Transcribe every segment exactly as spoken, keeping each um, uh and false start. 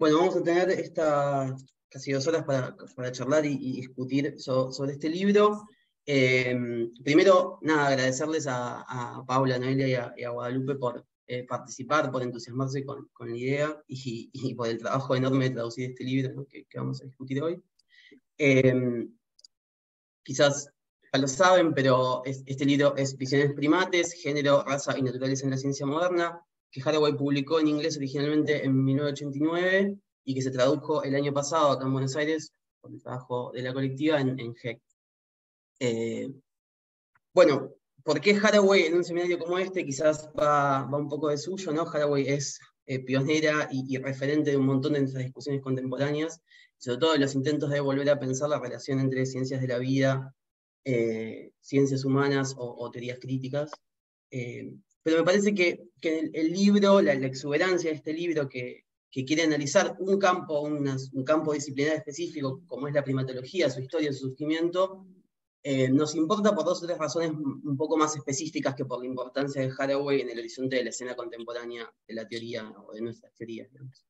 Bueno, vamos a tener esta casi dos horas para, para charlar y, y discutir so, sobre este libro. Eh, primero, nada, agradecerles a, a Paula, a Noelia y a, y a Guadalupe por eh, participar, por entusiasmarse con, con la idea y, y por el trabajo enorme de traducir este libro, ¿no?, que, que vamos a discutir hoy. Eh, quizás ya lo saben, pero es, este libro es Visiones primates, género, raza y naturaleza en la ciencia moderna, que Haraway publicó en inglés originalmente en mil novecientos ochenta y nueve y que se tradujo el año pasado acá en Buenos Aires por el trabajo de la colectiva en, en G E C. Eh, bueno, ¿por qué Haraway en un seminario como este? Quizás va, va un poco de suyo, ¿no? Haraway es eh, pionera y, y referente de un montón de nuestras discusiones contemporáneas, sobre todo en los intentos de volver a pensar la relación entre ciencias de la vida, eh, ciencias humanas o, o teorías críticas. Eh, pero me parece que, que el, el libro, la, la exuberancia de este libro que, que quiere analizar un campo, una, un campo disciplinar específico, como es la primatología, su historia, su surgimiento, eh, nos importa por dos o tres razones un poco más específicas que por la importancia de Haraway en el horizonte de la escena contemporánea de la teoría, o de nuestras teorías, digamos.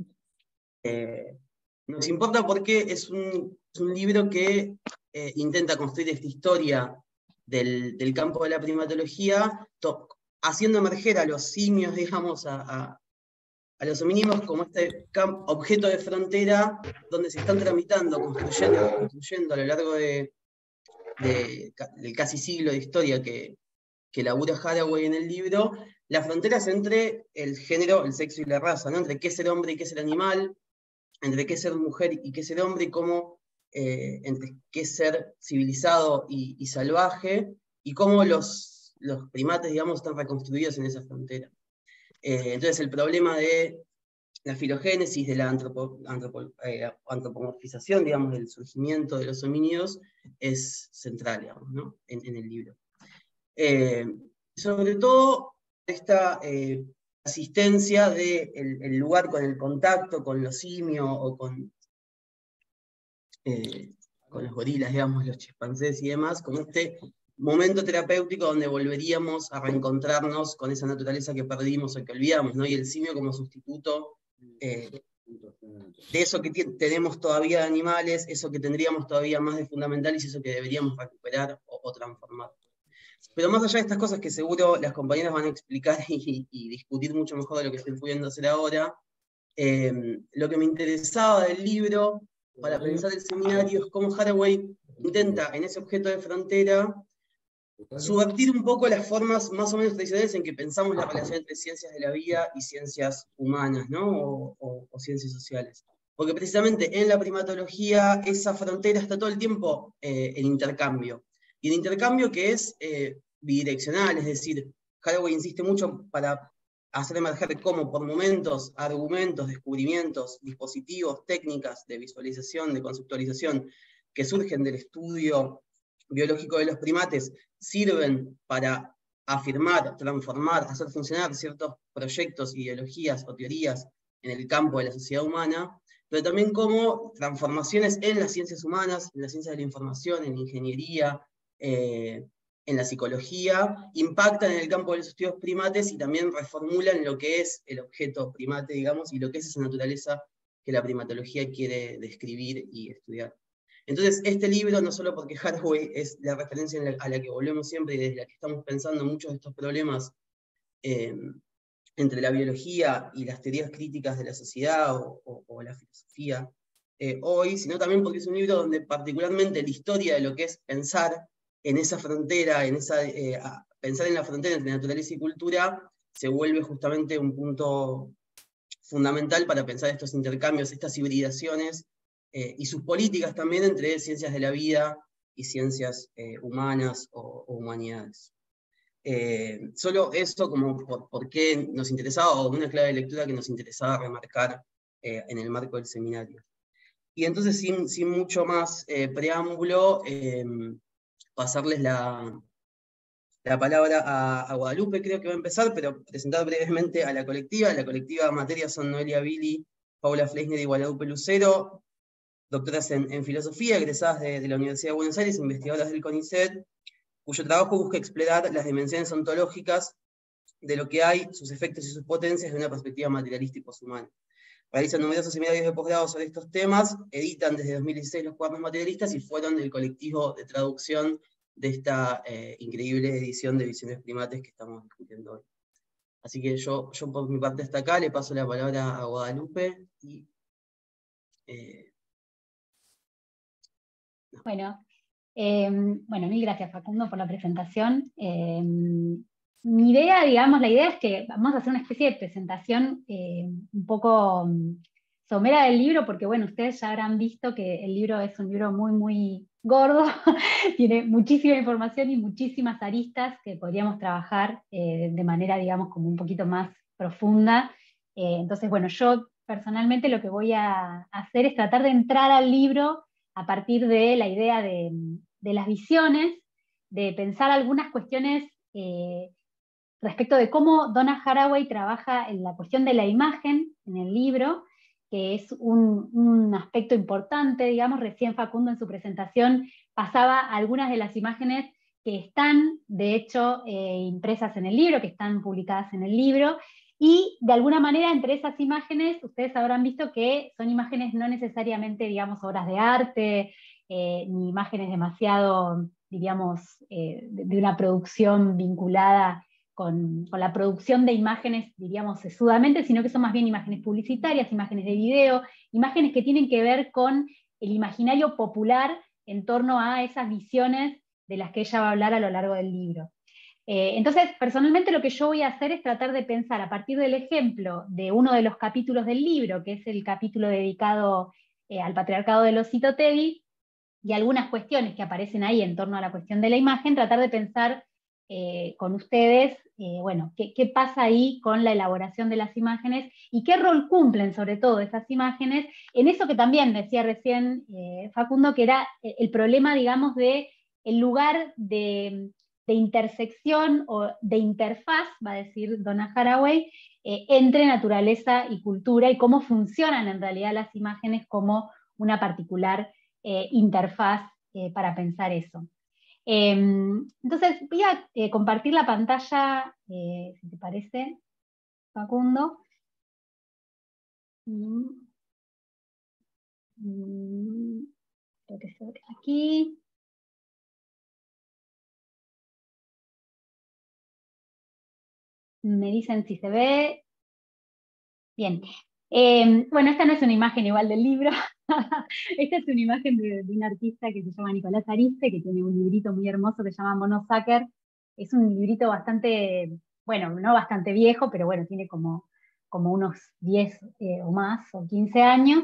Eh, nos importa porque es un, es un libro que eh, intenta construir esta historia del, del campo de la primatología, to, haciendo emerger a los simios, digamos, a, a, a los homínidos como este campo, objeto de frontera donde se están tramitando, construyendo, construyendo a lo largo de, de, del casi siglo de historia que, que labura Haraway en el libro, las fronteras entre el género, el sexo y la raza, ¿no? Entre qué ser hombre y qué ser animal, entre qué ser mujer y qué ser hombre, y cómo, eh, entre qué ser civilizado y, y salvaje, y cómo los, los primates, digamos, están reconstruidos en esa frontera. Eh, entonces el problema de la filogénesis, de la antropo, antropo, eh, antropomorfización, digamos, del surgimiento de los homínidos, es central, digamos, ¿no?, en, en el libro. Eh, sobre todo esta eh, asistencia del de el lugar con el contacto con los simios o con, eh, con los gorilas, digamos, los chimpancés y demás, como este momento terapéutico donde volveríamos a reencontrarnos con esa naturaleza que perdimos o que olvidamos, ¿no? Y el simio como sustituto eh, de eso que tenemos todavía de animales, eso que tendríamos todavía más de fundamentales y eso que deberíamos recuperar o, o transformar. Pero más allá de estas cosas que seguro las compañeras van a explicar y, y discutir mucho mejor de lo que estoy pudiendo hacer ahora, eh, lo que me interesaba del libro para pensar el seminario es cómo Haraway intenta en ese objeto de frontera subvertir un poco las formas más o menos tradicionales en que pensamos la relación entre ciencias de la vida y ciencias humanas, ¿no? o, o, o ciencias sociales. Porque precisamente en la primatología esa frontera está todo el tiempo eh, en intercambio. Y el intercambio que es eh, bidireccional, es decir, Haraway insiste mucho para hacer emerger cómo por momentos argumentos, descubrimientos, dispositivos, técnicas de visualización, de conceptualización, que surgen del estudio biológico de los primates, sirven para afirmar, transformar, hacer funcionar ciertos proyectos, ideologías o teorías en el campo de la sociedad humana, pero también como transformaciones en las ciencias humanas, en las ciencias de la información, en la ingeniería, eh, en la psicología, impactan en el campo de los estudios primates y también reformulan lo que es el objeto primate, digamos, y lo que es esa naturaleza que la primatología quiere describir y estudiar. Entonces, este libro, no solo porque Haraway es la referencia la, a la que volvemos siempre y desde la que estamos pensando muchos de estos problemas eh, entre la biología y las teorías críticas de la sociedad o, o, o la filosofía eh, hoy, sino también porque es un libro donde particularmente la historia de lo que es pensar en esa frontera, en esa, eh, pensar en la frontera entre naturaleza y cultura, se vuelve justamente un punto fundamental para pensar estos intercambios, estas hibridaciones, eh, y sus políticas también entre ciencias de la vida y ciencias eh, humanas o, o humanidades. Eh, solo esto como por, por qué nos interesaba, o una clave de lectura que nos interesaba remarcar eh, en el marco del seminario. Y entonces, sin, sin mucho más eh, preámbulo, eh, pasarles la, la palabra a, a Guadalupe, creo que va a empezar, pero presentar brevemente a la colectiva. La colectiva materia son Noelia Billy, Paula Fleisner y Guadalupe Lucero, doctoras en, en filosofía, egresadas de, de la Universidad de Buenos Aires, investigadoras del CONICET, cuyo trabajo busca explorar las dimensiones ontológicas de lo que hay, sus efectos y sus potencias de una perspectiva materialista y poshumana. realizan numerosos seminarios de posgrado sobre estos temas, editan desde dos mil dieciséis los cuadernos materialistas y fueron el colectivo de traducción de esta eh, increíble edición de Visiones Primates que estamos discutiendo hoy. Así que yo, yo por mi parte hasta acá, le paso la palabra a Guadalupe. Y, eh, no. Bueno, eh, bueno, mil gracias Facundo por la presentación. Eh, mi idea, digamos, la idea es que vamos a hacer una especie de presentación eh, un poco somera del libro, porque bueno, ustedes ya habrán visto que el libro es un libro muy, muy gordo, tiene muchísima información y muchísimas aristas que podríamos trabajar eh, de manera, digamos, como un poquito más profunda. Eh, entonces, bueno, yo personalmente lo que voy a hacer es tratar de entrar al libro a partir de la idea de, de las visiones, de pensar algunas cuestiones eh, respecto de cómo Donna Haraway trabaja en la cuestión de la imagen en el libro, que es un, un aspecto importante, digamos. Recién Facundo en su presentación pasaba algunas de las imágenes que están, de hecho, eh, impresas en el libro, que están publicadas en el libro, y de alguna manera entre esas imágenes, ustedes habrán visto que son imágenes no necesariamente, digamos, obras de arte, eh, ni imágenes demasiado, diríamos, eh, de, de una producción vinculada Con, con la producción de imágenes, diríamos, sesudamente, sino que son más bien imágenes publicitarias, imágenes de video, imágenes que tienen que ver con el imaginario popular en torno a esas visiones de las que ella va a hablar a lo largo del libro. Eh, entonces, personalmente lo que yo voy a hacer es tratar de pensar a partir del ejemplo de uno de los capítulos del libro, que es el capítulo dedicado eh, al patriarcado de Losito Teddy, y algunas cuestiones que aparecen ahí en torno a la cuestión de la imagen, tratar de pensar Eh, con ustedes, eh, bueno, qué, qué pasa ahí con la elaboración de las imágenes y qué rol cumplen sobre todo esas imágenes en eso que también decía recién eh, Facundo, que era el problema, digamos, de el lugar de, de intersección o de interfaz, va a decir Donna Haraway, eh, entre naturaleza y cultura, y cómo funcionan en realidad las imágenes como una particular eh, interfaz eh, para pensar eso. Eh, entonces voy a eh, compartir la pantalla, eh, si te parece, Facundo. Mm, mm, creo que se ve aquí. Me dicen si se ve. Bien. Eh, bueno, esta no es una imagen igual del libro. Esta es una imagen de, de un artista que se llama Nicolás Ariste, que tiene un librito muy hermoso que se llama Mono Sucker. Es un librito bastante, bueno, no bastante viejo, pero bueno, tiene como, como unos diez eh, o más, o quince años.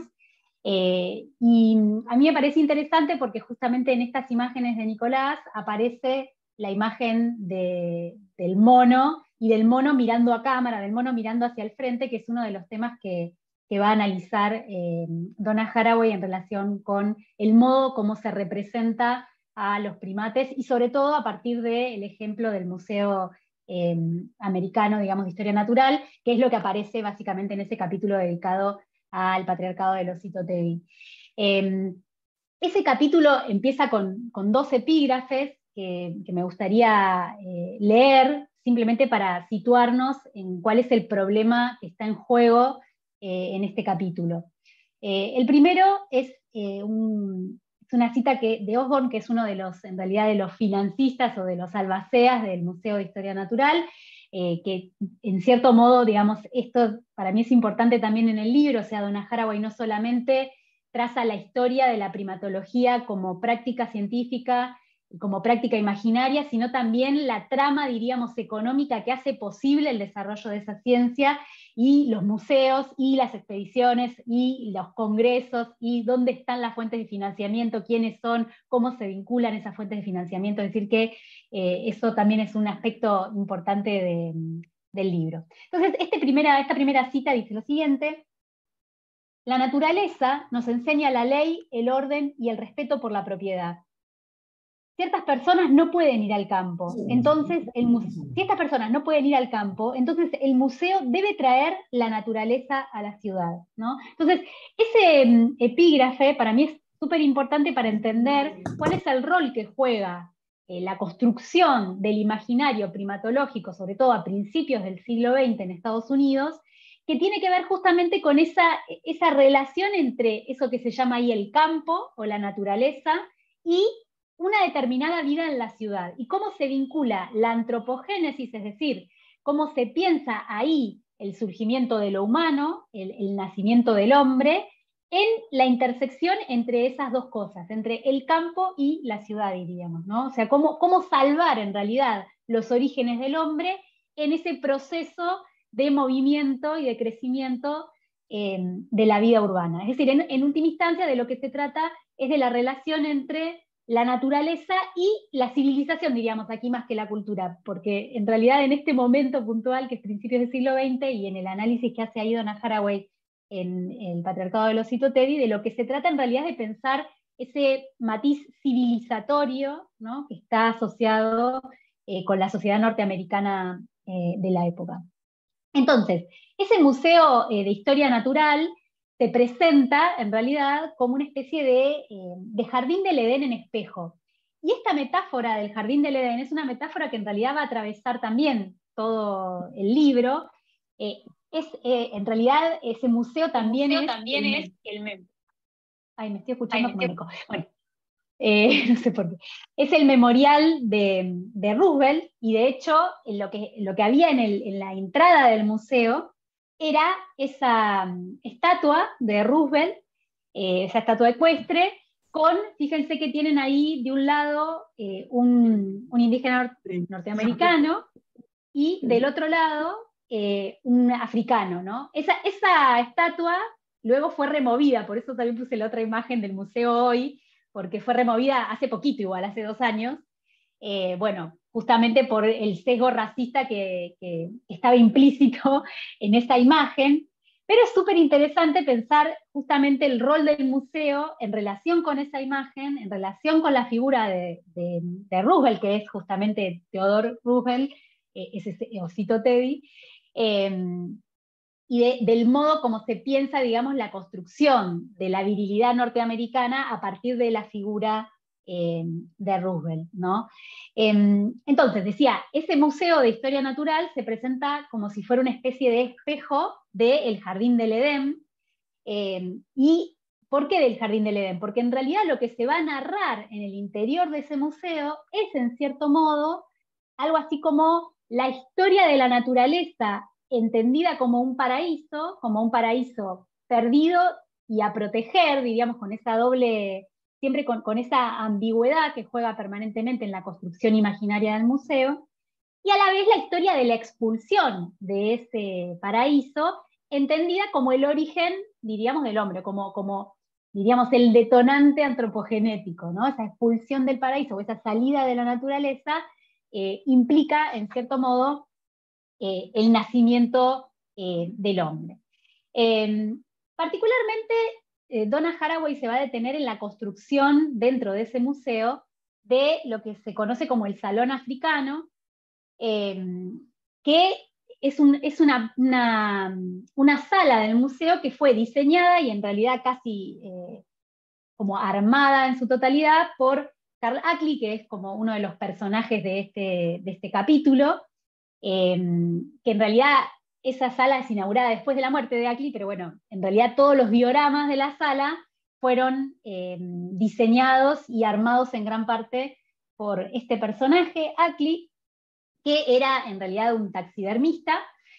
Eh, y a mí me parece interesante porque justamente en estas imágenes de Nicolás aparece la imagen de, del mono, y del mono mirando a cámara, del mono mirando hacia el frente, que es uno de los temas que, que va a analizar eh, Donna Haraway en relación con el modo como se representa a los primates, y sobre todo a partir del ejemplo del Museo eh, Americano, digamos, de Historia Natural, que es lo que aparece básicamente en ese capítulo dedicado al patriarcado de Losito Teddy. Eh, ese capítulo empieza con, con dos epígrafes que, que me gustaría eh, leer, simplemente para situarnos en cuál es el problema que está en juego eh, en este capítulo. Eh, el primero es, eh, un, es una cita que, de Osborne, que es uno de los, en realidad, de los financistas o de los albaceas del Museo de Historia Natural, eh, que en cierto modo, digamos, esto para mí es importante también en el libro. O sea, Donna Haraway no solamente traza la historia de la primatología como práctica científica, como práctica imaginaria, sino también la trama, diríamos, económica que hace posible el desarrollo de esa ciencia, y los museos, y las expediciones, y los congresos, y dónde están las fuentes de financiamiento, quiénes son, cómo se vinculan esas fuentes de financiamiento. Es decir, que eh, eso también es un aspecto importante de, del libro. Entonces, este primera, esta primera cita dice lo siguiente: la naturaleza nos enseña la ley, el orden y el respeto por la propiedad. Ciertas personas no pueden ir al campo, entonces el si estas personas no pueden ir al campo, entonces el museo debe traer la naturaleza a la ciudad, ¿no? Entonces, ese um, epígrafe para mí es súper importante para entender cuál es el rol que juega eh, la construcción del imaginario primatológico, sobre todo a principios del siglo veinte en Estados Unidos, que tiene que ver justamente con esa, esa relación entre eso que se llama ahí el campo o la naturaleza y una determinada vida en la ciudad, y cómo se vincula la antropogénesis, es decir, cómo se piensa ahí el surgimiento de lo humano, el, el nacimiento del hombre, en la intersección entre esas dos cosas, entre el campo y la ciudad, diríamos, ¿no? O sea, cómo, cómo salvar en realidad los orígenes del hombre en ese proceso de movimiento y de crecimiento eh, de la vida urbana. Es decir, en, en última instancia de lo que se trata es de la relación entre la naturaleza y la civilización, diríamos aquí más que la cultura, porque en realidad en este momento puntual, que es principios del siglo veinte, y en el análisis que hace ahí Donna Haraway en El patriarcado del osito Teddy, de lo que se trata en realidad es de pensar ese matiz civilizatorio, ¿no?, que está asociado eh, con la sociedad norteamericana eh, de la época. Entonces, ese museo eh, de historia natural se presenta en realidad como una especie de, eh, de jardín del Edén en espejo. Y esta metáfora del jardín del Edén es una metáfora que en realidad va a atravesar también todo el libro. Eh, es, eh, en realidad ese museo también, museo es, también el es el mem. Ay, me estoy escuchando Ay, como estoy... eco. Bueno, eh, no sé por qué. Es el memorial de, de Roosevelt, y de hecho lo que, lo que había en, el, en la entrada del museo era esa um, estatua de Roosevelt, eh, esa estatua ecuestre, con, fíjense que tienen ahí de un lado eh, un, un indígena norteamericano y del otro lado eh, un africano, ¿no? Esa, esa estatua luego fue removida, por eso también puse la otra imagen del museo hoy, porque fue removida hace poquito igual, hace dos años, eh, bueno, justamente por el sesgo racista que, que estaba implícito en esa imagen, pero es súper interesante pensar justamente el rol del museo en relación con esa imagen, en relación con la figura de, de, de Roosevelt, que es justamente Theodore Roosevelt, eh, es ese osito Teddy, eh, y de, del modo como se piensa, digamos, la construcción de la virilidad norteamericana a partir de la figura eh, de Roosevelt, ¿no? Eh, entonces, decía, ese museo de historia natural se presenta como si fuera una especie de espejo del Jardín del Edén. Eh, ¿Y por qué del Jardín del Edén? Porque en realidad lo que se va a narrar en el interior de ese museo es, en cierto modo, algo así como la historia de la naturaleza entendida como un paraíso, como un paraíso perdido y a proteger, diríamos, con esa doble, siempre con, con esa ambigüedad que juega permanentemente en la construcción imaginaria del museo, y a la vez la historia de la expulsión de ese paraíso, entendida como el origen, diríamos, del hombre, como, como diríamos, el detonante antropogenético, ¿no? Esa expulsión del paraíso o esa salida de la naturaleza eh, implica, en cierto modo, eh, el nacimiento eh, del hombre. Eh, particularmente, eh, Donna Haraway se va a detener en la construcción dentro de ese museo de lo que se conoce como el Salón Africano, eh, que es, un, es una, una, una sala del museo que fue diseñada y en realidad casi eh, como armada en su totalidad por Karl Ackley, que es como uno de los personajes de este, de este capítulo, eh, que en realidad esa sala es inaugurada después de la muerte de Ackley, pero bueno, en realidad todos los dioramas de la sala fueron eh, diseñados y armados en gran parte por este personaje, Ackley, que era en realidad un taxidermista,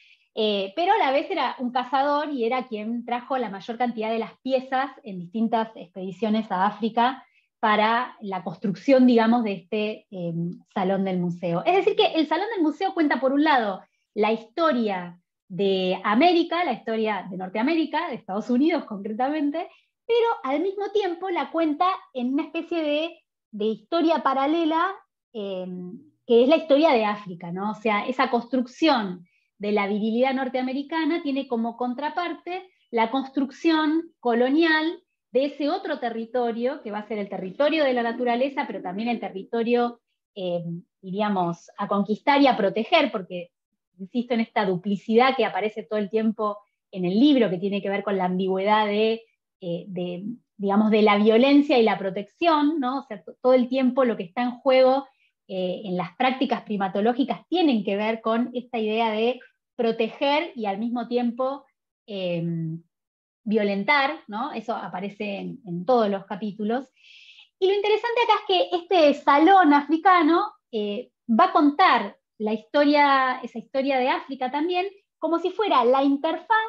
eh, pero a la vez era un cazador y era quien trajo la mayor cantidad de las piezas en distintas expediciones a África para la construcción, digamos, de este eh, salón del museo. Es decir, que el salón del museo cuenta, por un lado, la historia de América, la historia de Norteamérica, de Estados Unidos concretamente, pero al mismo tiempo la cuenta en una especie de, de historia paralela, eh, que es la historia de África, ¿no? O sea, esa construcción de la virilidad norteamericana tiene como contraparte la construcción colonial de ese otro territorio, que va a ser el territorio de la naturaleza, pero también el territorio, eh, diríamos, a conquistar y a proteger, porque insisto en esta duplicidad que aparece todo el tiempo en el libro, que tiene que ver con la ambigüedad de, eh, de digamos, de la violencia y la protección, ¿no? O sea, todo el tiempo lo que está en juego eh, en las prácticas primatológicas tienen que ver con esta idea de proteger y al mismo tiempo eh, violentar, ¿no? Eso aparece en, en todos los capítulos. Y lo interesante acá es que este salón africano eh, va a contar la historia, esa historia de África también, como si fuera la interfaz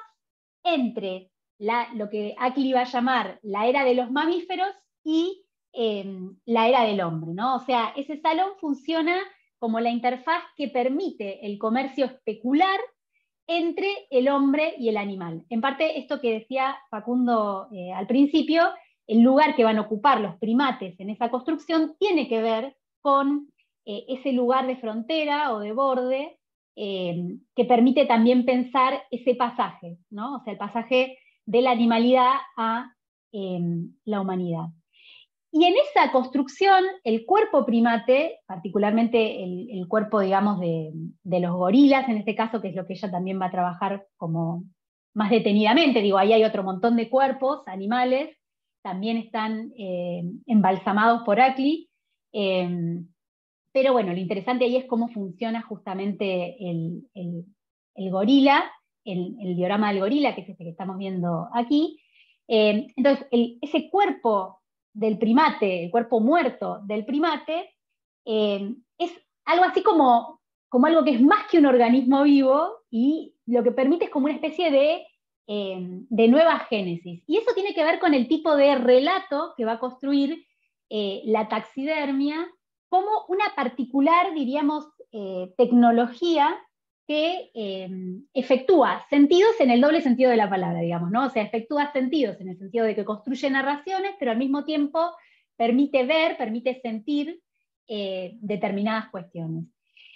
entre la, lo que Ackley va a llamar la era de los mamíferos y eh, la era del hombre, ¿no? O sea, ese salón funciona como la interfaz que permite el comercio especular entre el hombre y el animal. En parte, esto que decía Facundo eh, al principio, el lugar que van a ocupar los primates en esa construcción tiene que ver con eh, ese lugar de frontera o de borde eh, que permite también pensar ese pasaje, ¿no? O sea, el pasaje de la animalidad a eh, la humanidad. Y en esa construcción, el cuerpo primate, particularmente el, el cuerpo, digamos, de, de los gorilas, en este caso, que es lo que ella también va a trabajar como más detenidamente, digo, ahí hay otro montón de cuerpos, animales, también están eh, embalsamados por Ackley, eh, pero bueno, lo interesante ahí es cómo funciona justamente el, el, el gorila, el, el diorama del gorila, que es este que estamos viendo aquí. Eh, entonces, el, ese cuerpo del primate, el cuerpo muerto del primate, eh, es algo así como, como algo que es más que un organismo vivo y lo que permite es como una especie de, eh, de nueva génesis. Y eso tiene que ver con el tipo de relato que va a construir eh, la taxidermia como una particular, diríamos, eh, tecnología que eh, efectúa sentidos en el doble sentido de la palabra, digamos, ¿no? O sea, efectúa sentidos en el sentido de que construye narraciones, pero al mismo tiempo permite ver, permite sentir eh, determinadas cuestiones.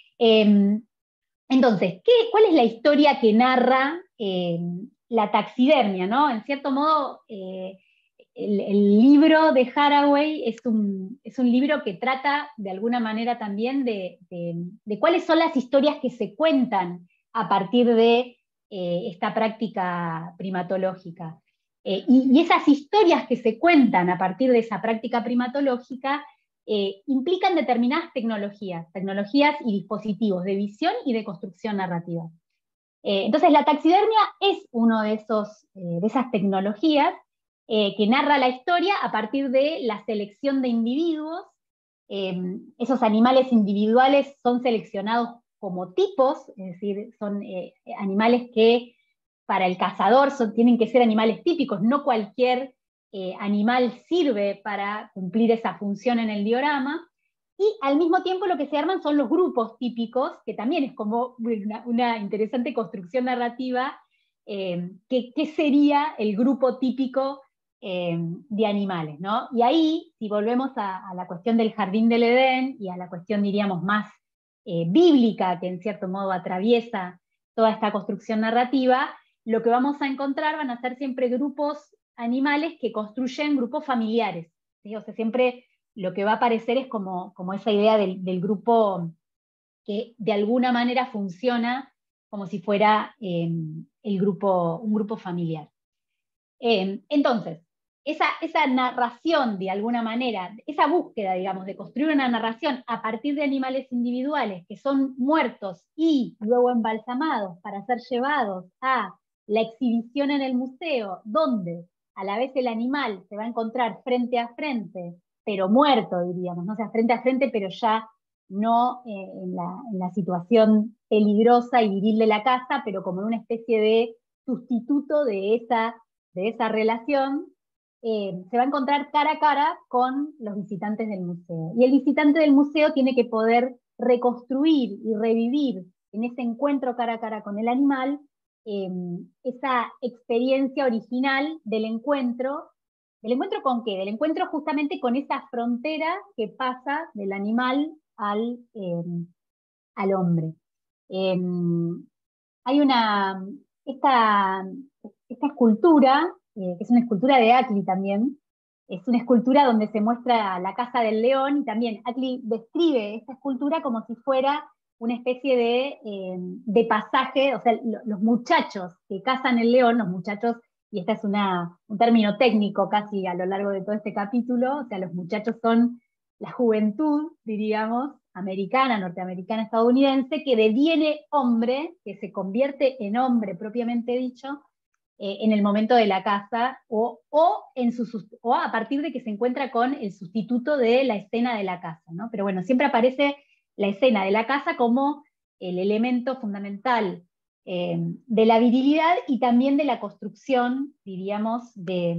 Eh, entonces, ¿qué, ¿cuál es la historia que narra eh, la taxidermia, ¿no? En cierto modo, eh, el, el libro de Haraway es un, es un libro que trata de alguna manera también de, de, de cuáles son las historias que se cuentan a partir de eh, esta práctica primatológica. Eh, y, y esas historias que se cuentan a partir de esa práctica primatológica eh, implican determinadas tecnologías, tecnologías y dispositivos de visión y de construcción narrativa. Eh, entonces la taxidermia es una de, esos, eh, de esas tecnologías eh, que narra la historia a partir de la selección de individuos. Eh, esos animales individuales son seleccionados como tipos, es decir, son eh, animales que para el cazador son, tienen que ser animales típicos, no cualquier eh, animal sirve para cumplir esa función en el diorama. Y al mismo tiempo lo que se arman son los grupos típicos, que también es como una, una interesante construcción narrativa. Eh, ¿qué, ¿Qué sería el grupo típico eh, de animales, ¿no? Y ahí, si volvemos a, a la cuestión del jardín del Edén y a la cuestión, diríamos, más eh, bíblica, que en cierto modo atraviesa toda esta construcción narrativa, lo que vamos a encontrar van a ser siempre grupos animales que construyen grupos familiares, ¿sí? O sea, siempre lo que va a aparecer es como, como esa idea del, del grupo que de alguna manera funciona como si fuera eh, el grupo, un grupo familiar. Eh, entonces, esa, esa narración de alguna manera, esa búsqueda, digamos, de construir una narración a partir de animales individuales que son muertos y luego embalsamados para ser llevados a la exhibición en el museo, donde a la vez el animal se va a encontrar frente a frente, pero muerto, diríamos, no o sea, frente a frente, pero ya no eh, en, la, en la situación peligrosa y viril de la caza, pero como una especie de sustituto de esa, de esa relación, eh, se va a encontrar cara a cara con los visitantes del museo. Y el visitante del museo tiene que poder reconstruir y revivir en ese encuentro cara a cara con el animal eh, esa experiencia original del encuentro. ¿Del encuentro con qué? Del encuentro justamente con esa frontera que pasa del animal al, eh, al hombre. Eh, hay una, esta, esta escultura, eh, que es una escultura de Ackley también, es una escultura donde se muestra la caza del león, y también Ackley describe esta escultura como si fuera una especie de, eh, de pasaje, o sea, lo, los muchachos que cazan el león, los muchachos, y este es una, un término técnico casi a lo largo de todo este capítulo, o sea, los muchachos son la juventud, diríamos, americana, norteamericana, estadounidense, que deviene hombre, que se convierte en hombre propiamente dicho, eh, en el momento de la caza, o, o, en su, o a partir de que se encuentra con el sustituto de la escena de la caza, ¿no? Pero bueno, siempre aparece la escena de la caza como el elemento fundamental eh, de la virilidad y también de la construcción, diríamos, de,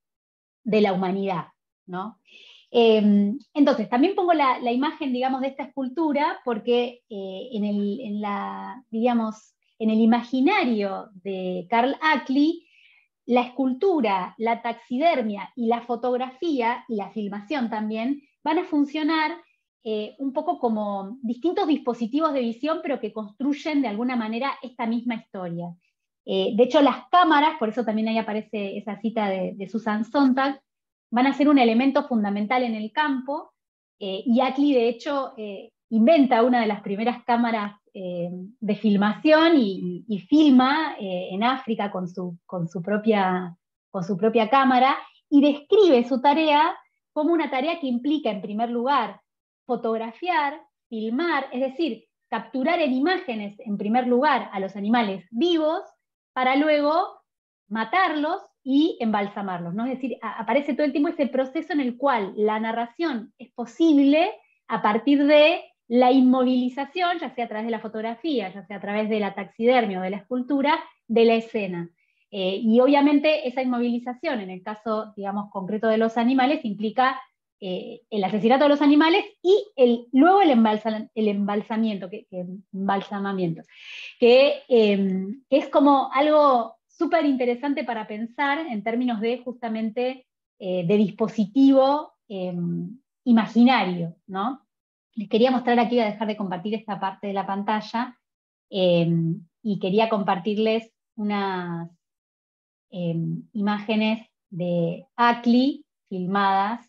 de la humanidad, ¿no? Eh, entonces, también pongo la, la imagen, digamos, de esta escultura, porque eh, en, el, en, la, digamos, en el imaginario de Karl Ackley, la escultura, la taxidermia y la fotografía, y la filmación también, van a funcionar eh, un poco como distintos dispositivos de visión, pero que construyen de alguna manera esta misma historia. Eh, de hecho, las cámaras, por eso también ahí aparece esa cita de, de Susan Sontag, van a ser un elemento fundamental en el campo, eh, y Ackley, de hecho, eh, inventa una de las primeras cámaras eh, de filmación y, y filma eh, en África con su, con, su propia, con su propia cámara, y describe su tarea como una tarea que implica, en primer lugar, fotografiar, filmar, es decir, capturar en imágenes, en primer lugar, a los animales vivos, para luego matarlos y embalsamarlos, ¿no? Es decir, a, aparece todo el tiempo ese proceso en el cual la narración es posible a partir de la inmovilización, ya sea a través de la fotografía, ya sea a través de la taxidermia o de la escultura, de la escena. Eh, y obviamente esa inmovilización, en el caso, digamos, concreto de los animales, implica eh, el asesinato de los animales y el, luego el, embalsa, el embalsamiento, que, que, embalsamamiento, que, eh, que es como algo súper interesante para pensar en términos de justamente eh, de dispositivo eh, imaginario, ¿no? Les quería mostrar aquí, voy a dejar de compartir esta parte de la pantalla, eh, y quería compartirles unas eh, imágenes de Ackley filmadas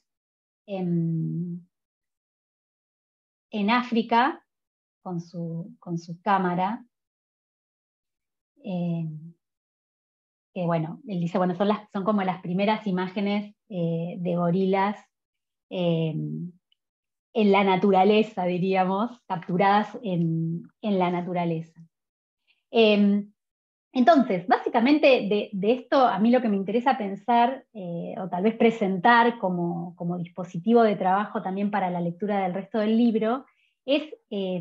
en, en África con su, con su cámara. Eh, que bueno, él dice, bueno, son, las, son como las primeras imágenes eh, de gorilas eh, en la naturaleza, diríamos, capturadas en, en la naturaleza. Eh, entonces, básicamente de, de esto a mí lo que me interesa pensar, eh, o tal vez presentar como, como dispositivo de trabajo también para la lectura del resto del libro, es eh,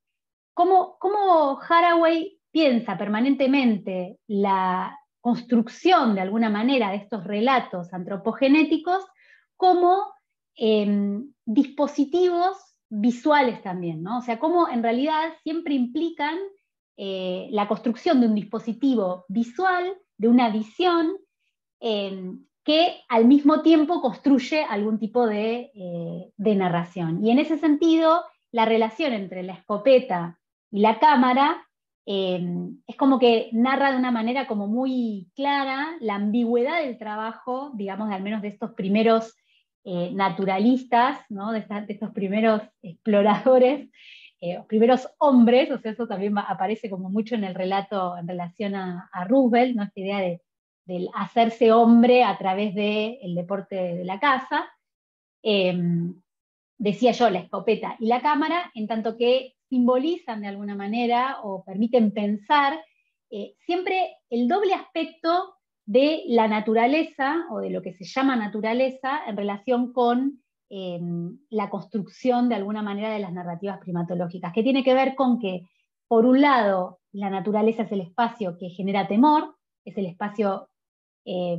cómo, cómo Haraway piensa permanentemente la construcción de alguna manera de estos relatos antropogenéticos como eh, dispositivos visuales también, ¿no? O sea, cómo en realidad siempre implican eh, la construcción de un dispositivo visual, de una visión, eh, que al mismo tiempo construye algún tipo de, eh, de narración. Y en ese sentido, la relación entre la escopeta y la cámara eh, es como que narra de una manera como muy clara la ambigüedad del trabajo, digamos, de al menos de estos primeros eh, naturalistas, ¿no? de, esta, de estos primeros exploradores, eh, los primeros hombres, o sea, eso también aparece como mucho en el relato en relación a, a Roosevelt, ¿no? Esta idea de, del hacerse hombre a través del deporte de la caza. Eh, decía yo, la escopeta y la cámara, en tanto que simbolizan de alguna manera o permiten pensar eh, siempre el doble aspecto de la naturaleza o de lo que se llama naturaleza en relación con eh, la construcción de alguna manera de las narrativas primatológicas, que tiene que ver con que, por un lado, la naturaleza es el espacio que genera temor, es el espacio eh,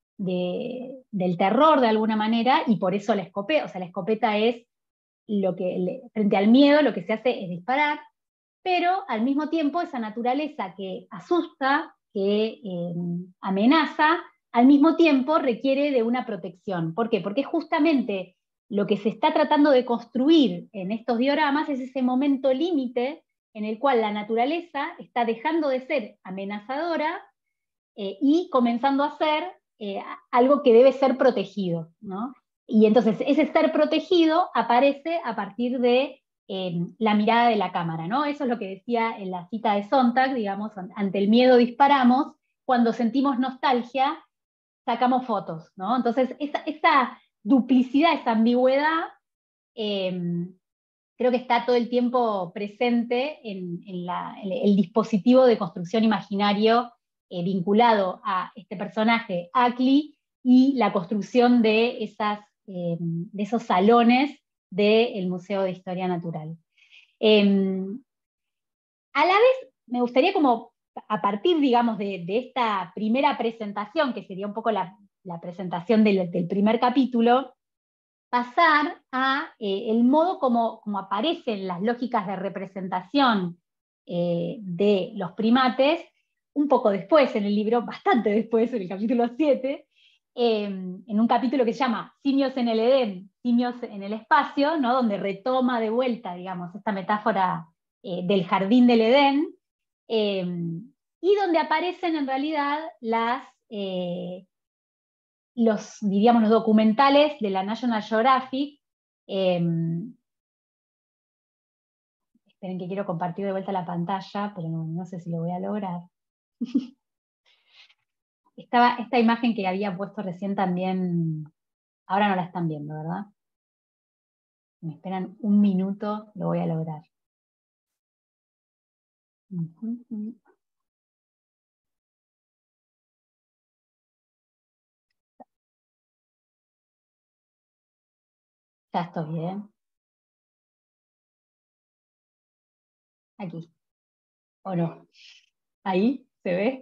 de, del terror de alguna manera, y por eso la escopeta, o sea, la escopeta es lo que, frente al miedo, lo que se hace es disparar, pero al mismo tiempo esa naturaleza que asusta, que eh, amenaza, al mismo tiempo requiere de una protección. ¿Por qué? Porque justamente lo que se está tratando de construir en estos dioramas es ese momento límite en el cual la naturaleza está dejando de ser amenazadora eh, y comenzando a ser eh, algo que debe ser protegido, ¿no? Y entonces ese ser protegido aparece a partir de eh, la mirada de la cámara, ¿no? Eso es lo que decía en la cita de Sontag, digamos, ante el miedo disparamos, cuando sentimos nostalgia sacamos fotos, ¿no? Entonces esa, esa duplicidad, esa ambigüedad, eh, creo que está todo el tiempo presente en, en, la, en el dispositivo de construcción imaginario eh, vinculado a este personaje, Ackley, y la construcción de, esas, eh, de esos salones del Museo de Historia Natural. Eh, a la vez, me gustaría como, a partir, digamos, de, de esta primera presentación, que sería un poco la, la presentación del, del primer capítulo, pasar a eh, el modo como, como aparecen las lógicas de representación eh, de los primates, un poco después en el libro, bastante después, en el capítulo siete, eh, en un capítulo que se llama Simios en el Edén, Simios en el Espacio, ¿no? Donde retoma de vuelta, digamos, esta metáfora eh, del jardín del Edén, eh, y donde aparecen en realidad las... Eh, los, diríamos, los documentales de la National Geographic. Eh, esperen que quiero compartir de vuelta la pantalla, pero no, no sé si lo voy a lograr. Estaba esta imagen que había puesto recién también, ahora no la están viendo, ¿verdad? Me esperan un minuto, lo voy a lograr. Uh-huh. Ya estoy bien. Aquí. ¿O no? ¿Ahí? ¿Se ve?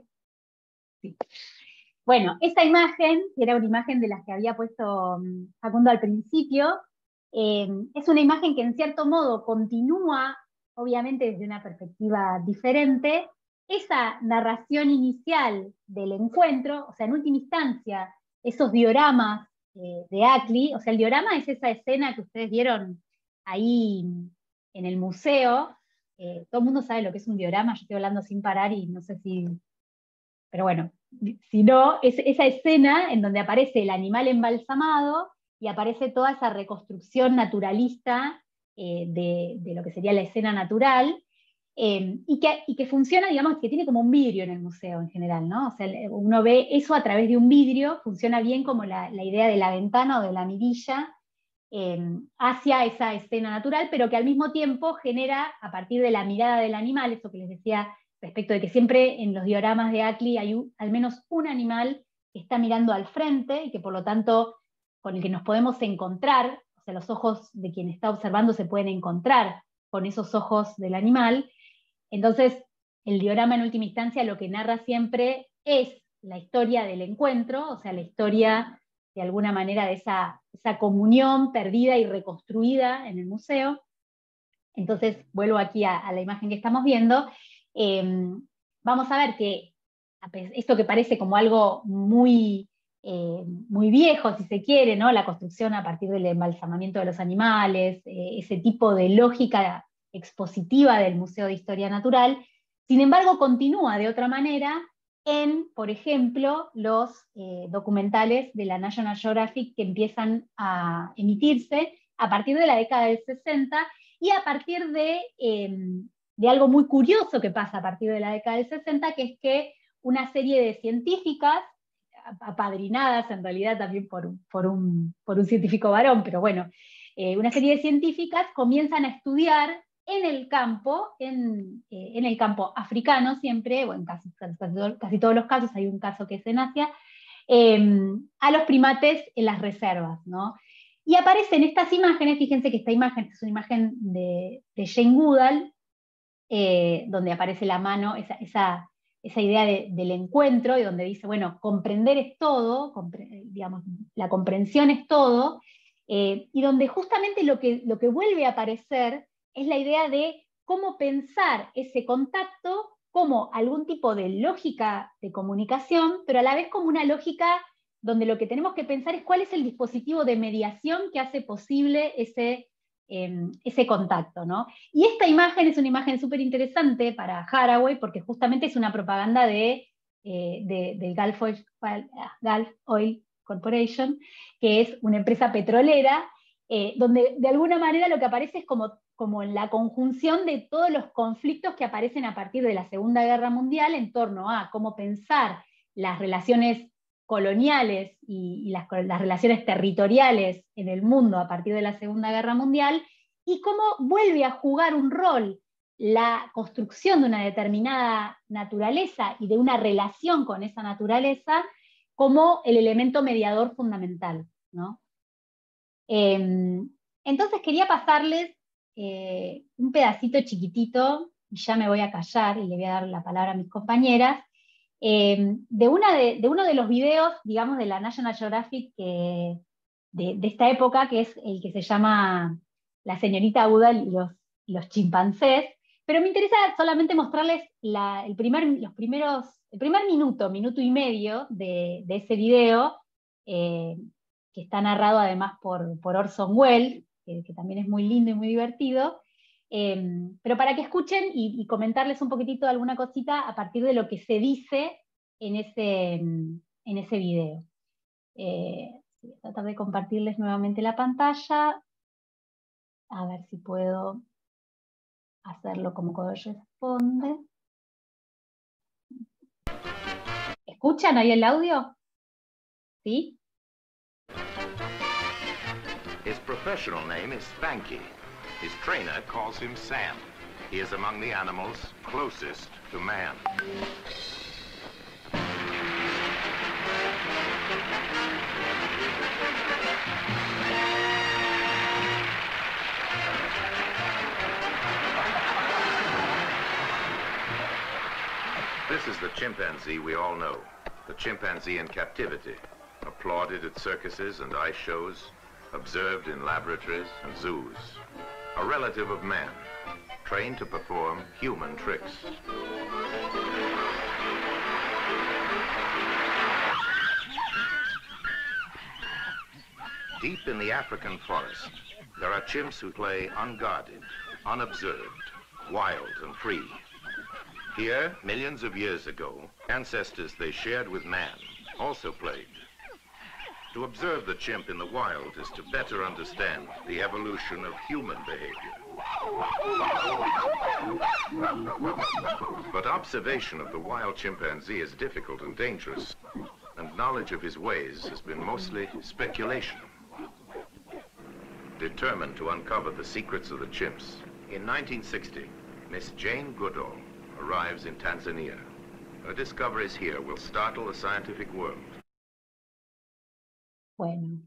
Sí. Bueno, esta imagen, que era una imagen de las que había puesto Facundo al principio, eh, es una imagen que en cierto modo continúa, obviamente desde una perspectiva diferente, esa narración inicial del encuentro, o sea, en última instancia, esos dioramas eh, de Ackley, o sea, el diorama es esa escena que ustedes vieron ahí en el museo. Eh, todo el mundo sabe lo que es un diorama, yo estoy hablando sin parar y no sé si... Pero bueno, si no, es esa escena en donde aparece el animal embalsamado y aparece toda esa reconstrucción naturalista eh, de, de lo que sería la escena natural, eh, y, que, y que funciona, digamos, que tiene como un vidrio en el museo en general, ¿no? O sea, uno ve eso a través de un vidrio, funciona bien como la, la idea de la ventana o de la mirilla eh, hacia esa escena natural, pero que al mismo tiempo genera, a partir de la mirada del animal, eso que les decía respecto de que siempre en los dioramas de Ackley hay un, al menos un animal que está mirando al frente y que por lo tanto con el que nos podemos encontrar, o sea, los ojos de quien está observando se pueden encontrar con esos ojos del animal. Entonces, el diorama en última instancia lo que narra siempre es la historia del encuentro, o sea, la historia de alguna manera de esa, esa comunión perdida y reconstruida en el museo. Entonces, vuelvo aquí a, a la imagen que estamos viendo. Eh, vamos a ver que esto que parece como algo muy, eh, muy viejo, si se quiere, ¿no? La construcción a partir del embalsamamiento de los animales, eh, ese tipo de lógica expositiva del Museo de Historia Natural, sin embargo continúa de otra manera en, por ejemplo, los eh, documentales de la National Geographic que empiezan a emitirse a partir de la década del sesenta y a partir de, eh, de algo muy curioso que pasa a partir de la década del sesenta, que es que una serie de científicas, apadrinadas en realidad también por, por, un, por un científico varón, pero bueno, eh, una serie de científicas comienzan a estudiar en el campo, en, eh, en el campo africano siempre, o en casi, casi, casi todos los casos, hay un caso que es en Asia, eh, a los primates en las reservas, ¿no? Y aparecen estas imágenes, fíjense que esta imagen es una imagen de, de Jane Goodall, eh, donde aparece la mano, esa, esa, esa idea de, del encuentro, y donde dice, bueno, comprender es todo, compre, digamos, la comprensión es todo, eh, y donde justamente lo que, lo que vuelve a aparecer es la idea de cómo pensar ese contacto como algún tipo de lógica de comunicación, pero a la vez como una lógica donde lo que tenemos que pensar es cuál es el dispositivo de mediación que hace posible ese, eh, ese contacto, ¿no? Y esta imagen es una imagen súper interesante para Haraway, porque justamente es una propaganda de, eh, de, del Gulf Oil, Gulf Oil Corporation, que es una empresa petrolera, eh, donde de alguna manera lo que aparece es como, como la conjunción de todos los conflictos que aparecen a partir de la Segunda Guerra Mundial en torno a cómo pensar las relaciones coloniales y, y las, las relaciones territoriales en el mundo a partir de la Segunda Guerra Mundial, y cómo vuelve a jugar un rol la construcción de una determinada naturaleza y de una relación con esa naturaleza como el elemento mediador fundamental, ¿no? Eh, entonces quería pasarles eh, un pedacito chiquitito, y ya me voy a callar y le voy a dar la palabra a mis compañeras, eh, de, una de, de uno de los videos, digamos, de la National Geographic que, de, de esta época, que es el que se llama La señorita Udall y los, los chimpancés, pero me interesa solamente mostrarles la, el, primer, los primeros, el primer minuto, minuto y medio de, de ese video, eh, que está narrado además por, por Orson Welles, que, que también es muy lindo y muy divertido, eh, pero para que escuchen y, y comentarles un poquitito de alguna cosita a partir de lo que se dice en ese, en ese video. Eh, voy a tratar de compartirles nuevamente la pantalla, a ver si puedo hacerlo como corresponde. ¿Escuchan ahí el audio? ¿Sí? His professional name is Spanky. His trainer calls him Sam. He is among the animals closest to man. This is the chimpanzee we all know, the chimpanzee in captivity, applauded at circuses and ice shows, observed in laboratories and zoos. A relative of man, trained to perform human tricks. Deep in the African forest, there are chimps who play unguarded, unobserved, wild and free. Here, millions of years ago, ancestors they shared with man also played. To observe the chimp in the wild is to better understand the evolution of human behavior. But observation of the wild chimpanzee is difficult and dangerous, and knowledge of his ways has been mostly speculation. Determined to uncover the secrets of the chimps, in nineteen sixty, Miss Jane Goodall arrives in Tanzania. Her discoveries here will startle the scientific world. Bueno,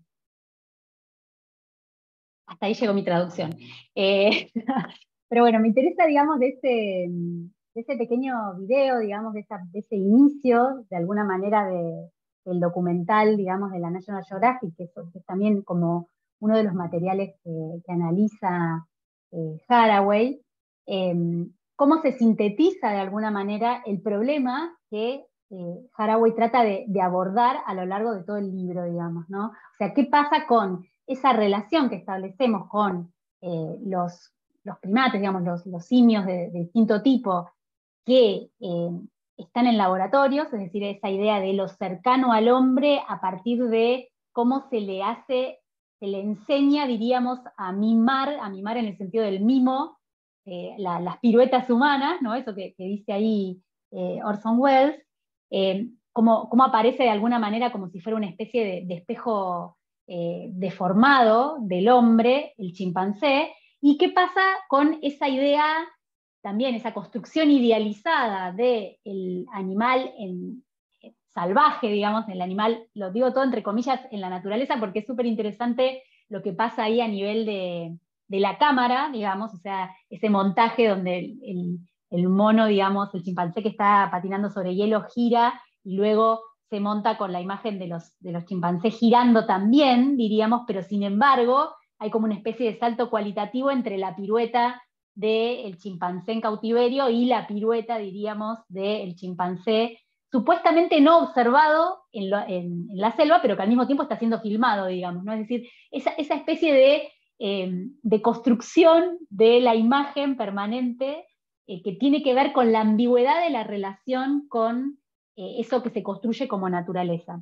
hasta ahí llegó mi traducción. Eh, pero bueno, me interesa, digamos, de ese, de ese pequeño video, digamos, de, esa, de ese inicio, de alguna manera, de, del documental, digamos, de la National Geographic, que es, que es también como uno de los materiales que, que analiza eh, Haraway, eh, cómo se sintetiza de alguna manera el problema que eh, Haraway trata de, de abordar a lo largo de todo el libro, digamos, ¿no? O sea, ¿qué pasa con esa relación que establecemos con eh, los, los primates, digamos, los, los simios de, de distinto tipo que eh, están en laboratorios, es decir, esa idea de lo cercano al hombre a partir de cómo se le hace, se le enseña, diríamos, a mimar, a mimar en el sentido del mimo, Eh, la, las piruetas humanas, ¿no? Eso que, que dice ahí eh, Orson Welles, eh, cómo, cómo aparece de alguna manera como si fuera una especie de, de espejo eh, deformado del hombre, el chimpancé, y qué pasa con esa idea, también esa construcción idealizada del animal en, eh, salvaje, digamos, el animal, lo digo todo entre comillas, en la naturaleza, porque es súper interesante lo que pasa ahí a nivel de de la cámara, digamos, o sea, ese montaje donde el, el, el mono, digamos, el chimpancé que está patinando sobre hielo gira, y luego se monta con la imagen de los, de los chimpancés girando también, diríamos, pero sin embargo, hay como una especie de salto cualitativo entre la pirueta del chimpancé en cautiverio y la pirueta, diríamos, del chimpancé supuestamente no observado en, lo, en, en la selva, pero que al mismo tiempo está siendo filmado, digamos, ¿no? Es decir, esa, esa especie de Eh, de construcción de la imagen permanente eh, que tiene que ver con la ambigüedad de la relación con eh, eso que se construye como naturaleza.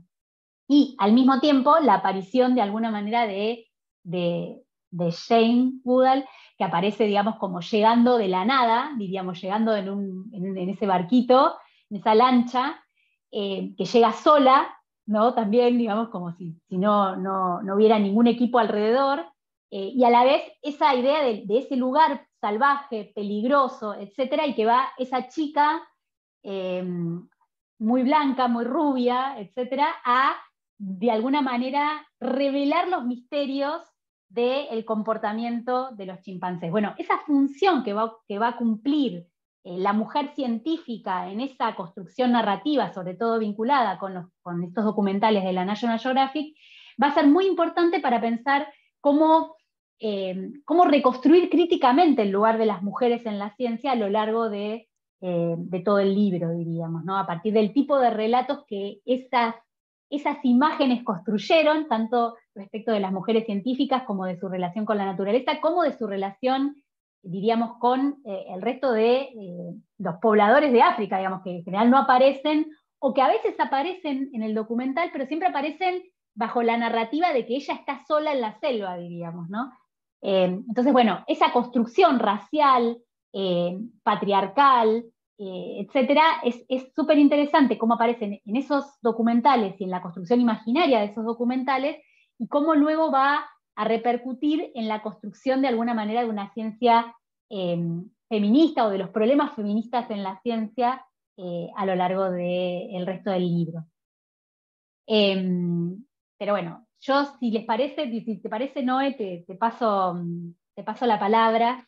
Y al mismo tiempo la aparición de alguna manera de, de, de Jane Goodall, que aparece, digamos, como llegando de la nada, diríamos, llegando en, un, en, en ese barquito, en esa lancha, eh, que llega sola, ¿no? También, digamos, como si, si no, no, no hubiera ningún equipo alrededor. Eh, y a la vez esa idea de, de ese lugar salvaje, peligroso, etcétera, y que va esa chica eh, muy blanca, muy rubia, etcétera, a de alguna manera revelar los misterios del comportamiento de los chimpancés. Bueno, esa función que va, que va a cumplir eh, la mujer científica en esa construcción narrativa, sobre todo vinculada con, los, con estos documentales de la National Geographic, va a ser muy importante para pensar cómo, eh, cómo reconstruir críticamente el lugar de las mujeres en la ciencia a lo largo de, eh, de todo el libro, diríamos, ¿no? A partir del tipo de relatos que esas esas imágenes construyeron, tanto respecto de las mujeres científicas como de su relación con la naturaleza, como de su relación, diríamos, con eh, el resto de eh, los pobladores de África, digamos, que en general no aparecen, o que a veces aparecen en el documental, pero siempre aparecen bajo la narrativa de que ella está sola en la selva, diríamos, ¿no? Eh, entonces, bueno, esa construcción racial, eh, patriarcal, Eh, etcétera, es súper interesante cómo aparecen en esos documentales y en la construcción imaginaria de esos documentales, y cómo luego va a repercutir en la construcción de alguna manera de una ciencia eh, feminista, o de los problemas feministas en la ciencia eh, a lo largo del resto del libro. Eh, pero bueno, yo, si les parece, si te parece, Noé, te, te, paso, te paso la palabra.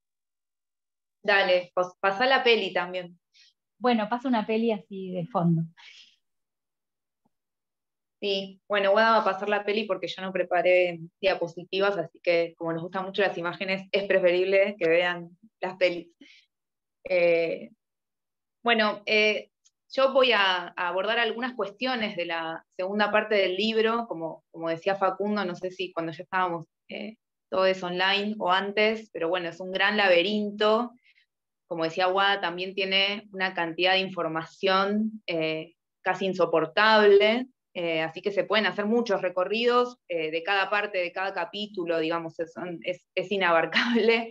Dale, pasá la peli también. Bueno, paso una peli así de fondo. Sí, bueno, Guada va a pasar la peli porque yo no preparé diapositivas, así que como nos gustan mucho las imágenes, es preferible que vean las pelis. Eh, bueno, eh, yo voy a, a abordar algunas cuestiones de la segunda parte del libro, como, como decía Facundo, no sé si cuando ya estábamos eh, todos online o antes, pero bueno, es un gran laberinto. Como decía Guada, también tiene una cantidad de información eh, casi insoportable, eh, así que se pueden hacer muchos recorridos eh, de cada parte, de cada capítulo, digamos, es, es, es inabarcable.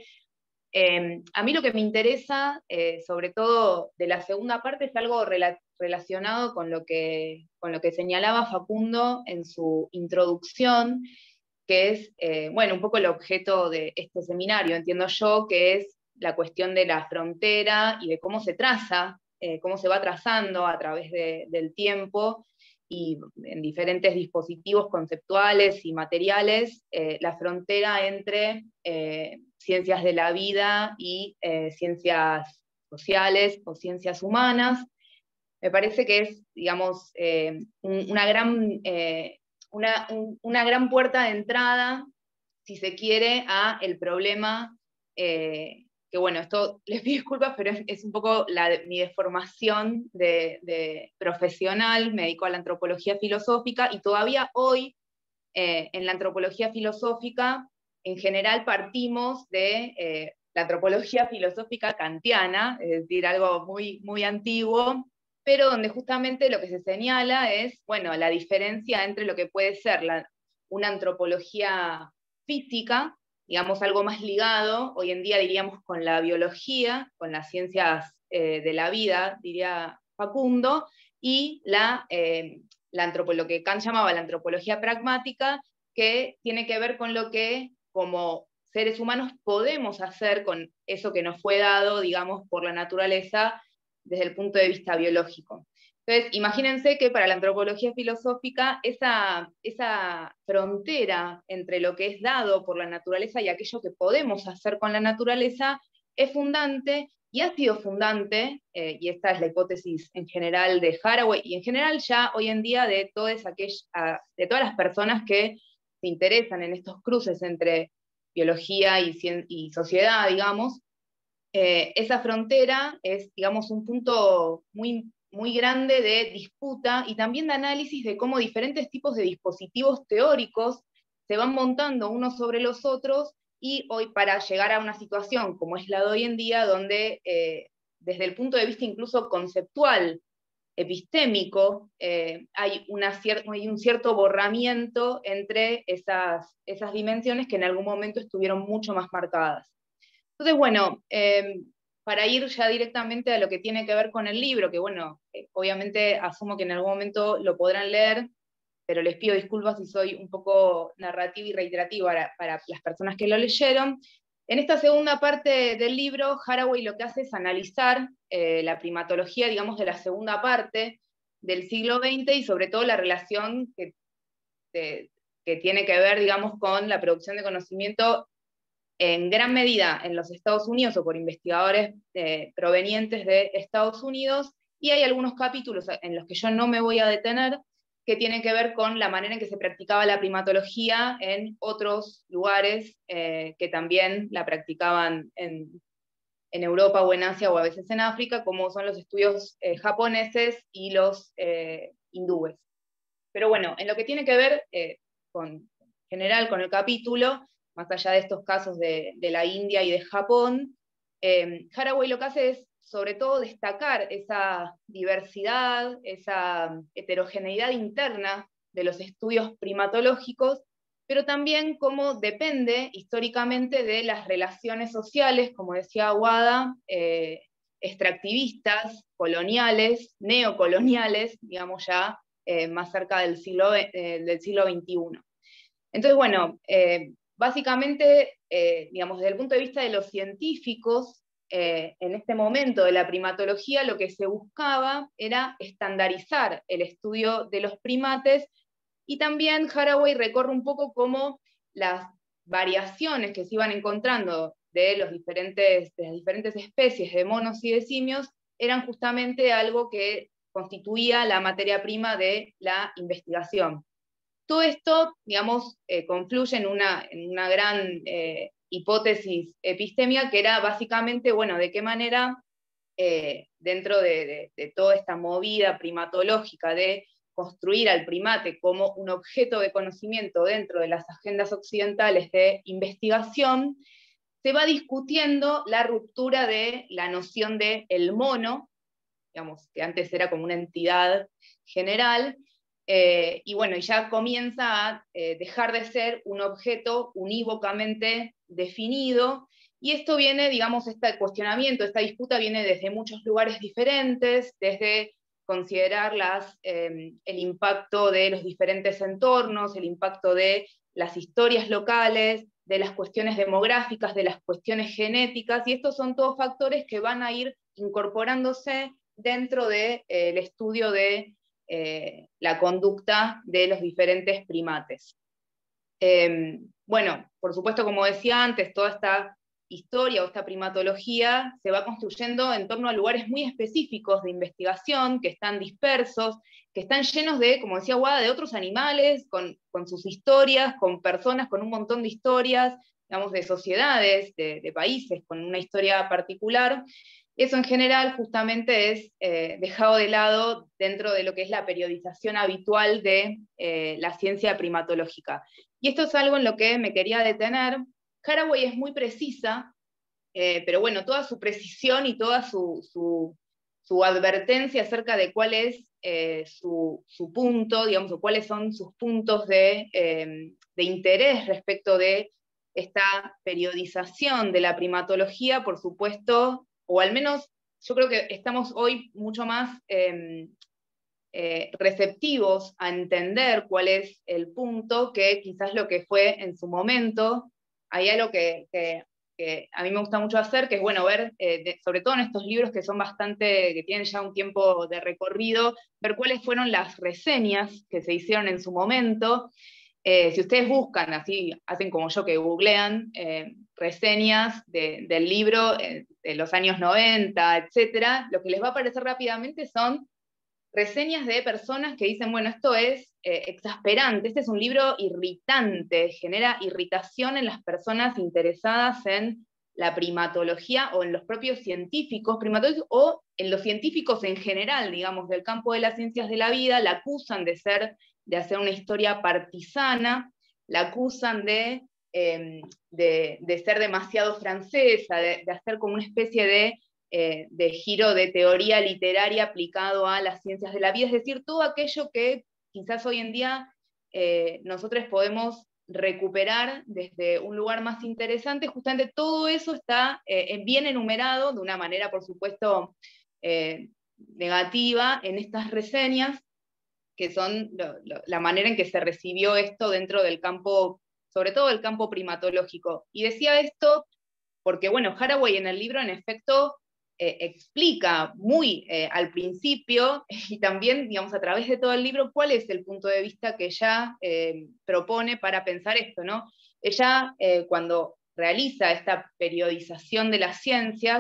Eh, a mí lo que me interesa, eh, sobre todo de la segunda parte, es algo rela relacionado con lo, que, con lo que señalaba Facundo en su introducción, que es, eh, bueno, un poco el objeto de este seminario, entiendo yo, que es la cuestión de la frontera y de cómo se traza, eh, cómo se va trazando a través de, del tiempo y en diferentes dispositivos conceptuales y materiales, eh, la frontera entre eh, ciencias de la vida y eh, ciencias sociales o ciencias humanas. Me parece que es, digamos, eh, un, una, gran, eh, una, un, una gran puerta de entrada, si se quiere, a el problema eh, que bueno, esto les pido disculpas, pero es, es un poco la, mi deformación de, de profesional, me dedico a la antropología filosófica, y todavía hoy, eh, en la antropología filosófica, en general partimos de eh, la antropología filosófica kantiana, es decir, algo muy, muy antiguo, pero donde justamente lo que se señala es, bueno, la diferencia entre lo que puede ser la, una antropología física, digamos, algo más ligado, hoy en día diríamos con la biología, con las ciencias eh, de la vida, diría Facundo, y la, eh, la lo que Kant llamaba la antropología pragmática, que tiene que ver con lo que como seres humanos podemos hacer con eso que nos fue dado, digamos, por la naturaleza desde el punto de vista biológico. Entonces, imagínense que para la antropología filosófica esa, esa frontera entre lo que es dado por la naturaleza y aquello que podemos hacer con la naturaleza es fundante, y ha sido fundante, eh, y esta es la hipótesis en general de Haraway, y en general ya hoy en día de todas, aquellas, de todas las personas que se interesan en estos cruces entre biología y, y sociedad, digamos. Eh, esa frontera es, digamos, un punto muy muy grande de disputa y también de análisis de cómo diferentes tipos de dispositivos teóricos se van montando unos sobre los otros, y hoy para llegar a una situación como es la de hoy en día, donde eh, desde el punto de vista incluso conceptual, epistémico, eh, hay, una hay un cierto borramiento entre esas, esas dimensiones que en algún momento estuvieron mucho más marcadas. Entonces, bueno, eh, para ir ya directamente a lo que tiene que ver con el libro, que bueno, eh, obviamente asumo que en algún momento lo podrán leer, pero les pido disculpas si soy un poco narrativa y reiterativa para, para las personas que lo leyeron. En esta segunda parte del libro, Haraway lo que hace es analizar eh, la primatología, digamos, de la segunda parte del siglo veinte, y sobre todo la relación que, de, que tiene que ver, digamos, con la producción de conocimiento en gran medida en los Estados Unidos o por investigadores eh, provenientes de Estados Unidos, y hay algunos capítulos en los que yo no me voy a detener, que tienen que ver con la manera en que se practicaba la primatología en otros lugares eh, que también la practicaban en, en Europa o en Asia o a veces en África, como son los estudios eh, japoneses y los eh, hindúes. Pero bueno, en lo que tiene que ver eh, con, en general con el capítulo, más allá de estos casos de, de la India y de Japón, eh, Haraway lo que hace es sobre todo destacar esa diversidad, esa heterogeneidad interna de los estudios primatológicos, pero también cómo depende históricamente de las relaciones sociales, como decía Aguada, eh, extractivistas, coloniales, neocoloniales, digamos ya eh, más cerca del siglo, eh, del siglo veintiuno. Entonces, bueno, eh, básicamente, eh, digamos, desde el punto de vista de los científicos, eh, en este momento de la primatología lo que se buscaba era estandarizar el estudio de los primates, y también Haraway recorre un poco cómo las variaciones que se iban encontrando de, los diferentes, de las diferentes especies de monos y de simios eran justamente algo que constituía la materia prima de la investigación. Todo esto, digamos, eh, confluye en una, en una gran eh, hipótesis epistémica, que era básicamente, bueno, de qué manera, eh, dentro de, de, de toda esta movida primatológica de construir al primate como un objeto de conocimiento dentro de las agendas occidentales de investigación, se va discutiendo la ruptura de la noción de el mono, digamos, que antes era como una entidad general, eh, y bueno, ya comienza a eh, dejar de ser un objeto unívocamente definido, y esto viene, digamos, este cuestionamiento, esta disputa viene desde muchos lugares diferentes, desde considerar las, eh, el impacto de los diferentes entornos, el impacto de las historias locales, de las cuestiones demográficas, de las cuestiones genéticas, y estos son todos factores que van a ir incorporándose dentro del de, eh, estudio de eh, la conducta de los diferentes primates. Eh, bueno, por supuesto, como decía antes, toda esta historia o esta primatología se va construyendo en torno a lugares muy específicos de investigación, que están dispersos, que están llenos de, como decía Aguada, de otros animales, con, con sus historias, con personas con un montón de historias, digamos, de sociedades, de, de países, con una historia particular. Eso en general justamente es eh, dejado de lado dentro de lo que es la periodización habitual de eh, la ciencia primatológica. Y esto es algo en lo que me quería detener. Haraway es muy precisa, eh, pero bueno, toda su precisión y toda su, su, su advertencia acerca de cuál es eh, su, su punto, digamos, o cuáles son sus puntos de, eh, de interés respecto de esta periodización de la primatología, por supuesto, o al menos yo creo que estamos hoy mucho más eh, eh, receptivos a entender cuál es el punto que quizás lo que fue en su momento. Hay algo que, que, que a mí me gusta mucho hacer, que es bueno ver, eh, de, sobre todo en estos libros que son bastante, que tienen ya un tiempo de recorrido, ver cuáles fueron las reseñas que se hicieron en su momento. Eh, si ustedes buscan, así hacen como yo, que googlean eh, reseñas de, del libro eh, de los años noventa, etcétera, lo que les va a aparecer rápidamente son reseñas de personas que dicen, bueno, esto es eh, exasperante, este es un libro irritante, genera irritación en las personas interesadas en la primatología o en los propios científicos primatológicos, o en los científicos en general, digamos, del campo de las ciencias de la vida, la acusan de ser, de hacer una historia partisana, la acusan de, eh, de, de ser demasiado francesa, de, de hacer como una especie de Eh, de giro de teoría literaria aplicado a las ciencias de la vida, es decir, todo aquello que quizás hoy en día eh, nosotros podemos recuperar desde un lugar más interesante. Justamente todo eso está eh, bien enumerado, de una manera, por supuesto, eh, negativa, en estas reseñas, que son lo, lo, la manera en que se recibió esto dentro del campo, sobre todo el campo primatológico. Y decía esto porque bueno, Haraway en el libro en efecto eh, explica muy eh, al principio y también, digamos, a través de todo el libro, cuál es el punto de vista que ella eh, propone para pensar esto, ¿no? Ella, eh, cuando realiza esta periodización de las ciencias,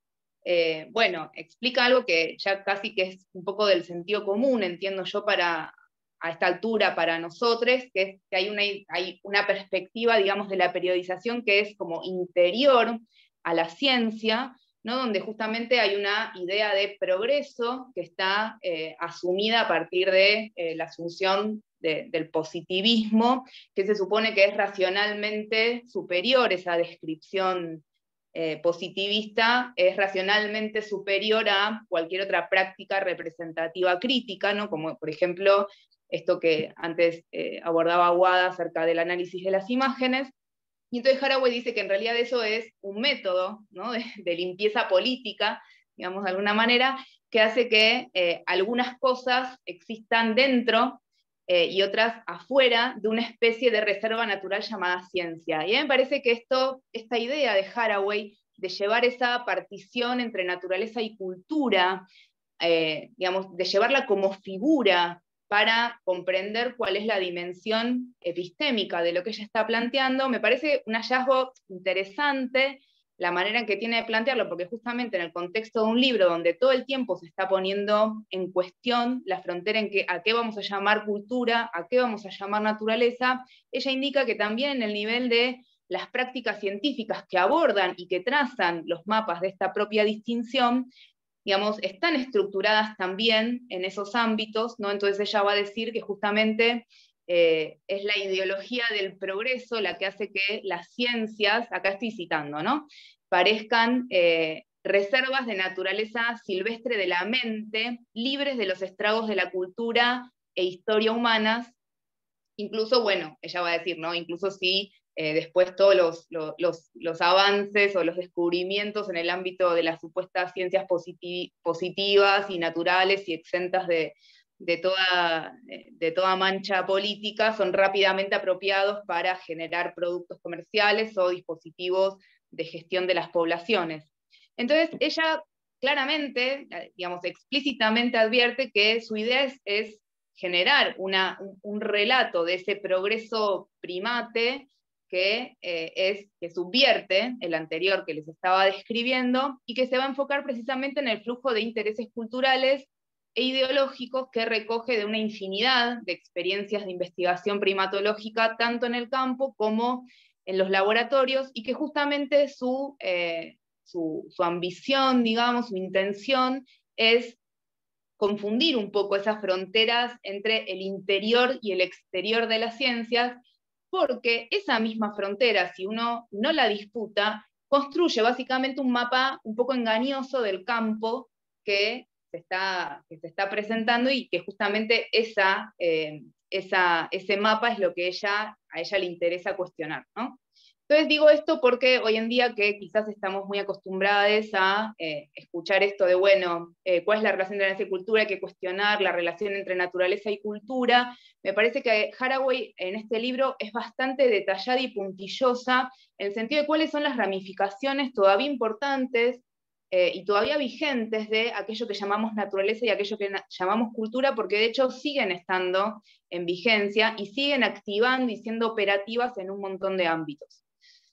eh, bueno, explica algo que ya casi que es un poco del sentido común, entiendo yo, para a esta altura para nosotros, que es que hay una, hay una perspectiva, digamos, de la periodización que es como interior a la ciencia, ¿no? Donde justamente hay una idea de progreso que está eh, asumida a partir de eh, la asunción de, del positivismo, que se supone que es racionalmente superior, esa descripción eh, positivista es racionalmente superior a cualquier otra práctica representativa crítica, ¿no? Como por ejemplo esto que antes eh, abordaba Wada acerca del análisis de las imágenes. Y entonces Haraway dice que en realidad eso es un método, ¿no? de, de limpieza política, digamos de alguna manera, que hace que eh, algunas cosas existan dentro eh, y otras afuera de una especie de reserva natural llamada ciencia. Y a mí me parece que esto, esta idea de Haraway de llevar esa partición entre naturaleza y cultura, eh, digamos, de llevarla como figura para comprender cuál es la dimensión epistémica de lo que ella está planteando, me parece un hallazgo interesante la manera en que tiene de plantearlo, porque justamente en el contexto de un libro donde todo el tiempo se está poniendo en cuestión la frontera en que a qué vamos a llamar cultura, a qué vamos a llamar naturaleza, ella indica que también en el nivel de las prácticas científicas que abordan y que trazan los mapas de esta propia distinción, digamos, están estructuradas también en esos ámbitos, ¿no? Entonces ella va a decir que justamente eh, es la ideología del progreso la que hace que las ciencias, acá estoy citando, ¿no? Parezcan eh, reservas de naturaleza silvestre de la mente, libres de los estragos de la cultura e historia humanas, incluso, bueno, ella va a decir, ¿no? Incluso si Eh, después todos los, los, los avances o los descubrimientos en el ámbito de las supuestas ciencias positiv positivas y naturales y exentas de, de, toda, de toda mancha política son rápidamente apropiados para generar productos comerciales o dispositivos de gestión de las poblaciones. Entonces ella claramente, digamos, explícitamente advierte que su idea es, es generar una, un, un relato de ese progreso primate que, eh, es, que subvierte el anterior que les estaba describiendo y que se va a enfocar precisamente en el flujo de intereses culturales e ideológicos que recoge de una infinidad de experiencias de investigación primatológica, tanto en el campo como en los laboratorios, y que justamente su, eh, su, su ambición, digamos, su intención es confundir un poco esas fronteras entre el interior y el exterior de las ciencias, porque esa misma frontera, si uno no la disputa, construye básicamente un mapa un poco engañoso del campo que se está, que se está presentando y que justamente esa, eh, esa, ese mapa es lo que ella, a ella le interesa cuestionar, ¿no? Entonces digo esto porque hoy en día que quizás estamos muy acostumbrados a eh, escuchar esto de, bueno, eh, ¿cuál es la relación de naturaleza y cultura? Hay que cuestionar la relación entre naturaleza y cultura. Me parece que Haraway en este libro es bastante detallada y puntillosa en el sentido de cuáles son las ramificaciones todavía importantes eh, y todavía vigentes de aquello que llamamos naturaleza y aquello que llamamos cultura, porque de hecho siguen estando en vigencia y siguen activando y siendo operativas en un montón de ámbitos.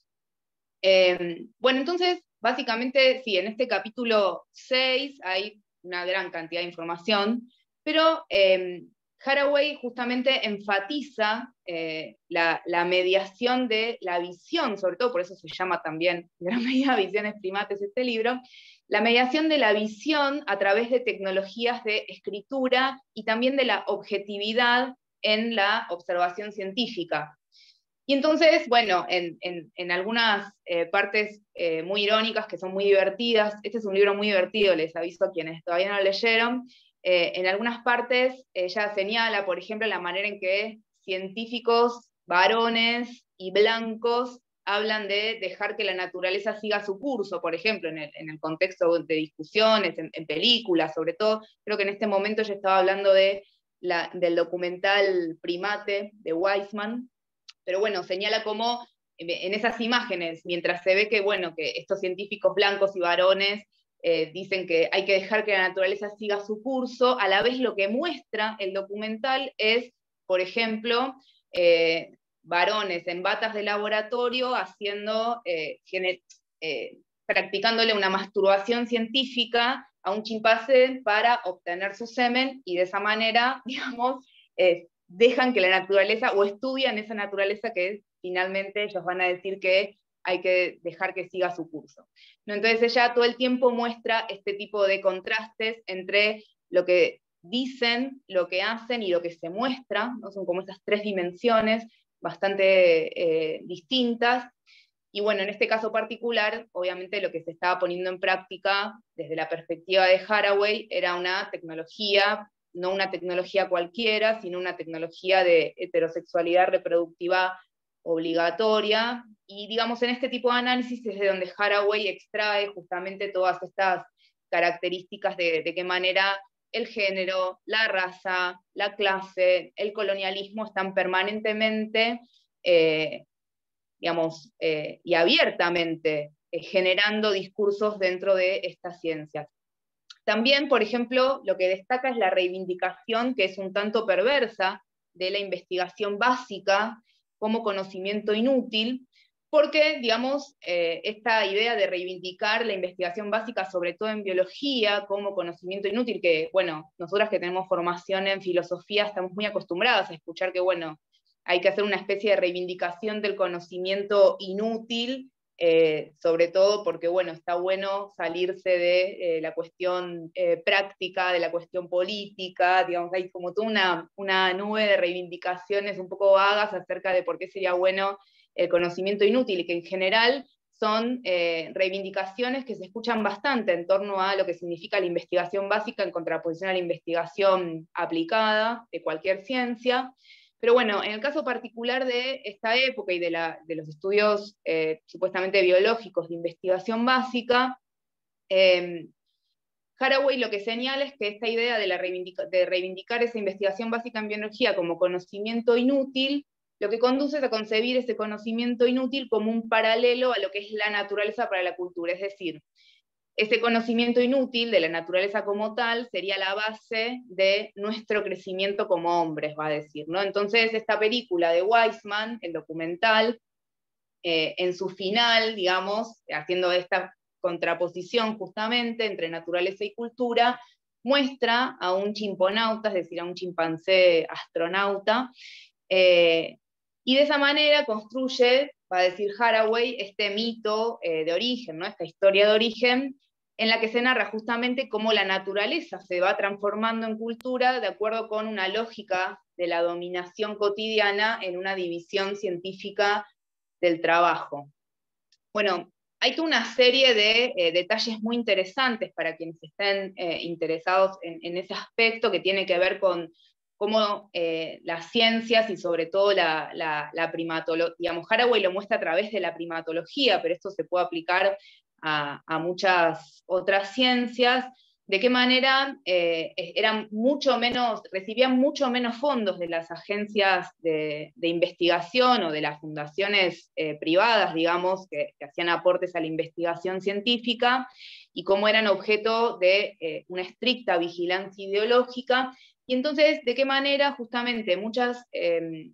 Eh, bueno, entonces, básicamente, sí, en este capítulo seis hay una gran cantidad de información, pero eh, Haraway justamente enfatiza eh, la, la mediación de la visión, sobre todo por eso se llama también, en gran medida, Visiones Primates este libro, la mediación de la visión a través de tecnologías de escritura y también de la objetividad en la observación científica. Y entonces, bueno, en, en, en algunas eh, partes eh, muy irónicas, que son muy divertidas, este es un libro muy divertido, les aviso a quienes todavía no lo leyeron, eh, en algunas partes ella señala, por ejemplo, la manera en que científicos varones y blancos hablan de dejar que la naturaleza siga su curso, por ejemplo, en el, en el contexto de discusiones, en, en películas, sobre todo, creo que en este momento ella estaba hablando de la, del documental Primate de Weisman, pero bueno, señala cómo en esas imágenes, mientras se ve que, bueno, que estos científicos blancos y varones eh, dicen que hay que dejar que la naturaleza siga su curso, a la vez lo que muestra el documental es, por ejemplo, eh, varones en batas de laboratorio haciendo, eh, eh, practicándole una masturbación científica a un chimpancé para obtener su semen, y de esa manera, digamos, eh, dejan que la naturaleza, o estudian esa naturaleza que finalmente ellos van a decir que hay que dejar que siga su curso. ¿No? Entonces ella todo el tiempo muestra este tipo de contrastes entre lo que dicen, lo que hacen y lo que se muestra, ¿no? Son como esas tres dimensiones bastante eh, distintas. Y bueno, en este caso particular, obviamente lo que se estaba poniendo en práctica desde la perspectiva de Haraway era una tecnología, no una tecnología cualquiera, sino una tecnología de heterosexualidad reproductiva obligatoria, y digamos en este tipo de análisis es de donde Haraway extrae justamente todas estas características de, de qué manera el género, la raza, la clase, el colonialismo están permanentemente, eh, digamos, eh, y abiertamente eh, generando discursos dentro de estas ciencias. También, por ejemplo, lo que destaca es la reivindicación, que es un tanto perversa, de la investigación básica como conocimiento inútil, porque, digamos, eh, esta idea de reivindicar la investigación básica, sobre todo en biología, como conocimiento inútil, que, bueno, nosotras que tenemos formación en filosofía estamos muy acostumbradas a escuchar que, bueno, hay que hacer una especie de reivindicación del conocimiento inútil, eh, sobre todo porque, bueno, está bueno salirse de eh, la cuestión eh, práctica, de la cuestión política, digamos, hay como toda una, una nube de reivindicaciones un poco vagas acerca de por qué sería bueno el conocimiento inútil, y que en general son eh, reivindicaciones que se escuchan bastante en torno a lo que significa la investigación básica en contraposición a la investigación aplicada de cualquier ciencia. Pero bueno, en el caso particular de esta época y de, la, de los estudios eh, supuestamente biológicos de investigación básica, eh, Haraway lo que señala es que esta idea de, la reivindica, de reivindicar esa investigación básica en biología como conocimiento inútil, lo que conduce es a concebir ese conocimiento inútil como un paralelo a lo que es la naturaleza para la cultura, es decir, ese conocimiento inútil de la naturaleza como tal sería la base de nuestro crecimiento como hombres, va a decir, ¿no? Entonces esta película de Weissman, el documental, eh, en su final, digamos, haciendo esta contraposición justamente entre naturaleza y cultura, muestra a un chimponauta, es decir, a un chimpancé astronauta, eh, y de esa manera construye, va a decir Haraway, este mito eh, de origen, ¿no? Esta historia de origen, en la que se narra justamente cómo la naturaleza se va transformando en cultura de acuerdo con una lógica de la dominación cotidiana en una división científica del trabajo. Bueno, hay toda una serie de eh, detalles muy interesantes para quienes estén eh, interesados en, en ese aspecto, que tiene que ver con cómo eh, las ciencias y sobre todo la, la, la primatología, digamos, Haraway lo muestra a través de la primatología, pero esto se puede aplicar a, a muchas otras ciencias, de qué manera eh, eran mucho menos, recibían mucho menos fondos de las agencias de, de investigación o de las fundaciones eh, privadas, digamos, que, que hacían aportes a la investigación científica, y cómo eran objeto de eh, una estricta vigilancia ideológica. Y entonces, ¿de qué manera justamente muchas eh,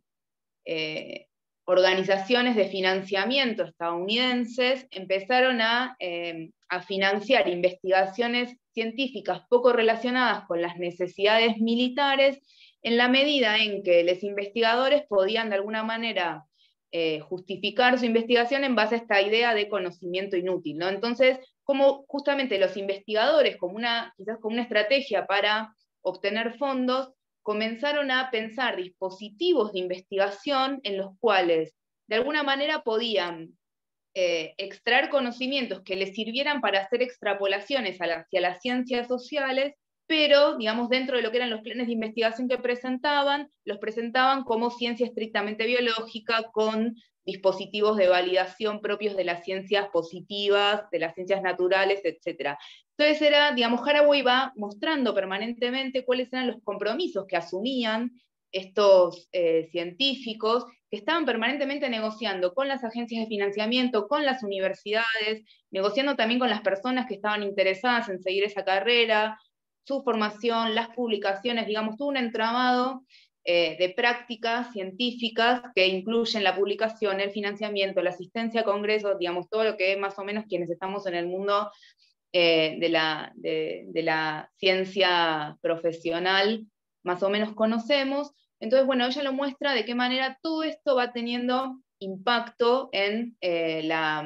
eh, organizaciones de financiamiento estadounidenses empezaron a, eh, a financiar investigaciones científicas poco relacionadas con las necesidades militares, en la medida en que los investigadores podían de alguna manera eh, justificar su investigación en base a esta idea de conocimiento inútil, ¿no? Entonces, como justamente los investigadores, como una, quizás como una estrategia para obtener fondos, comenzaron a pensar dispositivos de investigación en los cuales de alguna manera podían eh, extraer conocimientos que les sirvieran para hacer extrapolaciones hacia las ciencias sociales, pero, digamos, dentro de lo que eran los planes de investigación que presentaban, los presentaban como ciencia estrictamente biológica, con dispositivos de validación propios de las ciencias positivas, de las ciencias naturales, etcétera. Entonces era, digamos, Haraway va mostrando permanentemente cuáles eran los compromisos que asumían estos eh, científicos, que estaban permanentemente negociando con las agencias de financiamiento, con las universidades, negociando también con las personas que estaban interesadas en seguir esa carrera, su formación, las publicaciones, digamos, todo un entramado eh, de prácticas científicas que incluyen la publicación, el financiamiento, la asistencia a congresos, digamos, todo lo que más o menos quienes estamos en el mundo eh, de, la, de, de la ciencia profesional más o menos conocemos. Entonces, bueno, ella lo muestra de qué manera todo esto va teniendo impacto en, eh, la,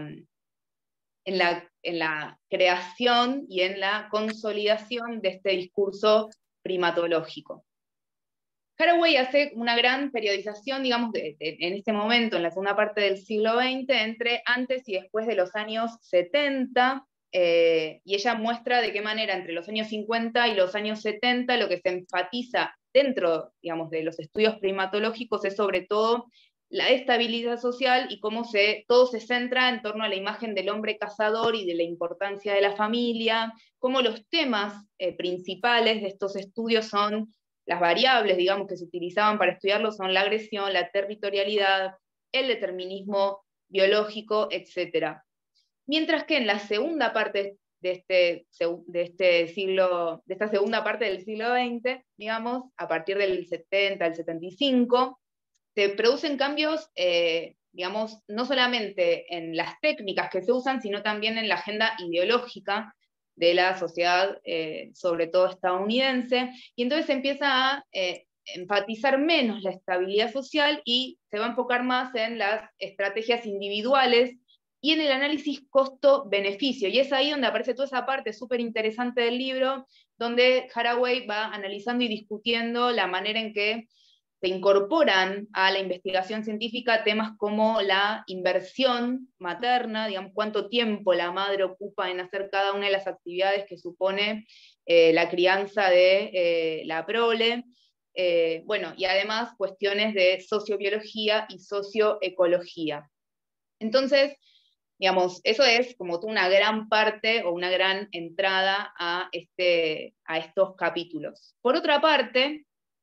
en, la, en la creación y en la consolidación de este discurso primatológico. Haraway hace una gran periodización, digamos, de, de, en este momento, en la segunda parte del siglo veinte, entre antes y después de los años setenta, eh, y ella muestra de qué manera entre los años cincuenta y los años setenta lo que se enfatiza dentro, digamos, de los estudios primatológicos es sobre todo la estabilidad social y cómo se, todo se centra en torno a la imagen del hombre cazador y de la importancia de la familia, cómo los temas eh, principales de estos estudios son las variables, digamos, que se utilizaban para estudiarlo son la agresión, la territorialidad, el determinismo biológico, etcétera. Mientras que en la segunda parte de este, de este siglo, de esta segunda parte del siglo veinte, digamos, a partir del setenta, el setenta y cinco, se producen cambios, eh, digamos, no solamente en las técnicas que se usan, sino también en la agenda ideológica de la sociedad, eh, sobre todo estadounidense, y entonces se empieza a eh, enfatizar menos la estabilidad social y se va a enfocar más en las estrategias individuales y en el análisis costo-beneficio, y es ahí donde aparece toda esa parte súper interesante del libro, donde Haraway va analizando y discutiendo la manera en que se incorporan a la investigación científica temas como la inversión materna, digamos, cuánto tiempo la madre ocupa en hacer cada una de las actividades que supone eh, la crianza de eh, la prole, eh, bueno, y además cuestiones de sociobiología y socioecología. Entonces, digamos, eso es como una gran parte o una gran entrada a, este, a estos capítulos. Por otra parte,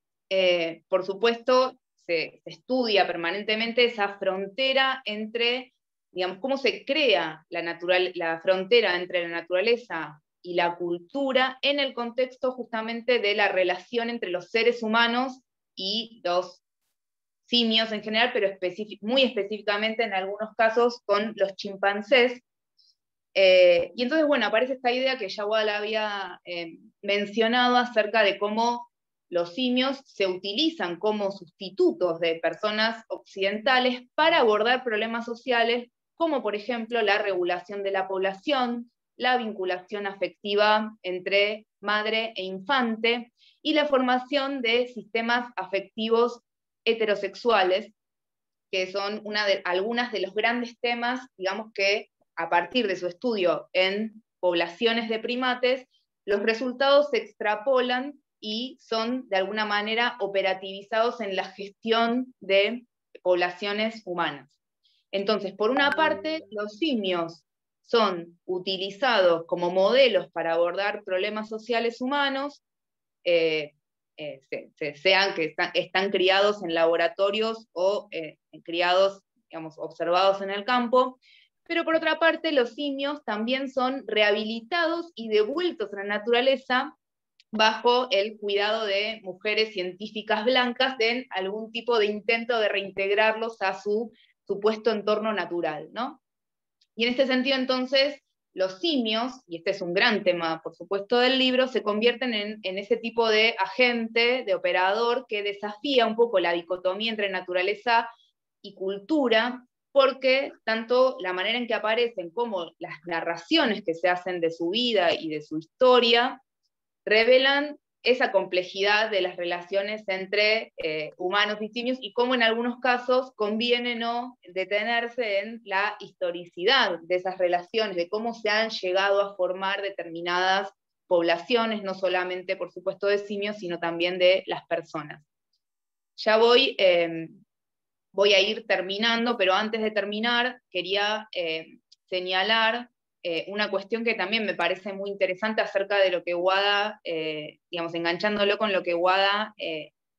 Eh, por supuesto, se, se estudia permanentemente esa frontera entre, digamos, cómo se crea la, natural, la frontera entre la naturaleza y la cultura en el contexto justamente de la relación entre los seres humanos y los simios en general, pero específic, muy específicamente en algunos casos con los chimpancés. Eh, y entonces, bueno, aparece esta idea que ya Wada había eh, mencionado acerca de cómo los simios se utilizan como sustitutos de personas occidentales para abordar problemas sociales, como por ejemplo la regulación de la población, la vinculación afectiva entre madre e infante, y la formación de sistemas afectivos heterosexuales, que son una de, algunas de los grandes temas, digamos, que a partir de su estudio en poblaciones de primates, los resultados se extrapolan y son de alguna manera operativizados en la gestión de poblaciones humanas. Entonces, por una parte, los simios son utilizados como modelos para abordar problemas sociales humanos, eh, eh, se, se, sean que están, están criados en laboratorios o eh, criados, digamos, observados en el campo, pero por otra parte, los simios también son rehabilitados y devueltos a la naturaleza bajo el cuidado de mujeres científicas blancas en algún tipo de intento de reintegrarlos a su supuesto entorno natural, ¿no? Y en este sentido, entonces, los simios, y este es un gran tema, por supuesto, del libro, se convierten en, en ese tipo de agente, de operador, que desafía un poco la dicotomía entre naturaleza y cultura, porque tanto la manera en que aparecen como las narraciones que se hacen de su vida y de su historia, revelan esa complejidad de las relaciones entre eh, humanos y simios y cómo en algunos casos conviene no detenerse en la historicidad de esas relaciones, de cómo se han llegado a formar determinadas poblaciones, no solamente, por supuesto, de simios, sino también de las personas. Ya voy, eh, voy a ir terminando, pero antes de terminar quería eh, señalar Eh, una cuestión que también me parece muy interesante acerca de lo que Wada, eh, digamos, enganchándolo con lo que Wada eh,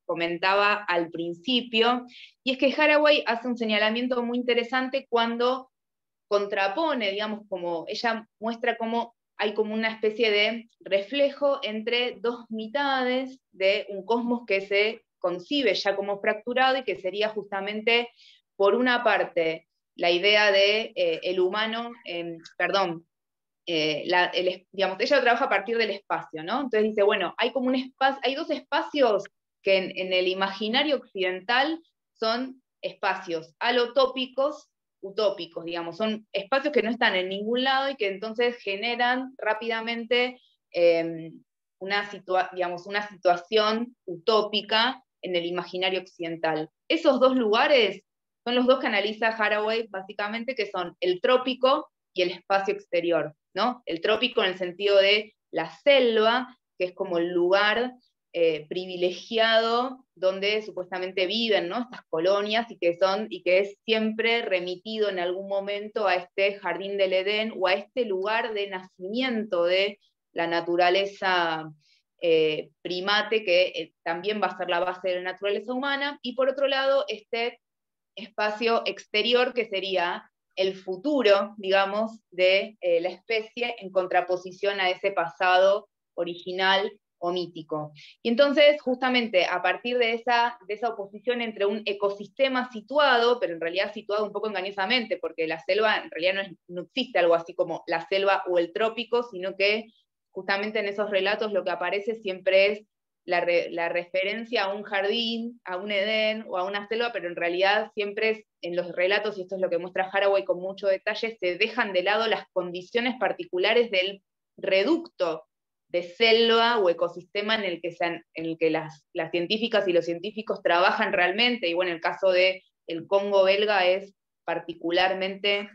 comentaba al principio, y es que Haraway hace un señalamiento muy interesante cuando contrapone, digamos, como ella muestra cómo hay como una especie de reflejo entre dos mitades de un cosmos que se concibe ya como fracturado y que sería justamente, por una parte, la idea de eh, el humano, eh, perdón, eh, la, el, digamos, ella trabaja a partir del espacio, ¿no? Entonces dice, bueno, hay como un espacio, hay dos espacios que en, en el imaginario occidental son espacios alotópicos, utópicos, digamos, son espacios que no están en ningún lado y que entonces generan rápidamente eh, una, situa digamos, una situación utópica en el imaginario occidental. Esos dos lugares son los dos que analiza Haraway, básicamente, que son el trópico y el espacio exterior, ¿no? El trópico en el sentido de la selva, que es como el lugar eh, privilegiado donde supuestamente viven, ¿no? Estas colonias, y que, son, y que es siempre remitido en algún momento a este jardín del Edén, o a este lugar de nacimiento de la naturaleza eh, primate, que eh, también va a ser la base de la naturaleza humana, y por otro lado, este espacio exterior, que sería el futuro, digamos, de eh, la especie, en contraposición a ese pasado original o mítico. Y entonces, justamente, a partir de esa, de esa oposición entre un ecosistema situado, pero en realidad situado un poco engañosamente, porque la selva en realidad no, es, no existe algo así como la selva o el trópico, sino que justamente en esos relatos lo que aparece siempre es La, re, la referencia a un jardín, a un Edén o a una selva, pero en realidad siempre es, en los relatos, y esto es lo que muestra Haraway con mucho detalle, se dejan de lado las condiciones particulares del reducto de selva o ecosistema en el que, se, en el que las, las científicas y los científicos trabajan realmente, y bueno, el caso del Congo belga es particularmente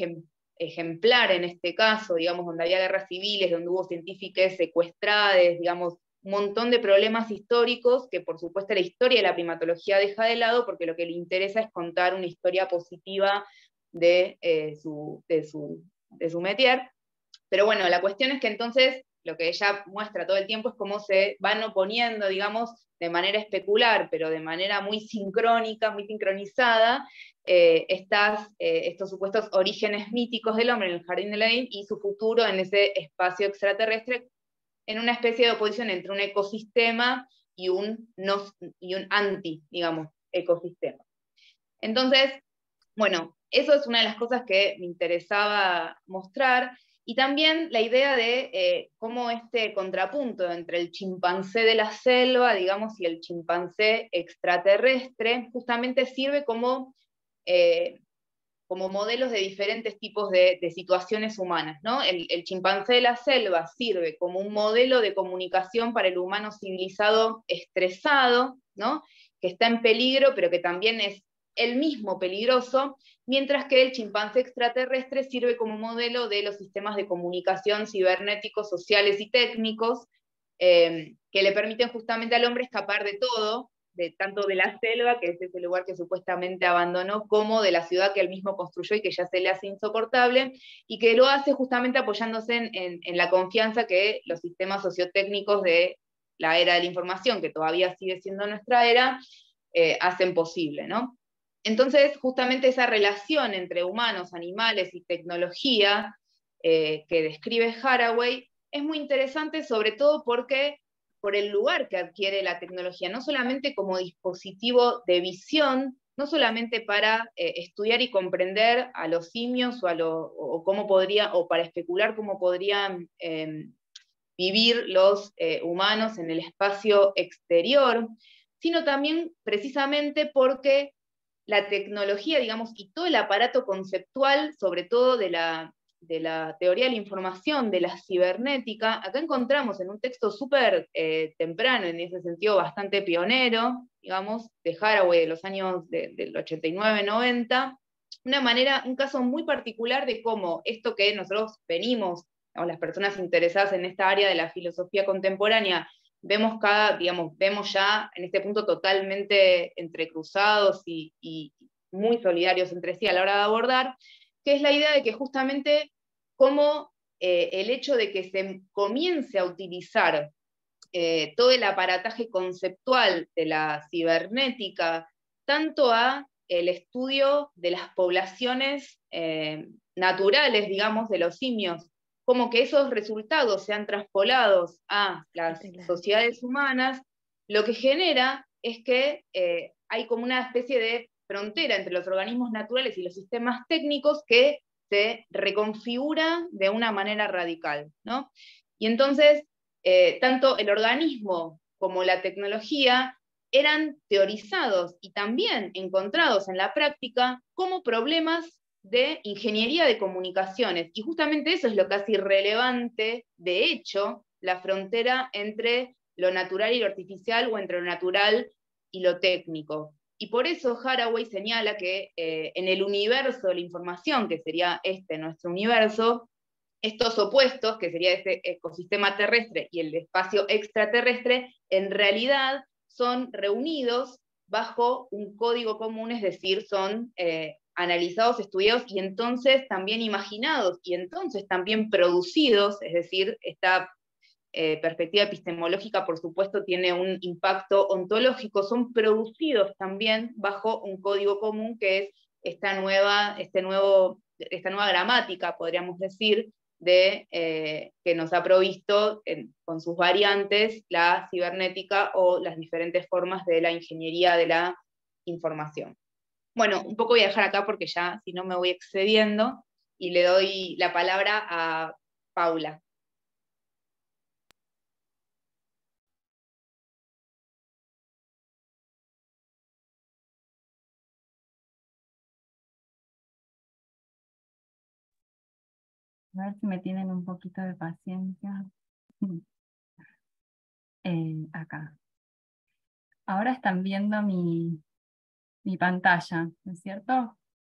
ejemplar en este caso, digamos, donde había guerras civiles, donde hubo científicos secuestrados, digamos, un montón de problemas históricos que por supuesto la historia de la primatología deja de lado, porque lo que le interesa es contar una historia positiva de, eh, su, de, su, de su métier. Pero bueno, la cuestión es que entonces lo que ella muestra todo el tiempo es cómo se van oponiendo, digamos, de manera especular, pero de manera muy sincrónica, muy sincronizada, eh, estas, eh, estos supuestos orígenes míticos del hombre en el jardín del Edén y su futuro en ese espacio extraterrestre, en una especie de oposición entre un ecosistema y un, no, y un anti, digamos, ecosistema. Entonces, bueno, eso es una de las cosas que me interesaba mostrar, y también la idea de eh, cómo este contrapunto entre el chimpancé de la selva, digamos, y el chimpancé extraterrestre, justamente sirve como... Eh, como modelos de diferentes tipos de, de situaciones humanas, ¿no? El, el chimpancé de la selva sirve como un modelo de comunicación para el humano civilizado estresado, ¿no? Que está en peligro, pero que también es él mismo peligroso, mientras que el chimpancé extraterrestre sirve como modelo de los sistemas de comunicación cibernéticos, sociales y técnicos, eh, que le permiten justamente al hombre escapar de todo, de, tanto de la selva, que es ese lugar que supuestamente abandonó, como de la ciudad que él mismo construyó y que ya se le hace insoportable, y que lo hace justamente apoyándose en, en, en la confianza que los sistemas sociotécnicos de la era de la información, que todavía sigue siendo nuestra era, eh, hacen posible, ¿no? Entonces, justamente esa relación entre humanos, animales y tecnología eh, que describe Haraway es muy interesante, sobre todo porque por el lugar que adquiere la tecnología, no solamente como dispositivo de visión, no solamente para eh, estudiar y comprender a los simios o, a lo, o, cómo podría, o para especular cómo podrían eh, vivir los eh, humanos en el espacio exterior, sino también precisamente porque la tecnología, digamos, y todo el aparato conceptual, sobre todo de la, de la teoría de la información, de la cibernética, acá encontramos en un texto súper eh, temprano, en ese sentido bastante pionero, digamos, de Haraway de los años de, del ochenta y nueve noventa, una manera, un caso muy particular de cómo esto que nosotros venimos, digamos, las personas interesadas en esta área de la filosofía contemporánea, vemos cada, digamos, vemos ya en este punto totalmente entrecruzados y, y muy solidarios entre sí a la hora de abordar, que es la idea de que justamente como eh, el hecho de que se comience a utilizar eh, todo el aparataje conceptual de la cibernética, tanto a el estudio de las poblaciones eh, naturales, digamos, de los simios, como que esos resultados sean traspolados a las sociedades humanas, lo que genera es que eh, hay como una especie de frontera entre los organismos naturales y los sistemas técnicos que se reconfigura de una manera radical, ¿no? Y entonces, eh, tanto el organismo como la tecnología eran teorizados y también encontrados en la práctica como problemas de ingeniería de comunicaciones. Y justamente eso es lo que hace irrelevante, de hecho, la frontera entre lo natural y lo artificial, o entre lo natural y lo técnico. Y por eso Haraway señala que eh, en el universo de la información, que sería este nuestro universo, estos opuestos, que sería este ecosistema terrestre y el espacio extraterrestre, en realidad son reunidos bajo un código común, es decir, son eh, analizados, estudiados y entonces también imaginados y entonces también producidos, es decir, esta eh, perspectiva epistemológica, por supuesto, tiene un impacto ontológico, son producidos también bajo un código común que es esta nueva, este nuevo, esta nueva gramática, podríamos decir, de, eh, que nos ha provisto en, con sus variantes la cibernética o las diferentes formas de la ingeniería de la información. Bueno, un poco voy a dejar acá porque ya, si no, me voy excediendo, y le doy la palabra a Paula. A ver si me tienen un poquito de paciencia. Eh, acá. Ahora están viendo mi, mi pantalla, ¿no es cierto?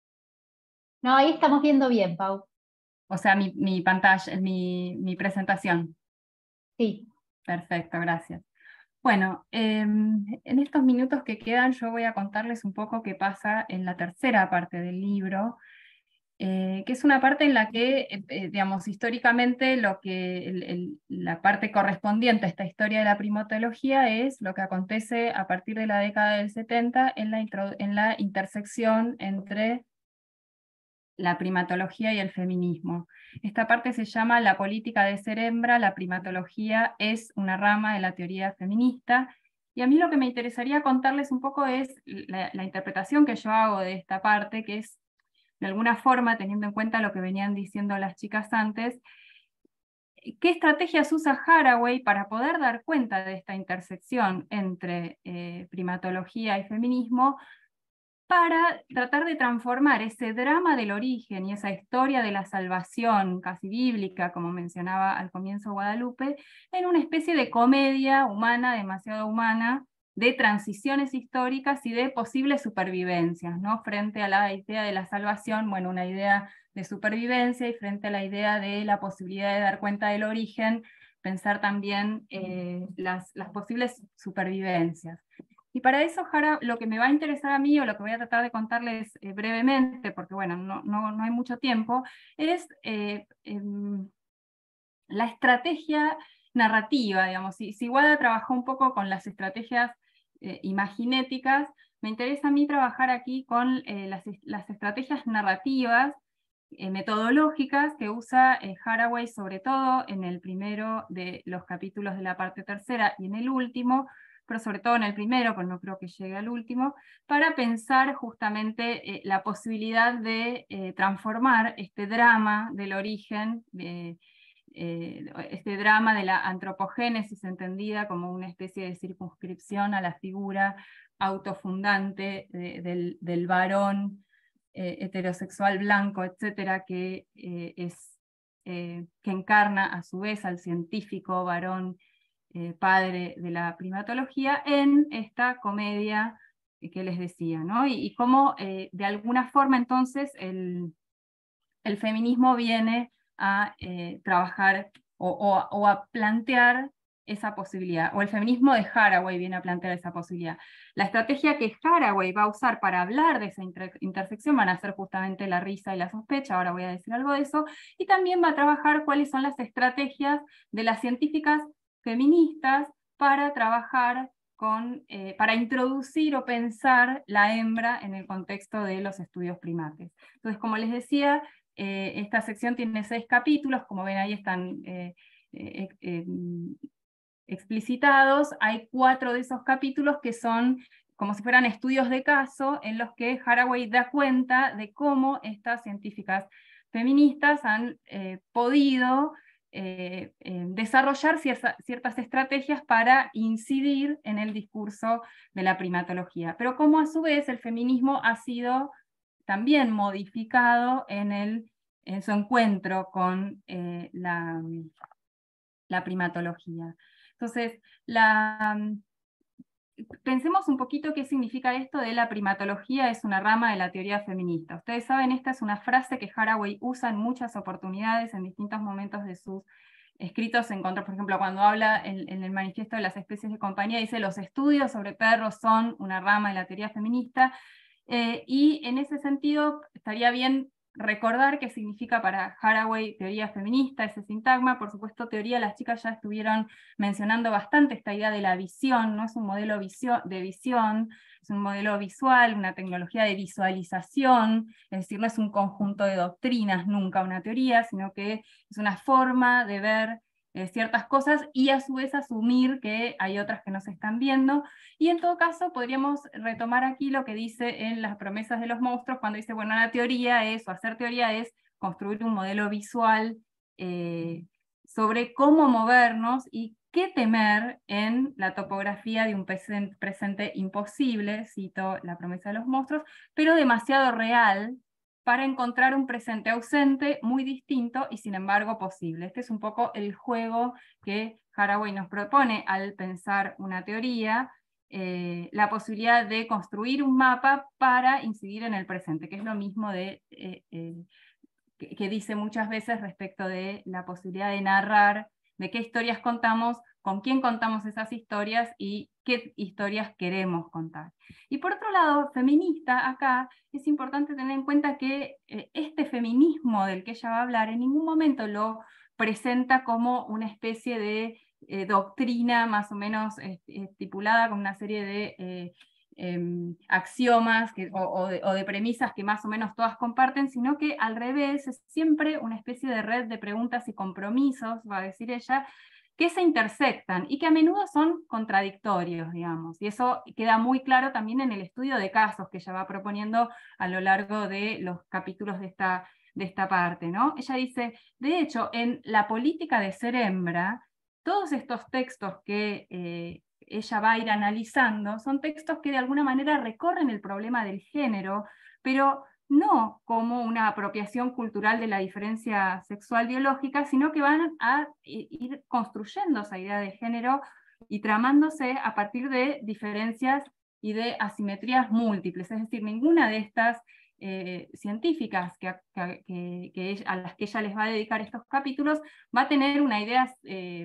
No, ahí estamos viendo bien, Pau. O sea, mi, mi pantalla, mi, mi presentación. Sí. Perfecto, gracias. Bueno, eh, en estos minutos que quedan yo voy a contarles un poco qué pasa en la tercera parte del libro, Eh, que es una parte en la que, eh, digamos, históricamente lo que el, el, la parte correspondiente a esta historia de la primatología es lo que acontece a partir de la década del setenta en la, intro, en la intersección entre la primatología y el feminismo. Esta parte se llama La política de ser hembra, la primatología es una rama de la teoría feminista, y a mí lo que me interesaría contarles un poco es la, la interpretación que yo hago de esta parte, que es de alguna forma, teniendo en cuenta lo que venían diciendo las chicas antes, ¿qué estrategias usa Haraway para poder dar cuenta de esta intersección entre eh, primatología y feminismo, para tratar de transformar ese drama del origen y esa historia de la salvación casi bíblica, como mencionaba al comienzo Guadalupe, en una especie de comedia humana, demasiado humana, de transiciones históricas y de posibles supervivencias, ¿no? Frente a la idea de la salvación, bueno, una idea de supervivencia, y frente a la idea de la posibilidad de dar cuenta del origen, pensar también eh, las, las posibles supervivencias. Y para eso, Jara, lo que me va a interesar a mí, o lo que voy a tratar de contarles eh, brevemente, porque bueno, no, no, no hay mucho tiempo, es eh, eh, la estrategia narrativa, digamos. Si, si Wada trabajó un poco con las estrategias eh, imaginéticas, me interesa a mí trabajar aquí con eh, las, las estrategias narrativas, eh, metodológicas, que usa eh, Haraway, sobre todo en el primero de los capítulos de la parte tercera y en el último, pero sobre todo en el primero, pues no creo que llegue al último, para pensar justamente eh, la posibilidad de eh, transformar este drama del origen, eh, eh, este drama de la antropogénesis entendida como una especie de circunscripción a la figura autofundante de, del, del varón eh, heterosexual blanco, etcétera, que, eh, es, eh, que encarna a su vez al científico varón Eh, padre de la primatología, en esta comedia que les decía, ¿no? Y, y cómo eh, de alguna forma entonces el, el feminismo viene a eh, trabajar o, o, o a plantear esa posibilidad, o el feminismo de Haraway viene a plantear esa posibilidad. La estrategia que Haraway va a usar para hablar de esa inter intersección van a ser justamente la risa y la sospecha, ahora voy a decir algo de eso, y también va a trabajar cuáles son las estrategias de las científicas feministas para trabajar con, eh, para introducir o pensar la hembra en el contexto de los estudios primates. Entonces, como les decía, eh, esta sección tiene seis capítulos, como ven ahí están eh, eh, eh, explicitados. Hay cuatro de esos capítulos que son como si fueran estudios de caso, en los que Haraway da cuenta de cómo estas científicas feministas han eh, podido eh, eh, desarrollar cierta, ciertas estrategias para incidir en el discurso de la primatología, pero cómo a su vez el feminismo ha sido también modificado en, el, en su encuentro con eh, la, la primatología. Entonces, la... Pensemos un poquito qué significa esto de la primatología es una rama de la teoría feminista. Ustedes saben, esta es una frase que Haraway usa en muchas oportunidades, en distintos momentos de sus escritos en contra, por ejemplo, cuando habla en, en el manifiesto de las especies de compañía, dice los estudios sobre perros son una rama de la teoría feminista, eh, y en ese sentido estaría bien recordar qué significa para Haraway teoría feminista, ese sintagma. Por supuesto, teoría, las chicas ya estuvieron mencionando bastante esta idea de la visión, no es un modelo de visión, es un modelo visual, una tecnología de visualización, es decir, no es un conjunto de doctrinas, nunca una teoría, sino que es una forma de ver eh, ciertas cosas y a su vez asumir que hay otras que no se están viendo. Y en todo caso podríamos retomar aquí lo que dice en Las promesas de los monstruos, cuando dice, bueno, la teoría es, o hacer teoría es construir un modelo visual eh, sobre cómo movernos y qué temer en la topografía de un presente imposible, cito La promesa de los monstruos, pero demasiado real para encontrar un presente ausente muy distinto y sin embargo posible. Este es un poco el juego que Haraway nos propone al pensar una teoría, eh, la posibilidad de construir un mapa para incidir en el presente, que es lo mismo de, eh, eh, que, que dice muchas veces respecto de la posibilidad de narrar, de qué historias contamos, con quién contamos esas historias y qué historias queremos contar. Y por otro lado, feminista, acá es importante tener en cuenta que eh, este feminismo del que ella va a hablar en ningún momento lo presenta como una especie de eh, doctrina más o menos estipulada con una serie de eh, eh, axiomas que, o, o, de, o de premisas que más o menos todas comparten, sino que al revés es siempre una especie de red de preguntas y compromisos, va a decir ella, que se intersectan y que a menudo son contradictorios, digamos. Y eso queda muy claro también en el estudio de casos que ella va proponiendo a lo largo de los capítulos de esta, de esta parte, ¿no? Ella dice, de hecho, en La política de ser hembra, todos estos textos que eh, ella va a ir analizando son textos que de alguna manera recorren el problema del género, pero no como una apropiación cultural de la diferencia sexual biológica, sino que van a ir construyendo esa idea de género y tramándose a partir de diferencias y de asimetrías múltiples. Es decir, ninguna de estas eh, científicas que, que, que, a las que ella les va a dedicar estos capítulos va a tener una idea... Eh,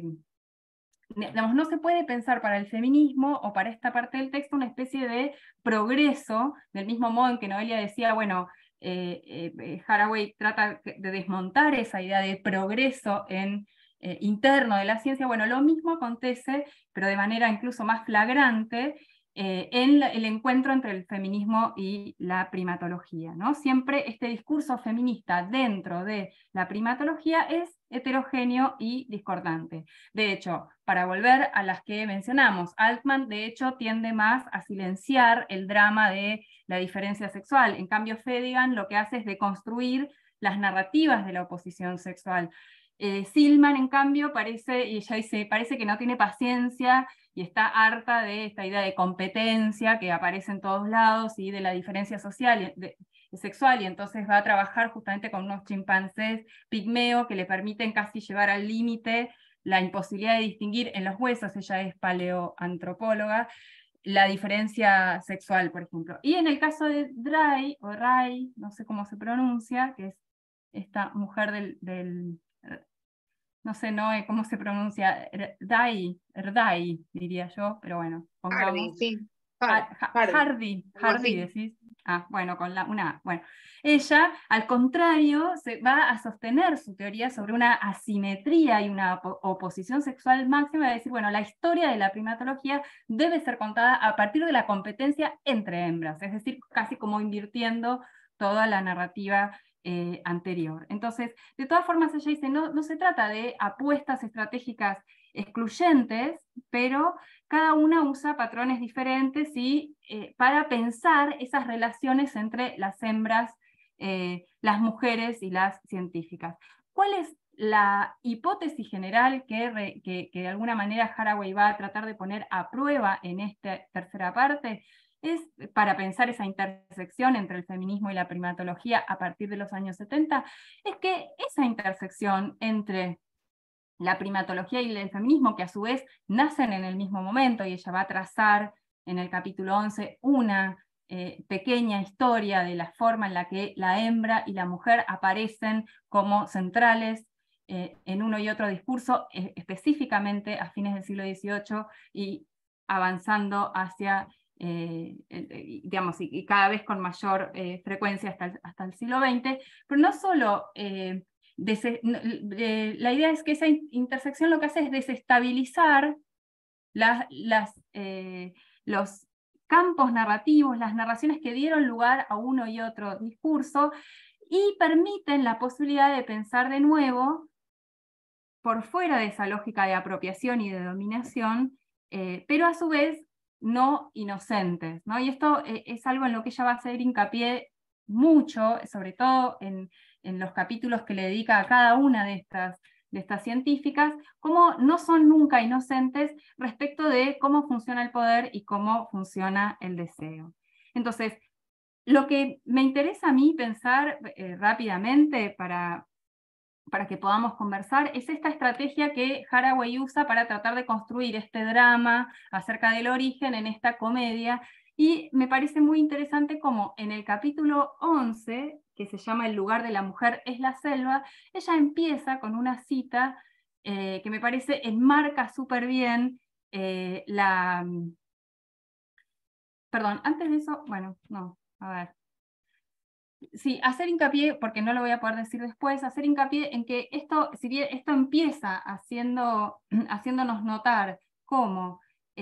Digamos, no se puede pensar para el feminismo o para esta parte del texto una especie de progreso, del mismo modo en que Noelia decía, bueno, eh, eh, Haraway trata de desmontar esa idea de progreso en, eh, interno de la ciencia. Bueno, lo mismo acontece, pero de manera incluso más flagrante, eh, en la, el encuentro entre el feminismo y la primatología, ¿no? Siempre este discurso feminista dentro de la primatología es heterogéneo y discordante. De hecho, para volver a las que mencionamos, Altman de hecho tiende más a silenciar el drama de la diferencia sexual. En cambio, Fedigan lo que hace es deconstruir las narrativas de la oposición sexual. Eh, Silman, en cambio, parece, y ella dice, parece que no tiene paciencia y está harta de esta idea de competencia que aparece en todos lados y de la diferencia social, de, sexual, y entonces va a trabajar justamente con unos chimpancés pigmeo que le permiten casi llevar al límite la imposibilidad de distinguir en los huesos, ella es paleoantropóloga, la diferencia sexual, por ejemplo. Y en el caso de Dry, o Ray, no sé cómo se pronuncia, que es esta mujer del, del no sé, no, cómo se pronuncia, Erdai, Erdai, diría yo, pero bueno, pongamos. Hardy, sí. Hardy, Hardy, Hardy, decís. Ah, bueno, con la, una, bueno. Ella, al contrario, se va a sostener su teoría sobre una asimetría y una op oposición sexual máxima, de decir, bueno, la historia de la primatología debe ser contada a partir de la competencia entre hembras, es decir, casi como invirtiendo toda la narrativa eh, anterior. Entonces, de todas formas, ella dice, no, no se trata de apuestas estratégicas excluyentes, pero cada una usa patrones diferentes y, eh, para pensar esas relaciones entre las hembras, eh, las mujeres y las científicas. ¿Cuál es la hipótesis general que, re, que, que de alguna manera Haraway va a tratar de poner a prueba en esta tercera parte? Es para pensar esa intersección entre el feminismo y la primatología a partir de los años setenta, es que esa intersección entre la primatología y el feminismo, que a su vez nacen en el mismo momento, y ella va a trazar en el capítulo once una eh, pequeña historia de la forma en la que la hembra y la mujer aparecen como centrales eh, en uno y otro discurso, eh, específicamente a fines del siglo dieciocho y avanzando hacia, eh, eh, digamos, y, y cada vez con mayor eh, frecuencia hasta el, hasta el siglo veinte, pero no solo... Eh, la idea es que esa intersección lo que hace es desestabilizar las, las, eh, los campos narrativos, las narraciones que dieron lugar a uno y otro discurso, y permiten la posibilidad de pensar de nuevo por fuera de esa lógica de apropiación y de dominación, eh, pero a su vez no inocentes, ¿no? Y esto eh, es algo en lo que ella va a hacer hincapié mucho, sobre todo en, en los capítulos que le dedica a cada una de estas, de estas científicas, como no son nunca inocentes respecto de cómo funciona el poder y cómo funciona el deseo. Entonces, lo que me interesa a mí pensar eh, rápidamente para, para que podamos conversar es esta estrategia que Haraway usa para tratar de construir este drama acerca del origen en esta comedia. Y me parece muy interesante como en el capítulo once, que se llama El lugar de la mujer es la selva, ella empieza con una cita eh, que me parece enmarca súper bien eh, la... Perdón, antes de eso, bueno, no, a ver. Sí, hacer hincapié, porque no lo voy a poder decir después, hacer hincapié en que esto, si bien esto empieza haciendo, haciéndonos notar cómo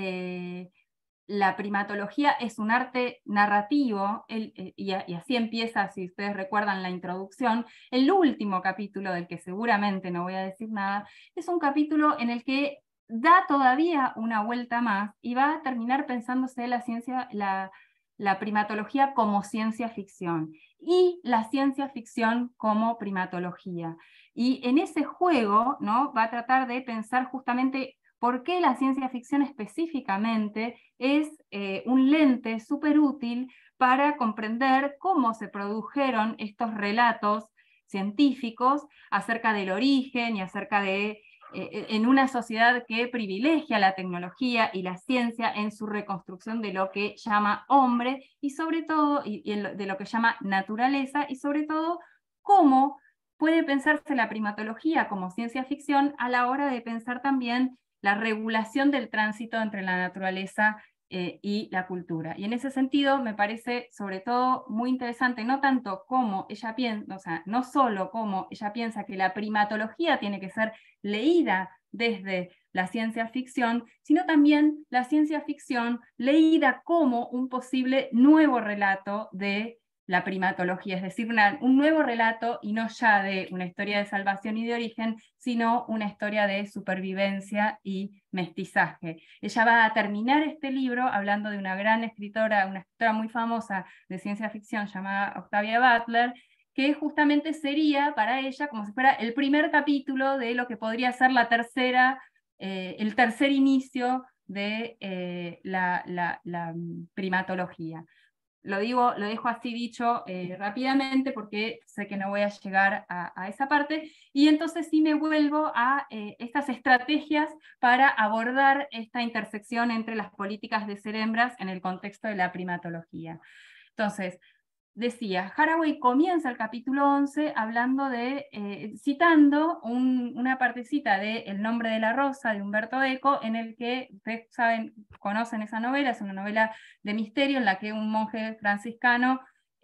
eh, la primatología es un arte narrativo, el, eh, y, y así empieza, si ustedes recuerdan la introducción, el último capítulo del que seguramente no voy a decir nada, es un capítulo en el que da todavía una vuelta más y va a terminar pensándose la ciencia, la, la primatología como ciencia ficción y la ciencia ficción como primatología. Y en ese juego, ¿no?, va a tratar de pensar justamente por qué la ciencia ficción específicamente es eh, un lente súper útil para comprender cómo se produjeron estos relatos científicos acerca del origen y acerca de, eh, en una sociedad que privilegia la tecnología y la ciencia en su reconstrucción de lo que llama hombre, y sobre todo, y, y de lo que llama naturaleza, y sobre todo, cómo puede pensarse la primatología como ciencia ficción a la hora de pensar también la regulación del tránsito entre la naturaleza eh, y la cultura. Y en ese sentido me parece sobre todo muy interesante, no tanto cómo ella piensa, o sea, no solo cómo ella piensa que la primatología tiene que ser leída desde la ciencia ficción, sino también la ciencia ficción leída como un posible nuevo relato de la primatología, es decir, una, un nuevo relato, y no ya de una historia de salvación y de origen, sino una historia de supervivencia y mestizaje. Ella va a terminar este libro hablando de una gran escritora, una escritora muy famosa de ciencia ficción llamada Octavia Butler, que justamente sería para ella como si fuera el primer capítulo de lo que podría ser la tercera, eh, el tercer inicio de eh, la, la, la primatología. Lo digo, lo dejo así dicho eh, rápidamente porque sé que no voy a llegar a, a esa parte, y entonces sí me vuelvo a eh, estas estrategias para abordar esta intersección entre las políticas de ser hembras en el contexto de la primatología. Entonces, decía, Haraway comienza el capítulo once hablando de, eh, citando un, una partecita de El nombre de la rosa, de Umberto Eco, en el que, ustedes saben, conocen esa novela, es una novela de misterio en la que un monje franciscano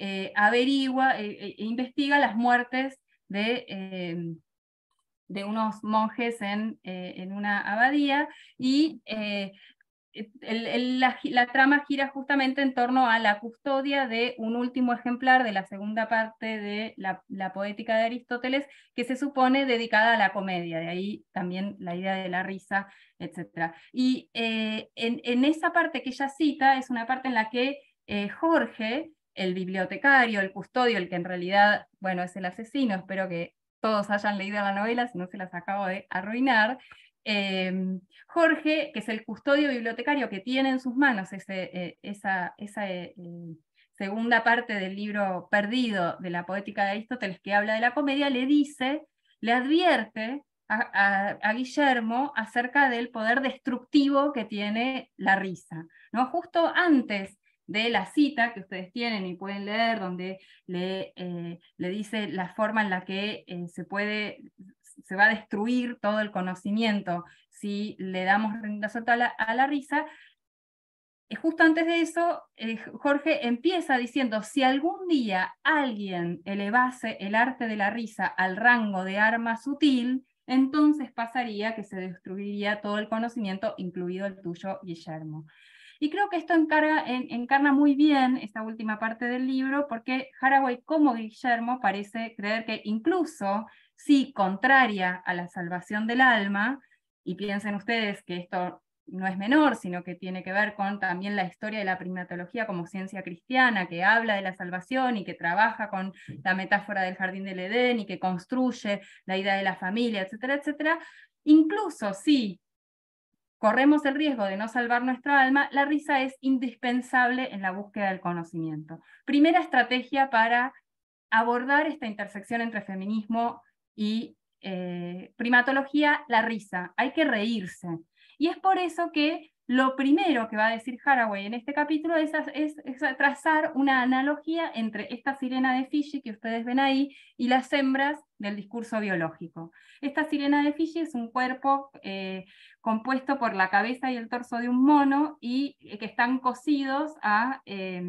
eh, averigua e eh, eh, investiga las muertes de, eh, de unos monjes en, eh, en una abadía, y eh, El, el, la, la trama gira justamente en torno a la custodia de un último ejemplar de la segunda parte de la, la Poética de Aristóteles, que se supone dedicada a la comedia, de ahí también la idea de la risa, etcétera. Y eh, en, en esa parte que ella cita, es una parte en la que eh, Jorge, el bibliotecario, el custodio, el que en realidad, bueno, es el asesino, espero que todos hayan leído la novela, si no se las acabo de arruinar. Eh, Jorge, que es el custodio bibliotecario que tiene en sus manos ese, eh, esa, esa eh, segunda parte del libro perdido de la Poética de Aristóteles, que habla de la comedia, le dice, le advierte a, a, a Guillermo acerca del poder destructivo que tiene la risa, ¿no? Justo antes de la cita que ustedes tienen y pueden leer, donde le, eh, le dice la forma en la que eh, se puede... se va a destruir todo el conocimiento si le damos rienda suelta a la, a la risa. Justo antes de eso, eh, Jorge empieza diciendo, si algún día alguien elevase el arte de la risa al rango de arma sutil, entonces pasaría que se destruiría todo el conocimiento, incluido el tuyo, Guillermo. Y creo que esto encarga, en, encarna muy bien esta última parte del libro, porque Haraway, como Guillermo, parece creer que incluso si contraria a la salvación del alma, y piensen ustedes que esto no es menor, sino que tiene que ver con también la historia de la primatología como ciencia cristiana, que habla de la salvación y que trabaja con la metáfora del jardín del Edén y que construye la idea de la familia, etcétera, etcétera. Incluso si corremos el riesgo de no salvar nuestra alma, la risa es indispensable en la búsqueda del conocimiento. Primera estrategia para abordar esta intersección entre feminismo y eh, primatología, la risa. Hay que reírse. Y es por eso que lo primero que va a decir Haraway en este capítulo es, es, es trazar una analogía entre esta sirena de Fiji que ustedes ven ahí y las hembras del discurso biológico. Esta sirena de Fiji es un cuerpo eh, compuesto por la cabeza y el torso de un mono y eh, que están cosidos a eh,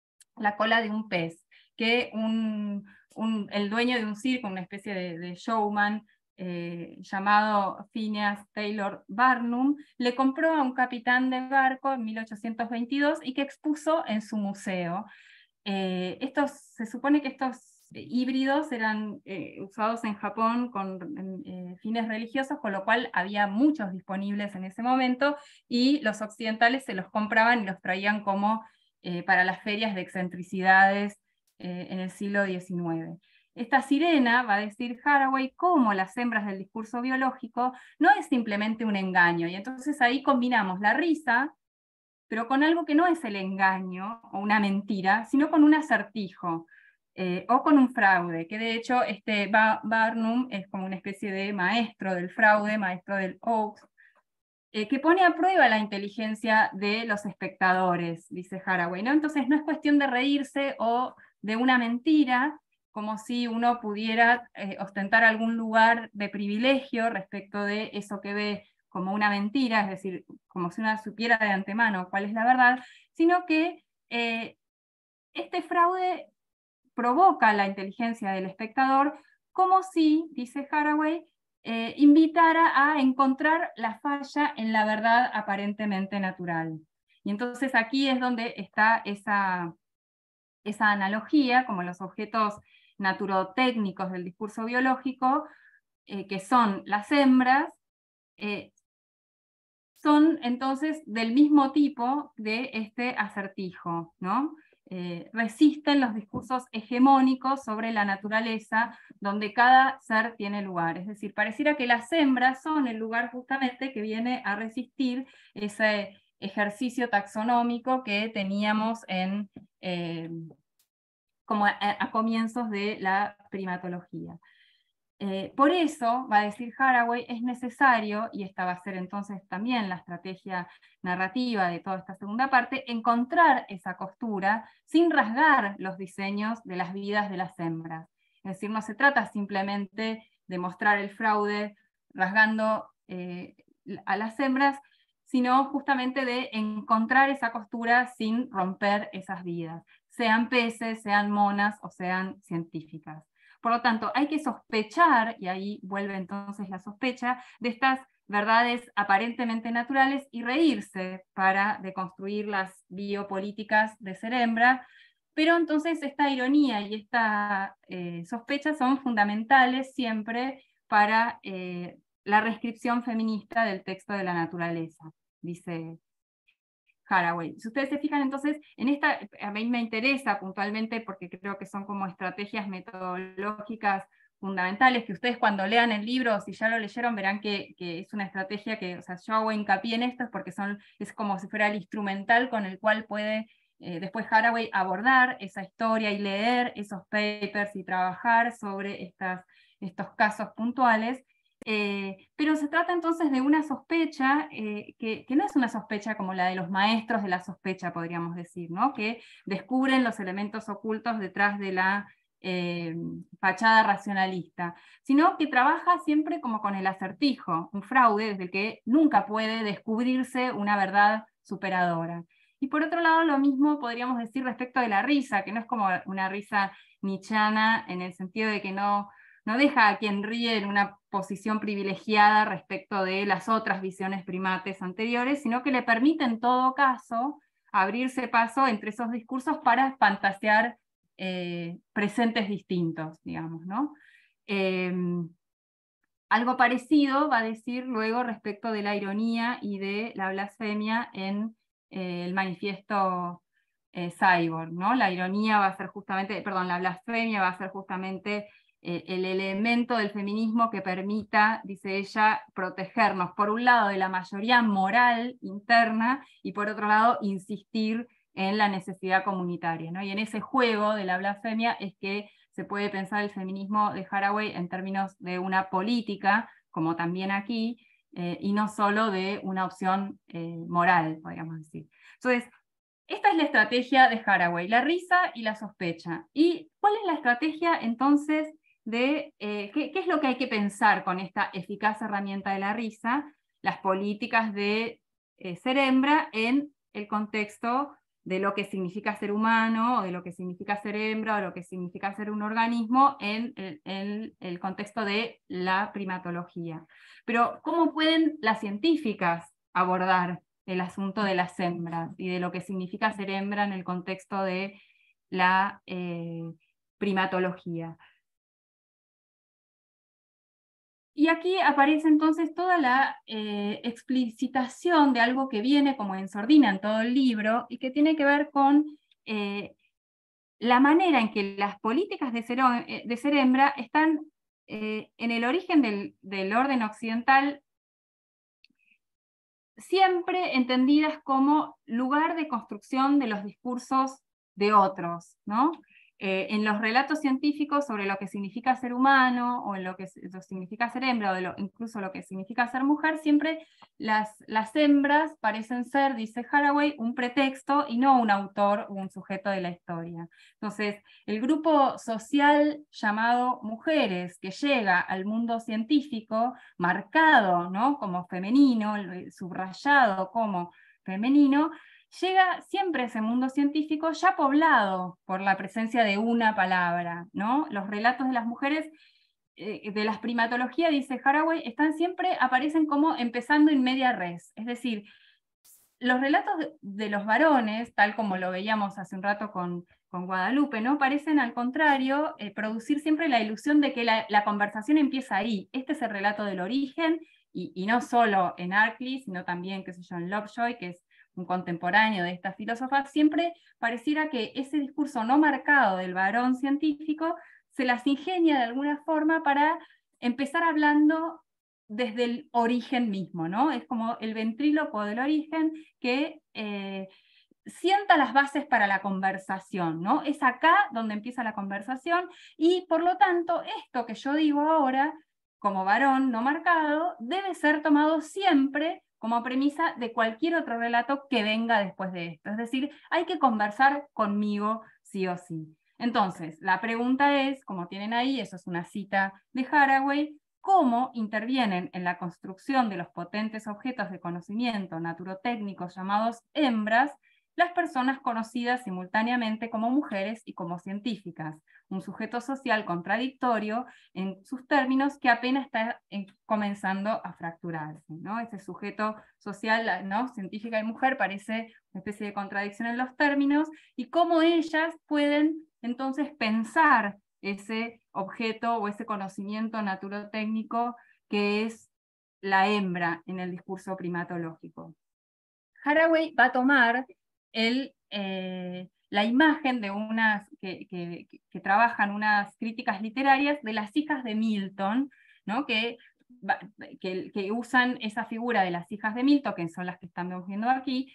la cola de un pez, que un, un, el dueño de un circo, una especie de, de showman, Eh, llamado Phineas Taylor Barnum, le compró a un capitán de barco en mil ochocientos veintidós y que expuso en su museo. Eh, estos, se supone que estos híbridos eran eh, usados en Japón con eh, fines religiosos, con lo cual había muchos disponibles en ese momento y los occidentales se los compraban y los traían como eh, para las ferias de excentricidades eh, en el siglo diecinueve. Esta sirena, va a decir Haraway, como las hembras del discurso biológico, no es simplemente un engaño, y entonces ahí combinamos la risa, pero con algo que no es el engaño o una mentira, sino con un acertijo, eh, o con un fraude, que de hecho este Barnum es como una especie de maestro del fraude, maestro del hoax, eh, que pone a prueba la inteligencia de los espectadores, dice Haraway, ¿no? Entonces no es cuestión de reírse o de una mentira, como si uno pudiera eh, ostentar algún lugar de privilegio respecto de eso que ve como una mentira, es decir, como si uno supiera de antemano cuál es la verdad, sino que eh, este fraude provoca la inteligencia del espectador, como si, dice Haraway, eh, invitara a encontrar la falla en la verdad aparentemente natural. Y entonces aquí es donde está esa, esa analogía, como los objetos naturotécnicos del discurso biológico, eh, que son las hembras, eh, son entonces del mismo tipo de este acertijo, ¿no? Eh, resisten los discursos hegemónicos sobre la naturaleza, donde cada ser tiene lugar. Es decir, pareciera que las hembras son el lugar justamente que viene a resistir ese ejercicio taxonómico que teníamos en... Eh, como a, a comienzos de la primatología. Eh, por eso, va a decir Haraway, es necesario, y esta va a ser entonces también la estrategia narrativa de toda esta segunda parte, encontrar esa costura sin rasgar los diseños de las vidas de las hembras. Es decir, no se trata simplemente de mostrar el fraude rasgando eh, a las hembras, sino justamente de encontrar esa costura sin romper esas vidas. sean peces, sean monas o sean científicas. Por lo tanto, hay que sospechar, y ahí vuelve entonces la sospecha, de estas verdades aparentemente naturales y reírse para deconstruir las biopolíticas de Serembra, pero entonces esta ironía y esta eh, sospecha son fundamentales siempre para eh, la reescripción feminista del texto de la naturaleza, dice Haraway. Si ustedes se fijan entonces, en esta, a mí me interesa puntualmente porque creo que son como estrategias metodológicas fundamentales, que ustedes cuando lean el libro, si ya lo leyeron, verán que, que es una estrategia que, o sea, yo hago hincapié en esto, es porque son, es como si fuera el instrumental con el cual puede eh, después Haraway abordar esa historia y leer esos papers y trabajar sobre estas, estos casos puntuales. Eh, pero se trata entonces de una sospecha eh, que, que no es una sospecha como la de los maestros de la sospecha, podríamos decir, ¿no? Que descubren los elementos ocultos detrás de la eh, fachada racionalista, sino que trabaja siempre como con el acertijo, un fraude desde el que nunca puede descubrirse una verdad superadora. Y por otro lado, lo mismo podríamos decir respecto de la risa, que no es como una risa nietzscheana en el sentido de que no... no deja a quien ríe en una posición privilegiada respecto de las otras visiones primates anteriores, sino que le permite en todo caso abrirse paso entre esos discursos para fantasear eh, presentes distintos, digamos, ¿no? Eh, algo parecido va a decir luego respecto de la ironía y de la blasfemia en eh, el manifiesto eh, Cyborg, ¿no? La ironía va a ser justamente, perdón, la blasfemia va a ser justamente el elemento del feminismo que permita, dice ella, protegernos, por un lado, de la mayoría moral interna, y por otro lado, insistir en la necesidad comunitaria, ¿no? Y en ese juego de la blasfemia es que se puede pensar el feminismo de Haraway en términos de una política, como también aquí, eh, y no solo de una opción eh, moral, podríamos decir. Entonces, esta es la estrategia de Haraway, la risa y la sospecha. ¿Y cuál es la estrategia entonces de eh, ¿qué, qué es lo que hay que pensar con esta eficaz herramienta de la risa? Las políticas de eh, Serembra en el contexto de lo que significa ser humano, o de lo que significa ser hembra, o lo que significa ser un organismo en el, en el contexto de la primatología. Pero ¿cómo pueden las científicas abordar el asunto de las hembras y de lo que significa ser hembra en el contexto de la eh, primatología? Y aquí aparece entonces toda la eh, explicitación de algo que viene como en sordina en todo el libro y que tiene que ver con eh, la manera en que las políticas de ser, de ser hembra están eh, en el origen del, del orden occidental siempre entendidas como lugar de construcción de los discursos de otros, ¿no? Eh, en los relatos científicos sobre lo que significa ser humano, o en lo que lo significa ser hembra, o de lo, incluso lo que significa ser mujer, siempre las, las hembras parecen ser, dice Haraway, un pretexto y no un autor o un sujeto de la historia. Entonces, el grupo social llamado mujeres, que llega al mundo científico, marcado, ¿no?, como femenino, subrayado como femenino, llega siempre a ese mundo científico ya poblado por la presencia de una palabra, ¿no? Los relatos de las mujeres eh, de las primatologías, dice Haraway, están siempre, aparecen como empezando in media res, es decir, los relatos de, de los varones, tal como lo veíamos hace un rato con, con Guadalupe, ¿no?, parecen al contrario eh, producir siempre la ilusión de que la, la conversación empieza ahí. Este es el relato del origen, y, y no solo en Arkley, sino también, qué sé yo, en Lovejoy, que es un contemporáneo de estas filósofas. Siempre pareciera que ese discurso no marcado del varón científico se las ingenia de alguna forma para empezar hablando desde el origen mismo, ¿no? Es como el ventríloco del origen que eh, sienta las bases para la conversación, ¿no? Es acá donde empieza la conversación, y por lo tanto esto que yo digo ahora, como varón no marcado, debe ser tomado siempre como premisa de cualquier otro relato que venga después de esto. Es decir, hay que conversar conmigo sí o sí. Entonces, la pregunta es, como tienen ahí, eso es una cita de Haraway, ¿cómo intervienen en la construcción de los potentes objetos de conocimiento naturotécnicos llamados hembras las personas conocidas simultáneamente como mujeres y como científicas, un sujeto social contradictorio en sus términos que apenas está en, comenzando a fracturarse, ¿no? Ese sujeto social, ¿no? Científica y mujer parece una especie de contradicción en los términos, y cómo ellas pueden entonces pensar ese objeto o ese conocimiento naturotécnico que es la hembra en el discurso primatológico. Haraway va a tomar el, eh, la imagen de unas que, que, que trabajan unas críticas literarias de las hijas de Milton, ¿no? que, que, que usan esa figura de las hijas de Milton, que son las que estamos viendo aquí,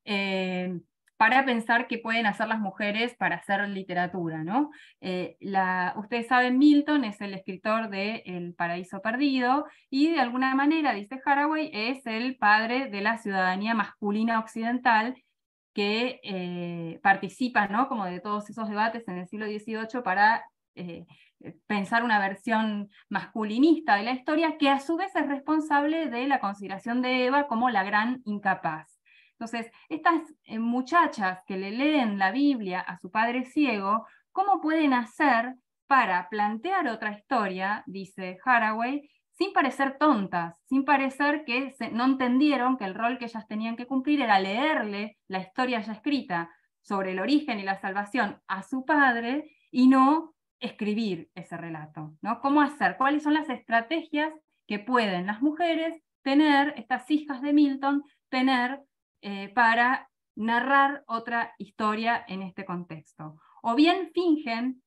eh, para pensar qué pueden hacer las mujeres para hacer literatura, ¿no? Eh, la, ustedes saben, Milton es el escritor de El Paraíso Perdido, y de alguna manera, dice Haraway, es el padre de la ciudadanía masculina occidental que eh, participa, ¿no? Como de todos esos debates en el siglo dieciocho para eh, pensar una versión masculinista de la historia, que a su vez es responsable de la consideración de Eva como la gran incapaz. Entonces, estas eh, muchachas que le leen la Biblia a su padre ciego, ¿cómo pueden hacer para plantear otra historia, dice Haraway, sin parecer tontas, sin parecer que se, no entendieron que el rol que ellas tenían que cumplir era leerle la historia ya escrita sobre el origen y la salvación a su padre y no escribir ese relato, ¿no? ¿Cómo hacer? ¿Cuáles son las estrategias que pueden las mujeres tener, estas hijas de Milton, tener eh, para narrar otra historia en este contexto? O bien fingen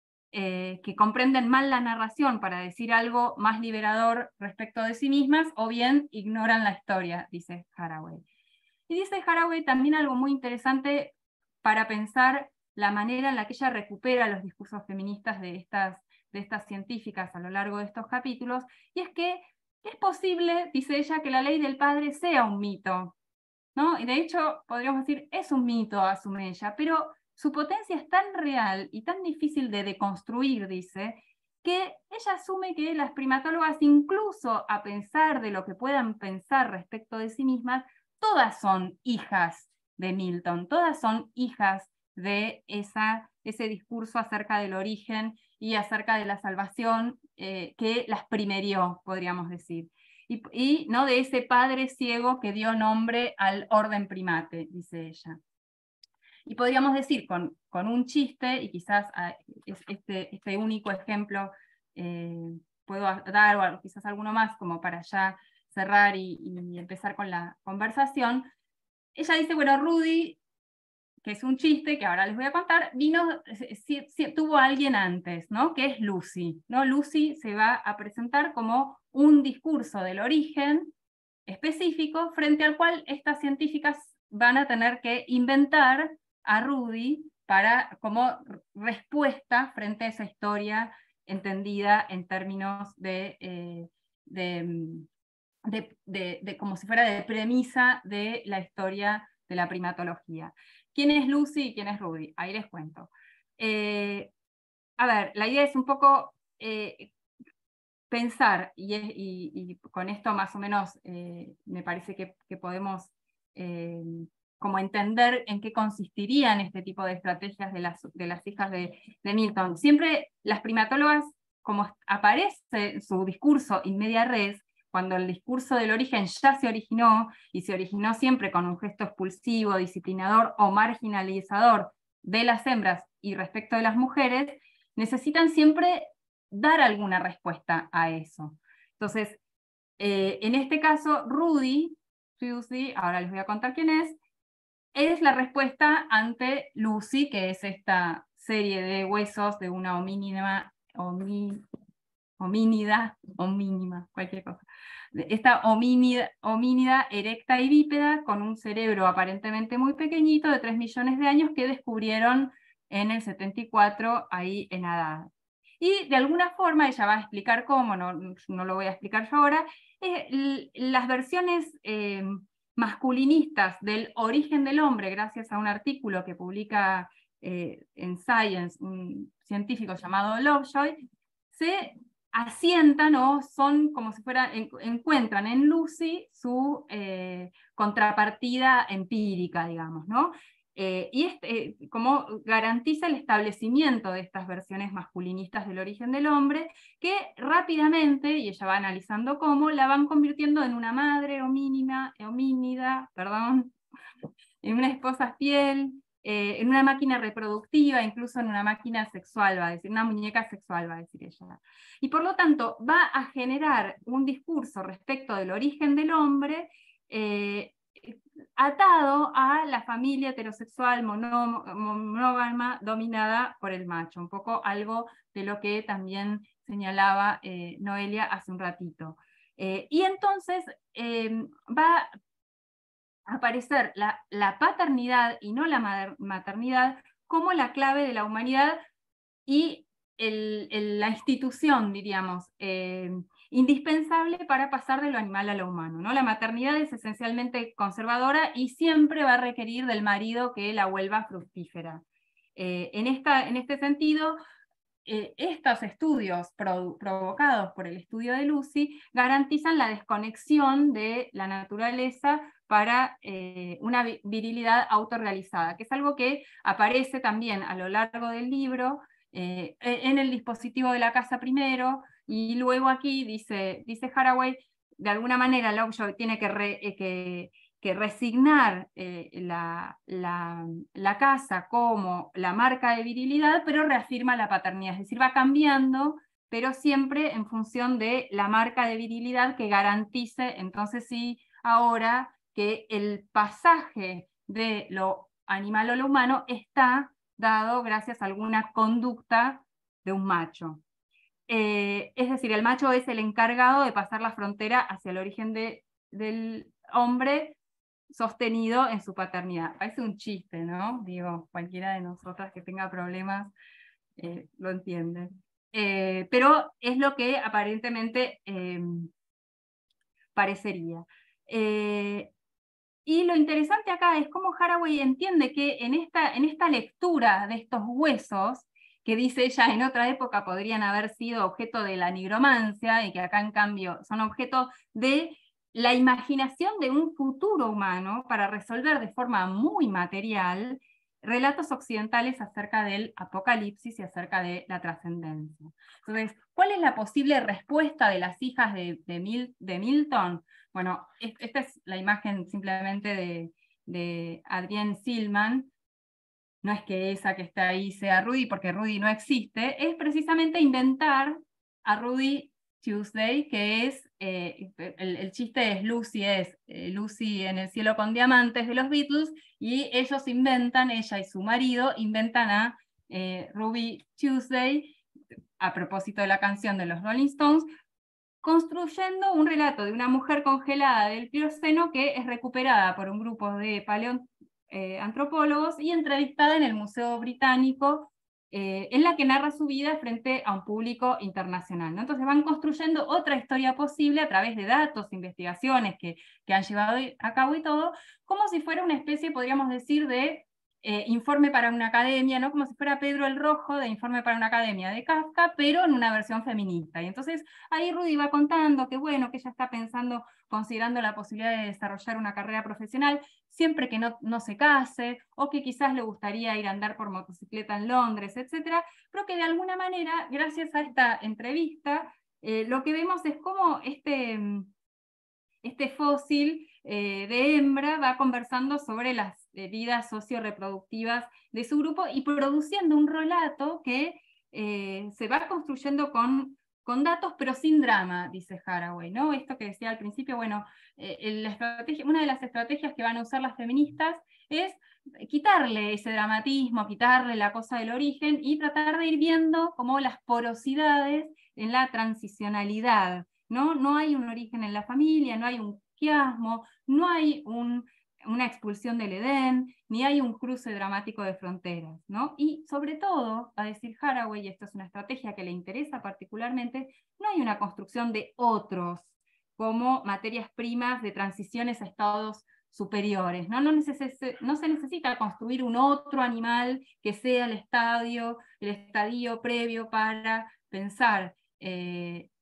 Eh, que comprenden mal la narración para decir algo más liberador respecto de sí mismas, o bien ignoran la historia, dice Haraway. Y dice Haraway también algo muy interesante para pensar la manera en la que ella recupera los discursos feministas de estas, de estas científicas a lo largo de estos capítulos, y es que es posible, dice ella, que la ley del padre sea un mito, ¿no? Y de hecho, podríamos decir, es un mito, asume ella, pero su potencia es tan real y tan difícil de deconstruir, dice, que ella asume que las primatólogas, incluso a pesar de lo que puedan pensar respecto de sí mismas, todas son hijas de Milton, todas son hijas de esa, ese discurso acerca del origen y acerca de la salvación eh, que las primerió, podríamos decir. Y, y ¿no? de ese padre ciego que dio nombre al orden primate, dice ella. Y podríamos decir con, con un chiste, y quizás este, este único ejemplo eh, puedo dar, o quizás alguno más, como para ya cerrar y, y empezar con la conversación. Ella dice, bueno, Rudy, que es un chiste que ahora les voy a contar, vino, si, si, tuvo a alguien antes, ¿no? Que es Lucy, ¿no? Lucy se va a presentar como un discurso del origen específico frente al cual estas científicas van a tener que inventar a Rudy para, como respuesta frente a esa historia entendida en términos de, eh, de, de, de, de como si fuera de premisa de la historia de la primatología. ¿Quién es Lucy y quién es Rudy? Ahí les cuento. Eh, a ver, la idea es un poco eh, pensar, y, y, y con esto más o menos eh, me parece que, que podemos eh, como entender en qué consistirían este tipo de estrategias de las, de las hijas de, de Milton. Siempre las primatólogas, como aparece en su discurso in media res, cuando el discurso del origen ya se originó, y se originó siempre con un gesto expulsivo, disciplinador o marginalizador de las hembras y respecto de las mujeres, necesitan siempre dar alguna respuesta a eso. Entonces, eh, en este caso, Rudy, Lucy, ahora les voy a contar quién es, es la respuesta ante Lucy, que es esta serie de huesos de una homínida, homí, homínida, homínima, cualquier cosa. Esta homínida, homínida erecta y bípeda con un cerebro aparentemente muy pequeñito de tres millones de años que descubrieron en el setenta y cuatro ahí en Haddad. Y de alguna forma, ella va a explicar cómo, no, no lo voy a explicar yo ahora, eh, las versiones eh, masculinistas del origen del hombre, gracias a un artículo que publica eh, en Science un científico llamado Lovejoy, se asientan o son como si fuera, en, encuentran en Lucy su eh, contrapartida empírica, digamos, ¿no? Eh, y este, eh, como garantiza el establecimiento de estas versiones masculinistas del origen del hombre, que rápidamente, y ella va analizando cómo, la van convirtiendo en una madre homínida, homínida perdón, en una esposa fiel, eh, en una máquina reproductiva, incluso en una máquina sexual, va a decir, una muñeca sexual, va a decir ella. Y por lo tanto, va a generar un discurso respecto del origen del hombre, eh, atado a la familia heterosexual monógama dominada por el macho, un poco algo de lo que también señalaba eh, Noelia hace un ratito. Eh, y entonces eh, va a aparecer la, la paternidad y no la maternidad como la clave de la humanidad y el, el, la institución, diríamos, eh, indispensable para pasar de lo animal a lo humano, ¿no? La maternidad es esencialmente conservadora y siempre va a requerir del marido que la vuelva fructífera. Eh, en, esta, en este sentido, eh, estos estudios pro, provocados por el estudio de Lucy garantizan la desconexión de la naturaleza para eh, una virilidad autorrealizada, que es algo que aparece también a lo largo del libro, eh, en el dispositivo de la casa primero, y luego aquí dice, dice Haraway, de alguna manera Lovejoy tiene que, re, eh, que, que resignar eh, la, la, la casa como la marca de virilidad, pero reafirma la paternidad, es decir, va cambiando, pero siempre en función de la marca de virilidad que garantice, entonces sí, ahora que el pasaje de lo animal a lo humano está dado gracias a alguna conducta de un macho. Eh, es decir, el macho es el encargado de pasar la frontera hacia el origen de, del hombre sostenido en su paternidad. Parece un chiste, ¿no? Digo, cualquiera de nosotras que tenga problemas eh, lo entiende. Eh, pero es lo que aparentemente eh, parecería. Eh, Y lo interesante acá es cómo Haraway entiende que en esta, en esta lectura de estos huesos, que dice ella en otra época podrían haber sido objeto de la nigromancia, y que acá en cambio son objeto de la imaginación de un futuro humano para resolver de forma muy material relatos occidentales acerca del apocalipsis y acerca de la trascendencia. Entonces, ¿cuál es la posible respuesta de las hijas de, de, Mil, de Milton? Bueno, esta es la imagen simplemente de, de Adrienne Stillman. No es que esa que está ahí sea Rudy, porque Rudy no existe, es precisamente inventar a Rudy Tuesday, que es, eh, el, el chiste es Lucy, es eh, Lucy en el cielo con diamantes de los Beatles, y ellos inventan, ella y su marido, inventan a eh, Ruby Tuesday, a propósito de la canción de los Rolling Stones, construyendo un relato de una mujer congelada del Plioceno que es recuperada por un grupo de paleoantropólogos eh, y entrevistada en el Museo Británico, eh, en la que narra su vida frente a un público internacional, ¿no? Entonces van construyendo otra historia posible a través de datos, investigaciones que, que han llevado a cabo y todo, como si fuera una especie, podríamos decir, de Eh, informe para una academia, ¿no? Como si fuera Pedro el Rojo de Informe para una academia de Kafka, pero en una versión feminista. Y entonces ahí Rudy va contando que bueno, que ella está pensando, considerando la posibilidad de desarrollar una carrera profesional, siempre que no, no se case, o que quizás le gustaría ir a andar por motocicleta en Londres, etcétera, pero que de alguna manera, gracias a esta entrevista, eh, lo que vemos es cómo este, este fósil eh, de hembra va conversando sobre las vidas socio-reproductivas de su grupo y produciendo un relato que eh, se va construyendo con, con datos pero sin drama, dice Haraway, ¿no? Esto que decía al principio, bueno, eh, la estrategia, una de las estrategias que van a usar las feministas es quitarle ese dramatismo, quitarle la cosa del origen y tratar de ir viendo como las porosidades en la transicionalidad, ¿no? No hay un origen en la familia, no hay un quiasmo, no hay un una expulsión del Edén, ni hay un cruce dramático de fronteras, ¿no? Y sobre todo, a decir Haraway, y esto es una estrategia que le interesa particularmente, no hay una construcción de otros como materias primas de transiciones a estados superiores, ¿no? No, neces- no se necesita construir un otro animal que sea el estadio, el estadio previo para pensar eh,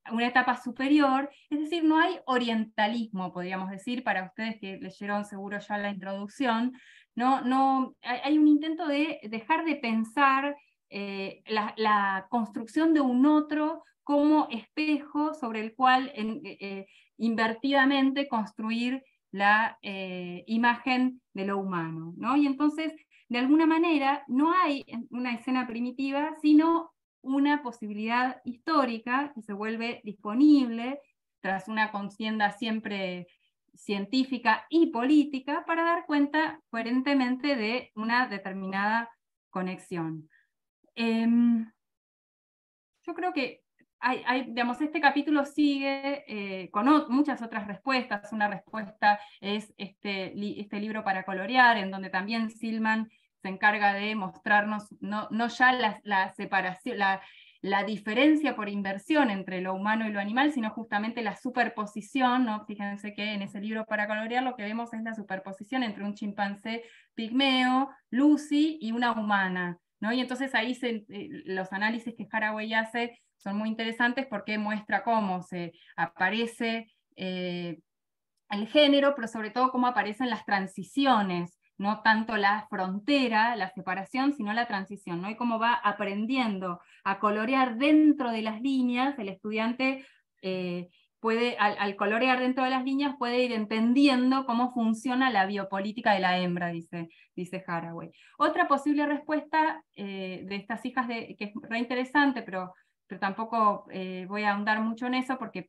una etapa superior, es decir, no hay orientalismo, podríamos decir, para ustedes que leyeron seguro ya la introducción, no, no, hay un intento de dejar de pensar eh, la, la construcción de un otro como espejo sobre el cual en, eh, invertidamente construir la eh, imagen de lo humano, ¿no? Y entonces, de alguna manera, no hay una escena primitiva, sino una posibilidad histórica que se vuelve disponible tras una contienda siempre científica y política para dar cuenta coherentemente de una determinada conexión. Eh, yo creo que hay, hay, digamos, este capítulo sigue eh, con o muchas otras respuestas. Una respuesta es este, li este libro para colorear, en donde también Silman se encarga de mostrarnos no, no ya la, la separación, la, la diferencia por inversión entre lo humano y lo animal, sino justamente la superposición, ¿no? Fíjense que en ese libro para colorear lo que vemos es la superposición entre un chimpancé pigmeo, Lucy, y una humana, ¿no? Y entonces ahí se, eh, los análisis que Haraway hace son muy interesantes porque muestra cómo se aparece eh, el género, pero sobre todo cómo aparecen las transiciones, no tanto la frontera, la separación, sino la transición, ¿no? Y cómo va aprendiendo a colorear dentro de las líneas. El estudiante eh, puede, al, al colorear dentro de las líneas, puede ir entendiendo cómo funciona la biopolítica de la hembra, dice, dice Haraway. Otra posible respuesta eh, de estas hijas, de, que es re interesante, pero, pero tampoco eh, voy a ahondar mucho en eso, porque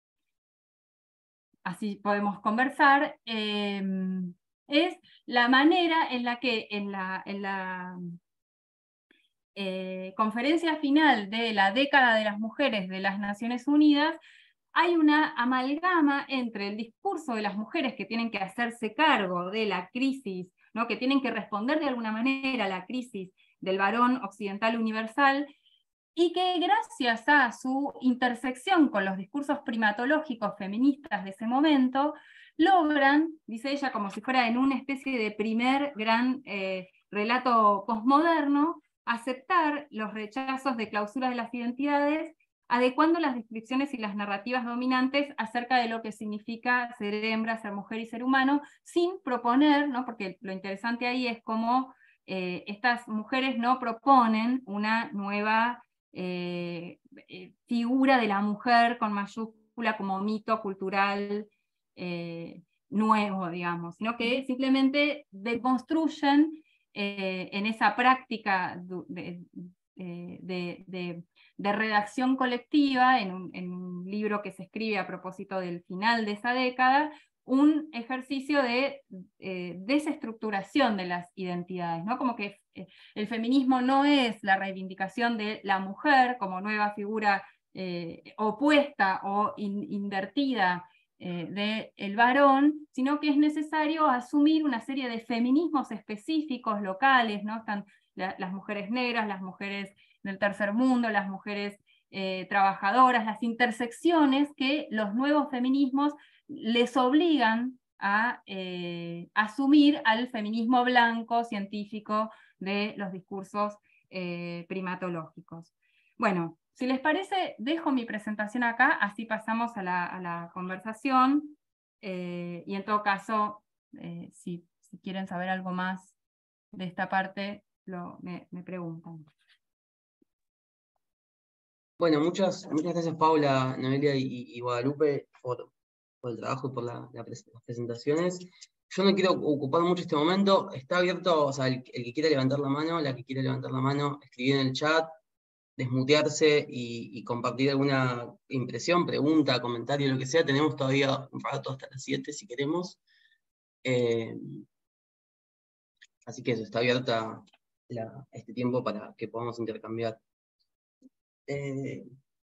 así podemos conversar, eh, es la manera en la que en la, en la eh, conferencia final de la década de las mujeres de las Naciones Unidas hay una amalgama entre el discurso de las mujeres que tienen que hacerse cargo de la crisis, ¿no? Que tienen que responder de alguna manera a la crisis del varón occidental universal, y que gracias a su intersección con los discursos primatológicos feministas de ese momento, logran, dice ella, como si fuera en una especie de primer gran eh, relato postmoderno, aceptar los rechazos de clausura de las identidades, adecuando las descripciones y las narrativas dominantes acerca de lo que significa ser hembra, ser mujer y ser humano, sin proponer, ¿no? Porque lo interesante ahí es cómo eh, estas mujeres no proponen una nueva Eh, eh, figura de la mujer con mayúscula como mito cultural eh, nuevo, digamos, sino que simplemente deconstruyen eh, en esa práctica de, de, de, de redacción colectiva, en un, en un libro que se escribe a propósito del final de esa década, un ejercicio de eh, desestructuración de las identidades, ¿no? Como que eh, el feminismo no es la reivindicación de la mujer como nueva figura eh, opuesta o in, invertida eh, del varón, sino que es necesario asumir una serie de feminismos específicos, locales, ¿no? Están la, las mujeres negras, las mujeres del tercer mundo, las mujeres eh, trabajadoras, las intersecciones que los nuevos feminismos les obligan a eh, asumir al feminismo blanco, científico, de los discursos eh, primatológicos. Bueno, si les parece, dejo mi presentación acá, así pasamos a la, a la conversación, eh, y en todo caso, eh, si, si quieren saber algo más de esta parte, lo, me, me preguntan. Bueno, muchas, muchas gracias Paula, Noelia y, y Guadalupe por, por el trabajo y por la, la pres las presentaciones. Yo no quiero ocupar mucho este momento, está abierto, o sea, el, el que quiera levantar la mano, la que quiera levantar la mano, escribir en el chat, desmutearse y, y compartir alguna impresión, pregunta, comentario, lo que sea. Tenemos todavía un rato hasta las siete si queremos. Eh, así que eso, está abierta la, este tiempo para que podamos intercambiar. Eh,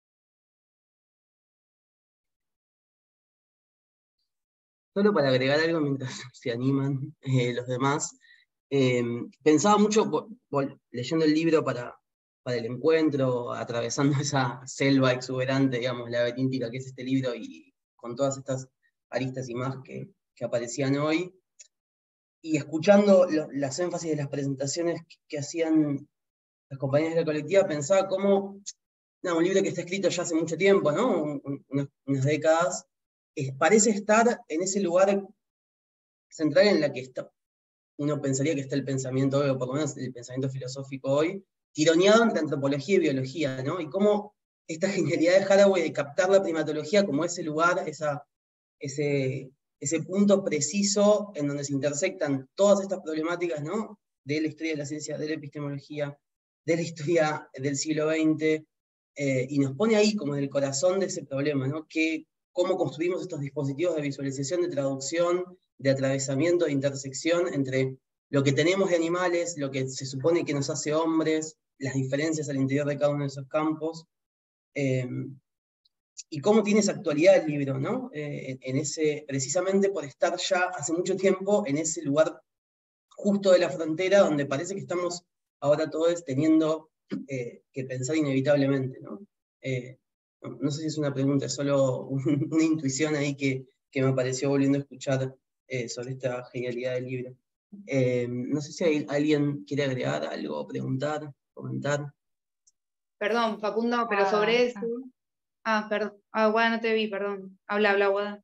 Solo para agregar algo mientras se animan eh, los demás, eh, pensaba mucho, por, por, leyendo el libro para, para el encuentro, atravesando esa selva exuberante, digamos, laberíntica que es este libro, y con todas estas aristas y más que, que aparecían hoy, y escuchando lo, las énfasis de las presentaciones que, que hacían las compañeras de la colectiva, pensaba cómo no, un libro que está escrito ya hace mucho tiempo, ¿no? Un, un, unas, unas décadas, eh, parece estar en ese lugar central en la que está, uno pensaría que está el pensamiento, o por lo menos el pensamiento filosófico hoy, tironeado entre antropología y biología, ¿no? Y cómo esta genialidad de Haraway de captar la primatología como ese lugar, esa, ese, ese punto preciso en donde se intersectan todas estas problemáticas, ¿no? De la historia de la ciencia, de la epistemología, de la historia del siglo veinte, eh, y nos pone ahí como en el corazón de ese problema, ¿no? Que, cómo construimos estos dispositivos de visualización, de traducción, de atravesamiento, de intersección entre lo que tenemos de animales, lo que se supone que nos hace hombres, las diferencias al interior de cada uno de esos campos, eh, y cómo tiene esa actualidad el libro, ¿no? Eh, en ese, precisamente por estar ya hace mucho tiempo en ese lugar justo de la frontera donde parece que estamos ahora todos teniendo eh, que pensar inevitablemente, ¿no? Eh, no, no sé si es una pregunta, es solo un, una intuición ahí que, que me apareció volviendo a escuchar eh, sobre esta genialidad del libro. Eh, no sé si hay, alguien quiere agregar algo, preguntar, comentar. Perdón, Facundo, pero Guada, sobre eso. ah. Ah, perdón. Ah, Guada, no te vi, perdón. Habla, habla, Guada.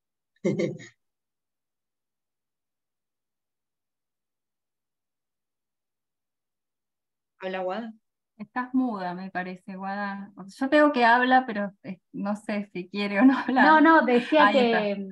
Habla, Guada. Estás muda, me parece, Guada. Yo tengo que hablar, pero eh, no sé si quiere o no hablar. No, no, decía Ahí está. que,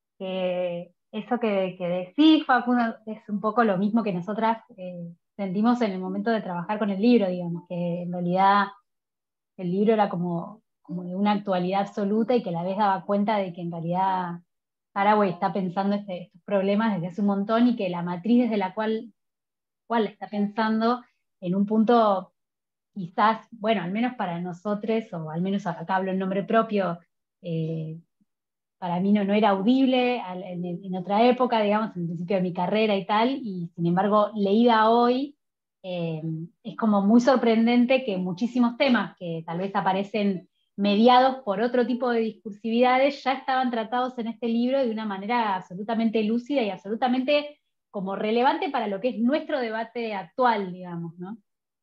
que eso que, que decís, Facundo, es un poco lo mismo que nosotras eh, sentimos en el momento de trabajar con el libro, digamos, que en realidad el libro era como, como de una actualidad absoluta y que a la vez daba cuenta de que en realidad Haraway está pensando este, estos problemas desde hace un montón y que la matriz desde la cual, cual está pensando en un punto quizás, bueno, al menos para nosotros, o al menos acá hablo en nombre propio, eh, para mí no, no era audible al, en, en, otra época, digamos, en el principio de mi carrera y tal, y sin embargo, leída hoy, eh, es como muy sorprendente que muchísimos temas que tal vez aparecen mediados por otro tipo de discursividades ya estaban tratados en este libro de una manera absolutamente lúcida y absolutamente como relevante para lo que es nuestro debate actual, digamos, ¿no?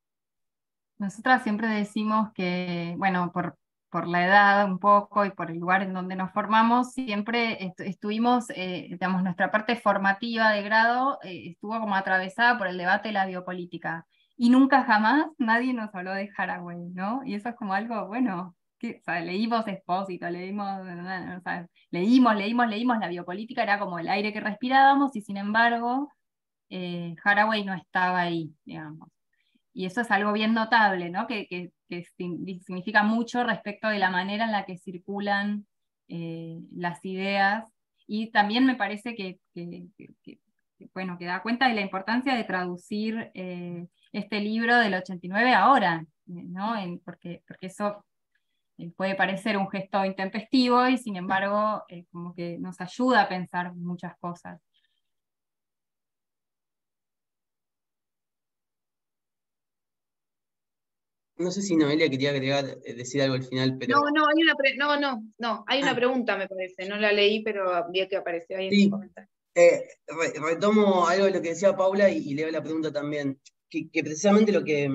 Nosotras siempre decimos que, bueno, por, por la edad un poco y por el lugar en donde nos formamos, siempre est estuvimos, eh, digamos, nuestra parte formativa de grado eh, estuvo como atravesada por el debate de la biopolítica. Y nunca jamás nadie nos habló de Haraway, ¿no? Y eso es como algo, bueno, que, o sea, leímos Expósito, leímos, o sea, leímos, leímos, leímos, la biopolítica era como el aire que respirábamos y sin embargo eh, Haraway no estaba ahí, digamos. Y eso es algo bien notable, ¿no? que, que, que significa mucho respecto de la manera en la que circulan eh, las ideas, y también me parece que, que, que, que, bueno, que da cuenta de la importancia de traducir eh, este libro del ochenta y nueve ahora, ¿no? En, porque, porque eso eh, puede parecer un gesto intempestivo y sin embargo eh, como que nos ayuda a pensar muchas cosas. No sé si Noelia quería agregar, eh, decir algo al final, pero... No, no, hay una pre no, no, no, hay una ah. pregunta, me parece. No la leí, pero vi que apareció ahí en Sí, el comentario. eh, re retomo algo de lo que decía Paula y, y leo la pregunta también. Que, que precisamente lo que...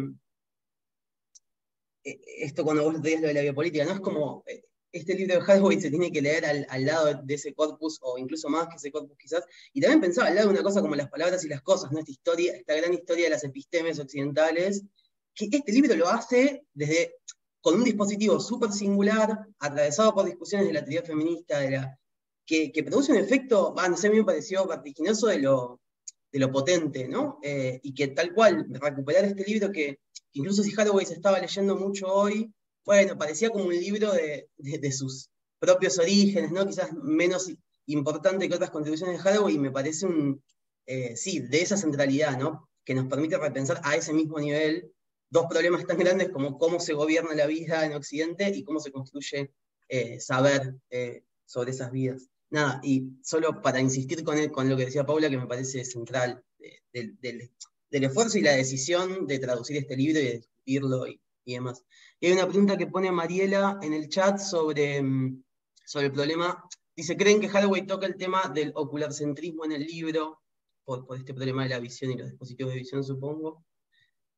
Eh, esto cuando vos leías lo de la biopolítica, ¿no? Es como... Eh, este libro de Haraway se tiene que leer al, al lado de ese corpus, o incluso más que ese corpus quizás, y también pensaba al lado de una cosa como las palabras y las cosas, ¿no? Esta historia, esta gran historia de las epistemes occidentales, que este libro lo hace desde, con un dispositivo súper singular, atravesado por discusiones de la teoría feminista, de la, que, que produce un efecto, ah, no sé, a mí me pareció vertiginoso de lo, de lo potente, ¿no? Eh, y que tal cual, recuperar este libro que, que incluso si Haraway se estaba leyendo mucho hoy, bueno, parecía como un libro de, de, de sus propios orígenes, ¿no? Quizás menos importante que otras contribuciones de Haraway, y me parece un, eh, sí, de esa centralidad, ¿no? Que nos permite repensar a ese mismo nivel dos problemas tan grandes como cómo se gobierna la vida en Occidente y cómo se construye eh, saber eh, sobre esas vidas. Nada, y solo para insistir con, el, con lo que decía Paula, que me parece central, de, de, de, del esfuerzo y la decisión de traducir este libro y de discutirlo y, y demás. Y hay una pregunta que pone Mariela en el chat sobre, sobre el problema. Dice, ¿creen que Haraway toca el tema del ocularcentrismo en el libro? Por, por este problema de la visión y los dispositivos de visión, supongo.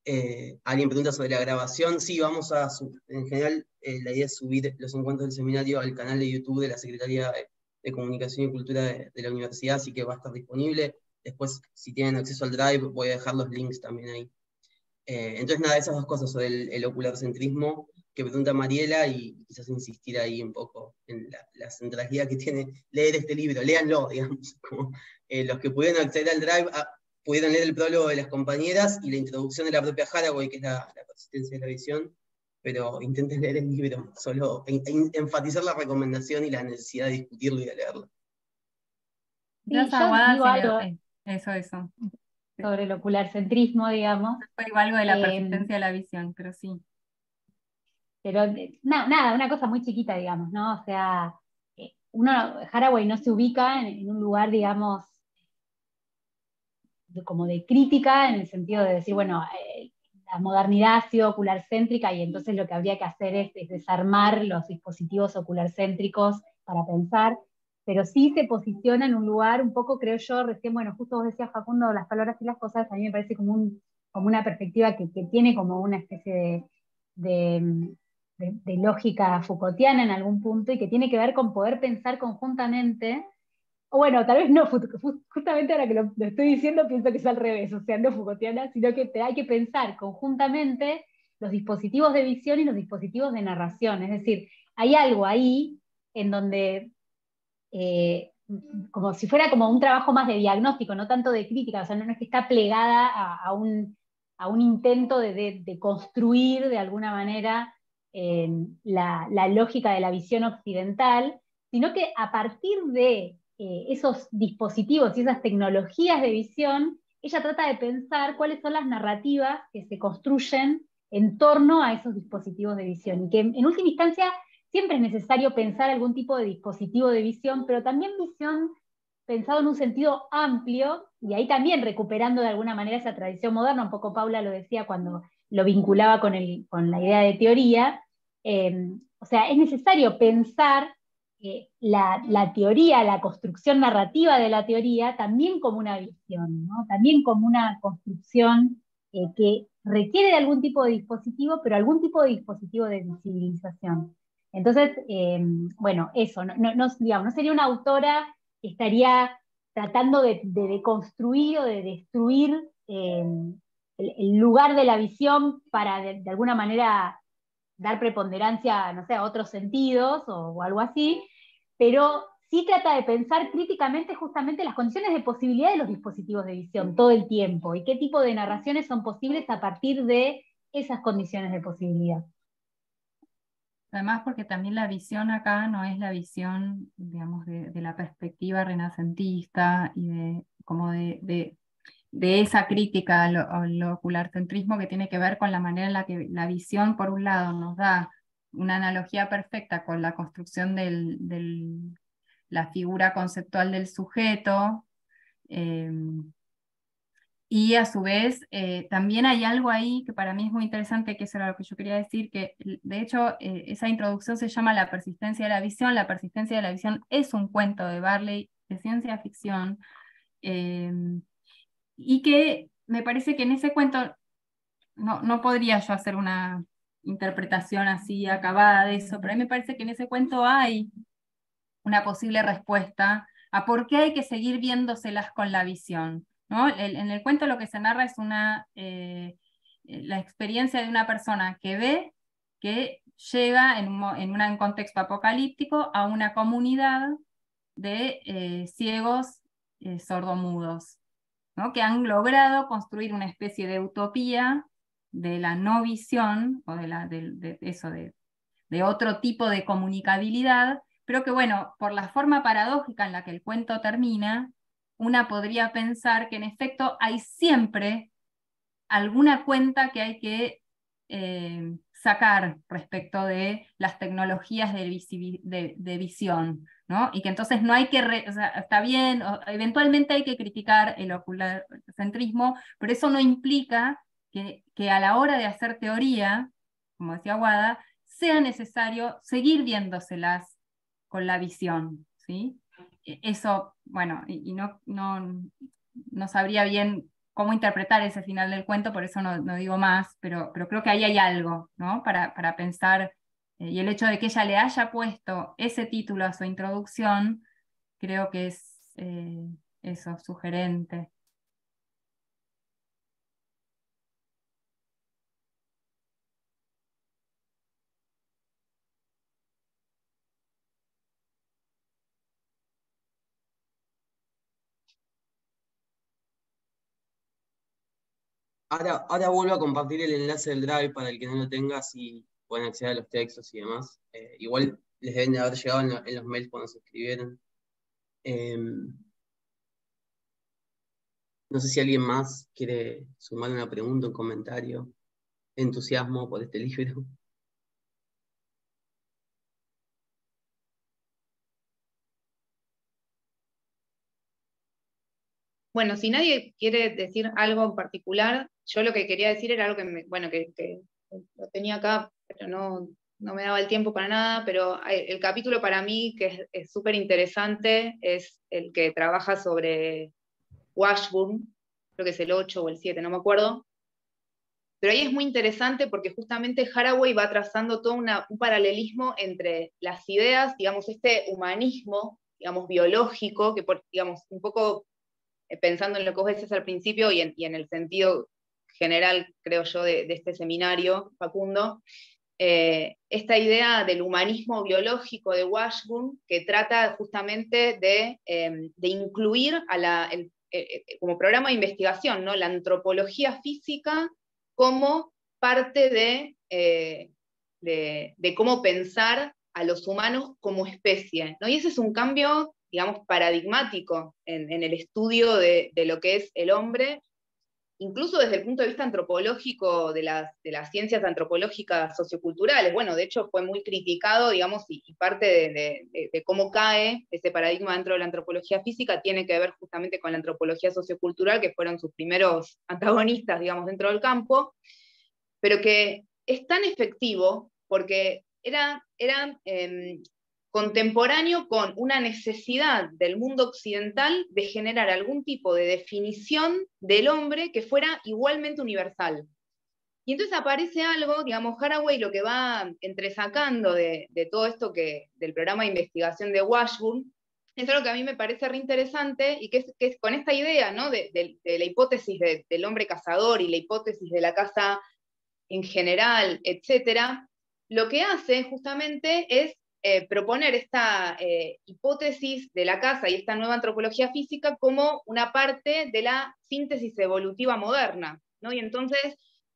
Eh, alguien pregunta sobre la grabación. Sí, vamos a, en general, eh, la idea es subir los encuentros del seminario al canal de YouTube de la Secretaría de, de Comunicación y Cultura de, de la Universidad, así que va a estar disponible. Después, si tienen acceso al Drive, voy a dejar los links también ahí. Eh, entonces, nada, esas dos cosas sobre el, el ocularcentrismo que pregunta Mariela, y quizás insistir ahí un poco en la, la centralidad que tiene leer este libro. Léanlo, digamos. Como, eh, los que pudieron acceder al Drive a, pudieron leer el prólogo de las compañeras y la introducción de la propia Haraway, que es la, la persistencia de la visión, pero intenten leer el libro, solo en, en, enfatizar la recomendación y la necesidad de discutirlo y de leerlo. Sí, yo digo algo eso, eso. sobre el ocularcentrismo, digamos. Fue algo de la eh, persistencia de la visión, pero sí. Pero no, nada, una cosa muy chiquita, digamos, ¿no? O sea, uno, Haraway no se ubica en, en un lugar, digamos, de, como de crítica, en el sentido de decir, bueno, eh, la modernidad ha sido ocularcéntrica y entonces lo que habría que hacer es, es desarmar los dispositivos ocularcéntricos para pensar, pero sí se posiciona en un lugar un poco, creo yo, recién, bueno, justo vos decías, Facundo, las palabras y las cosas, a mí me parece como, un, como una perspectiva que, que tiene como una especie de, de, de, de lógica Foucaultiana en algún punto y que tiene que ver con poder pensar conjuntamente. O bueno, tal vez no, justamente ahora que lo, lo estoy diciendo pienso que es al revés, o sea, no Foucaultiana, sino que te hay que pensar conjuntamente los dispositivos de visión y los dispositivos de narración. Es decir, hay algo ahí en donde, eh, como si fuera como un trabajo más de diagnóstico, no tanto de crítica, o sea, no, no es que está plegada a, a, un, a un intento de, de, de construir de alguna manera eh, la, la lógica de la visión occidental, sino que a partir de Eh, esos dispositivos y esas tecnologías de visión, ella trata de pensar cuáles son las narrativas que se construyen en torno a esos dispositivos de visión. Y que en última instancia siempre es necesario pensar algún tipo de dispositivo de visión, pero también visión pensado en un sentido amplio, y ahí también recuperando de alguna manera esa tradición moderna, un poco Paula lo decía cuando lo vinculaba con, el, con la idea de teoría. Eh, o sea, es necesario pensar Eh, la, la teoría, la construcción narrativa de la teoría, también como una visión, ¿no? También como una construcción eh, que requiere de algún tipo de dispositivo, pero algún tipo de dispositivo de visibilización. Entonces, eh, bueno, eso, no, no, no, digamos, no sería una autora que estaría tratando de, de, de construir o de destruir eh, el, el lugar de la visión para de, de alguna manera dar preponderancia, no sé, a otros sentidos o, o algo así, pero sí trata de pensar críticamente justamente las condiciones de posibilidad de los dispositivos de visión todo el tiempo y qué tipo de narraciones son posibles a partir de esas condiciones de posibilidad. Además, porque también la visión acá no es la visión, digamos, de, de la perspectiva renacentista y de, como de, de, de esa crítica al, al ocularcentrismo que tiene que ver con la manera en la que la visión, por un lado, nos da una analogía perfecta con la construcción de del, la figura conceptual del sujeto, eh, y a su vez eh, también hay algo ahí que para mí es muy interesante, que eso era lo que yo quería decir, que de hecho eh, esa introducción se llama La persistencia de la visión. La persistencia de la visión es un cuento de Barley de ciencia ficción, eh, y que me parece que en ese cuento no, no podría yo hacer una interpretación así acabada de eso, pero a mí me parece que en ese cuento hay una posible respuesta a por qué hay que seguir viéndoselas con la visión, ¿no? El, en el cuento lo que se narra es una, eh, la experiencia de una persona que ve que llega en un, en un contexto apocalíptico a una comunidad de eh, ciegos eh, sordomudos, ¿no? Que han logrado construir una especie de utopía de la no visión, o de, la, de, de eso, de, de otro tipo de comunicabilidad, pero que bueno, por la forma paradójica en la que el cuento termina, una podría pensar que en efecto hay siempre alguna cuenta que hay que eh, sacar respecto de las tecnologías de, de, de visión, ¿no? Y que entonces no hay que, re, o sea, está bien, o, eventualmente hay que criticar el ocularcentrismo, pero eso no implica que, que a la hora de hacer teoría, como decía Guada, sea necesario seguir viéndoselas con la visión, ¿sí? Eso, bueno, y, y no, no, no sabría bien cómo interpretar ese final del cuento, por eso no, no digo más, pero, pero creo que ahí hay algo, ¿no? Para, para pensar, eh, y el hecho de que ella le haya puesto ese título a su introducción, creo que es eh, eso, sugerente. Ahora, ahora vuelvo a compartir el enlace del Drive para el que no lo tenga, así pueden acceder a los textos y demás. Eh, igual les deben de haber llegado en, lo- en los mails cuando se escribieron. Eh, no sé si alguien más quiere sumar una pregunta, un comentario, entusiasmo por este libro. Bueno, si nadie quiere decir algo en particular, yo lo que quería decir era algo que, me- bueno, que, que lo tenía acá, pero no, no me daba el tiempo para nada, pero el, el capítulo para mí que es súper interesante es el que trabaja sobre Washburn, creo que es el ocho o el siete, no me acuerdo, pero ahí es muy interesante porque justamente Haraway va trazando todo una, un paralelismo entre las ideas, digamos, este humanismo, digamos, biológico, que por, digamos, un poco pensando en lo que vos decías al principio y en, y en el sentido general, creo yo, de, de este seminario, Facundo, eh, esta idea del humanismo biológico de Washburn, que trata justamente de, eh, de incluir a la, el, eh, como programa de investigación, ¿no? La antropología física como parte de, eh, de, de cómo pensar a los humanos como especie, ¿no? Y ese es un cambio, digamos, paradigmático en, en el estudio de, de, lo que es el hombre, incluso desde el punto de vista antropológico de las, de las ciencias antropológicas socioculturales. Bueno, de hecho fue muy criticado, digamos, y, y parte de, de, de cómo cae ese paradigma dentro de la antropología física tiene que ver justamente con la antropología sociocultural, que fueron sus primeros antagonistas, digamos, dentro del campo, pero que es tan efectivo porque era, era eh, contemporáneo con una necesidad del mundo occidental de generar algún tipo de definición del hombre que fuera igualmente universal. Y entonces aparece algo, digamos, Haraway lo que va entresacando de, de todo esto que, del programa de investigación de Washburn, es algo que a mí me parece re interesante y que es, que es con esta idea, ¿no? de, de, de la hipótesis de, del hombre cazador y la hipótesis de la caza en general, etcétera, lo que hace justamente es eh, proponer esta eh, hipótesis de la caza y esta nueva antropología física como una parte de la síntesis evolutiva moderna, ¿no? Y entonces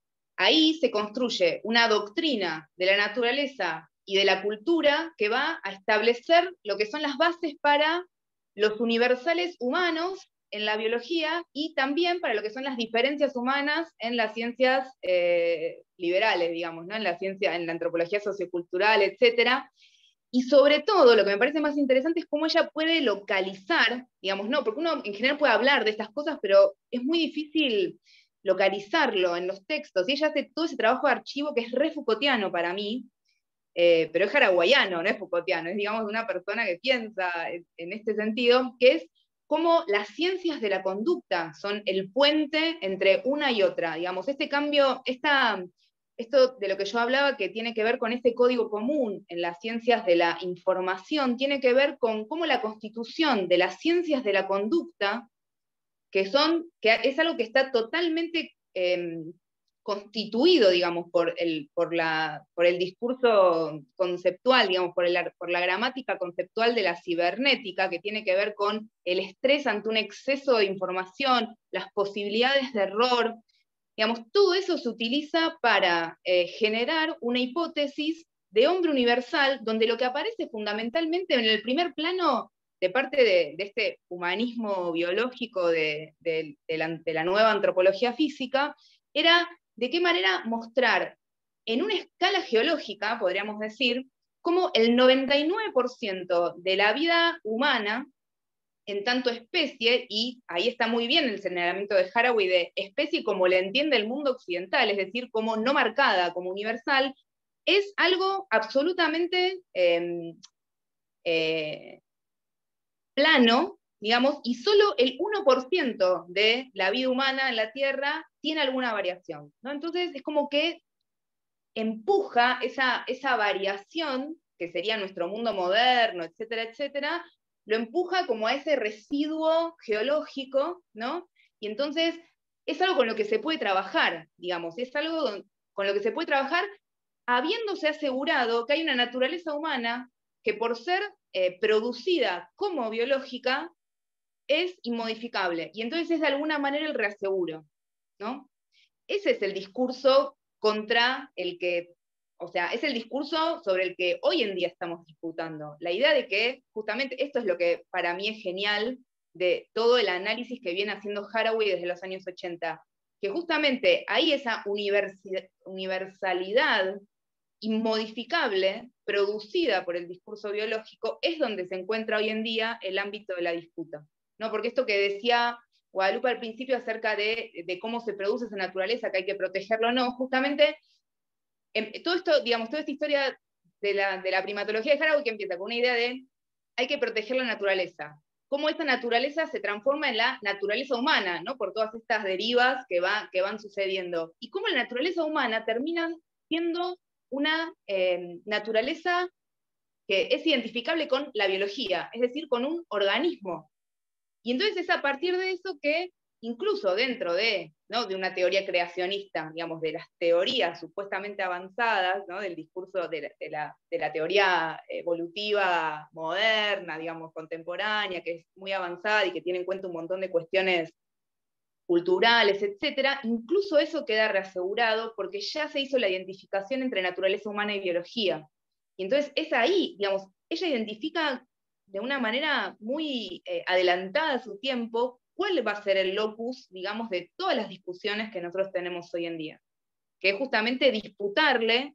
ahí se construye una doctrina de la naturaleza y de la cultura que va a establecer lo que son las bases para los universales humanos en la biología y también para lo que son las diferencias humanas en las ciencias eh, liberales, digamos, ¿no? En la ciencia, en la antropología sociocultural, etcétera. Y sobre todo, lo que me parece más interesante es cómo ella puede localizar, digamos, no, porque uno en general puede hablar de estas cosas, pero es muy difícil localizarlo en los textos, y ella hace todo ese trabajo de archivo que es re Foucaultiano para mí, eh, pero es haraguayano, no es Foucaultiano, es, digamos, una persona que piensa en, en este sentido, que es cómo las ciencias de la conducta son el puente entre una y otra, digamos, este cambio, esta, esto de lo que yo hablaba, que tiene que ver con este código común en las ciencias de la información, tiene que ver con cómo la constitución de las ciencias de la conducta, que son, que es algo que está totalmente eh, constituido, digamos, por el, por, la, por el discurso conceptual, digamos, por, el, por la gramática conceptual de la cibernética, que tiene que ver con el estrés ante un exceso de información, las posibilidades de error, digamos, todo eso se utiliza para eh, generar una hipótesis de hombre universal, donde lo que aparece fundamentalmente en el primer plano de parte de, de este humanismo biológico de, de, de, la, de la nueva antropología física, era de qué manera mostrar en una escala geológica, podríamos decir, cómo el noventa y nueve por ciento de la vida humana en tanto especie, y ahí está muy bien el señalamiento de Haraway de especie como le entiende el mundo occidental, es decir, como no marcada, como universal, es algo absolutamente eh, eh, plano digamos, y solo el uno por ciento de la vida humana en la Tierra tiene alguna variación, ¿no? Entonces es como que empuja esa, esa variación, que sería nuestro mundo moderno, etcétera, etcétera, lo empuja como a ese residuo geológico, ¿no? Y entonces es algo con lo que se puede trabajar, digamos, es algo con lo que se puede trabajar habiéndose asegurado que hay una naturaleza humana que por ser eh, producida como biológica es inmodificable, y entonces es de alguna manera el reaseguro, ¿no? Ese es el discurso contra el que, o sea, es el discurso sobre el que hoy en día estamos disputando. La idea de que, justamente, esto es lo que para mí es genial de todo el análisis que viene haciendo Haraway desde los años ochenta, que justamente hay esa universalidad inmodificable producida por el discurso biológico, es donde se encuentra hoy en día el ámbito de la disputa, ¿no? Porque esto que decía Guadalupe al principio acerca de, de cómo se produce esa naturaleza, que hay que protegerlo o no, justamente, en, todo esto, digamos, toda esta historia de la, de la primatología de Haraway, que empieza con una idea de hay que proteger la naturaleza, cómo esta naturaleza se transforma en la naturaleza humana, ¿no? Por todas estas derivas que, va, que van sucediendo, y cómo la naturaleza humana termina siendo una eh, naturaleza que es identificable con la biología, es decir, con un organismo. Y entonces es a partir de eso que, incluso dentro de, ¿no? de una teoría creacionista, digamos, de las teorías supuestamente avanzadas, ¿no? del discurso de la, de, la, de la teoría evolutiva moderna, digamos, contemporánea, que es muy avanzada y que tiene en cuenta un montón de cuestiones culturales, etcétera, incluso eso queda reasegurado porque ya se hizo la identificación entre naturaleza humana y biología. Y entonces es ahí, digamos, ella identifica de una manera muy eh, adelantada a su tiempo cuál va a ser el locus, digamos, de todas las discusiones que nosotros tenemos hoy en día, que es justamente disputarle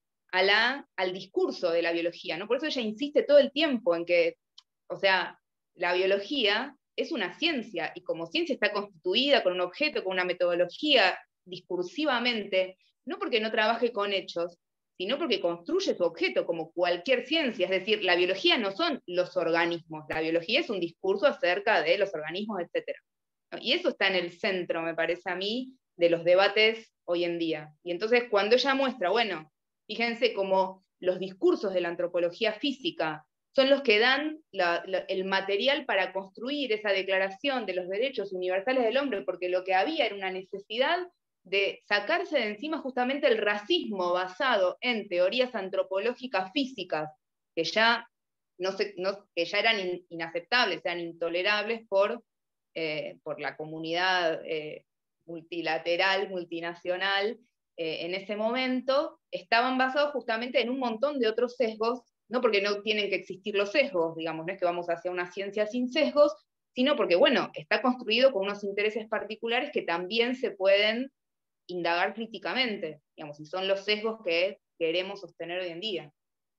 a la, al discurso de la biología, ¿no? Por eso ella insiste todo el tiempo en que, o sea, la biología es una ciencia, y como ciencia está constituida con un objeto, con una metodología, discursivamente, no porque no trabaje con hechos, sino porque construye su objeto, como cualquier ciencia. Es decir, la biología no son los organismos, la biología es un discurso acerca de los organismos, etcétera. Y eso está en el centro, me parece a mí, de los debates hoy en día. Y entonces cuando ella muestra, bueno, fíjense cómo los discursos de la antropología física son los que dan la, la, el material para construir esa declaración de los derechos universales del hombre, porque lo que había era una necesidad de sacarse de encima justamente el racismo basado en teorías antropológicas físicas, que ya, no se, no, que ya eran in, inaceptables, eran intolerables por, eh, por la comunidad eh, multilateral, multinacional, eh, en ese momento, estaban basados justamente en un montón de otros sesgos, no porque no tienen que existir los sesgos, digamos, no es que vamos hacia una ciencia sin sesgos, sino porque, bueno, está construido con unos intereses particulares que también se pueden indagar críticamente, digamos, y son los sesgos que queremos sostener hoy en día.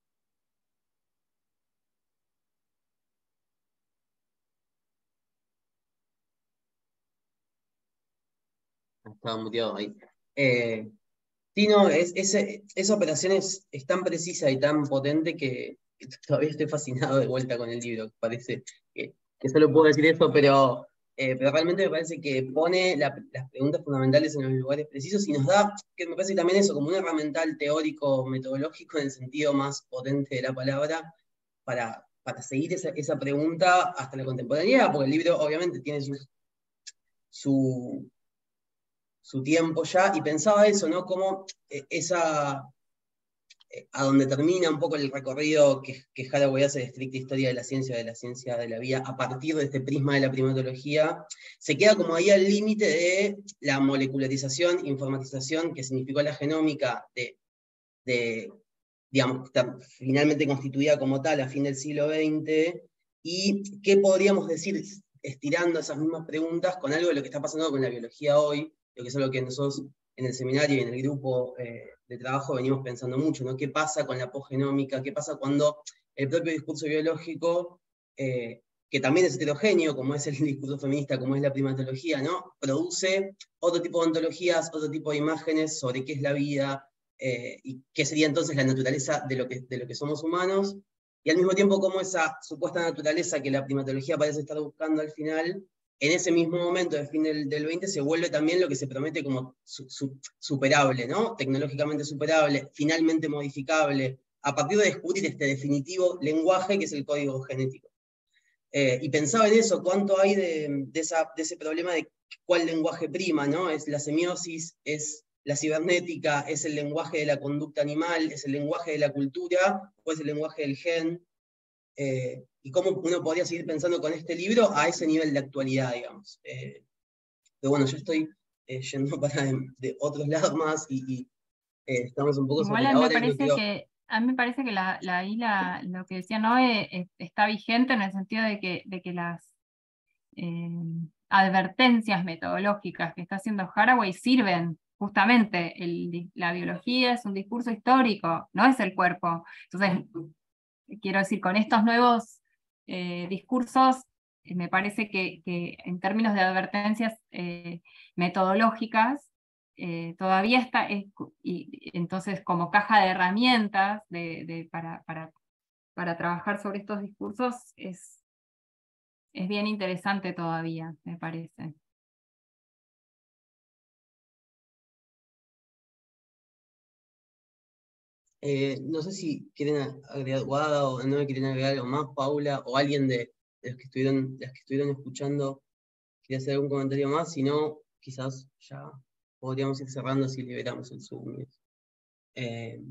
Estaba muteado ahí. Eh, sí, no, es, es, esa operación es, es tan precisa y tan potente que, que todavía estoy fascinado de vuelta con el libro. Parece que, que solo puedo decir eso, pero, eh, pero realmente me parece que pone la, las preguntas fundamentales en los lugares precisos y nos da, que me parece también eso, como un herramental teórico, metodológico en el sentido más potente de la palabra, para, para seguir esa, esa pregunta hasta la contemporaneidad, porque el libro obviamente tiene su, su, su tiempo ya, y pensaba eso, ¿no? Como esa, a donde termina un poco el recorrido que, que Haraway hace de estricta historia de la ciencia, de la ciencia de la vida, a partir de este prisma de la primatología, se queda como ahí al límite de la molecularización, informatización, que significó la genómica de, de digamos, finalmente constituida como tal a fin del siglo veinte, y qué podríamos decir, estirando esas mismas preguntas, con algo de lo que está pasando con la biología hoy, lo que es algo que nosotros en el seminario y en el grupo eh, de trabajo venimos pensando mucho, ¿no? ¿Qué pasa con la posgenómica? ¿Qué pasa cuando el propio discurso biológico, eh, que también es heterogéneo, como es el discurso feminista, como es la primatología, ¿no? Produce otro tipo de ontologías, otro tipo de imágenes sobre qué es la vida, eh, y qué sería entonces la naturaleza de lo que, de lo que somos humanos, y al mismo tiempo cómo esa supuesta naturaleza que la primatología parece estar buscando al final, en ese mismo momento del fin del, del veinte se vuelve también lo que se promete como su, su, superable, ¿no? Tecnológicamente superable, finalmente modificable, a partir de descubrir este definitivo lenguaje que es el código genético. Eh, y pensaba en eso, cuánto hay de, de, esa, de ese problema de cuál lenguaje prima, ¿no? Es la semiosis, es la cibernética, es el lenguaje de la conducta animal, es el lenguaje de la cultura, o es el lenguaje del gen. Eh, y cómo uno podría seguir pensando con este libro a ese nivel de actualidad, digamos. Eh, pero bueno, yo estoy eh, yendo para de, de otros lados más y, y eh, estamos un poco Igual sobre a la mí me hora. Y no parece quiero... que, a mí me parece que la, la, ahí la, lo que decía Noé eh, está vigente en el sentido de que, de que las eh, advertencias metodológicas que está haciendo Haraway sirven. Justamente, el, la biología es un discurso histórico, no es el cuerpo. Entonces, quiero decir, con estos nuevos eh, discursos, eh, me parece que, que en términos de advertencias eh, metodológicas, eh, todavía está, es, y entonces como caja de herramientas de, de, para, para, para trabajar sobre estos discursos, es, es bien interesante todavía, me parece. Eh, no sé si quieren agregar, Guada o no quieren agregar algo más, Paula, o alguien de, de los que estuvieron, de las que estuvieron escuchando, quiere hacer algún comentario más, si no, quizás ya podríamos ir cerrando si liberamos el Zoom. Eh,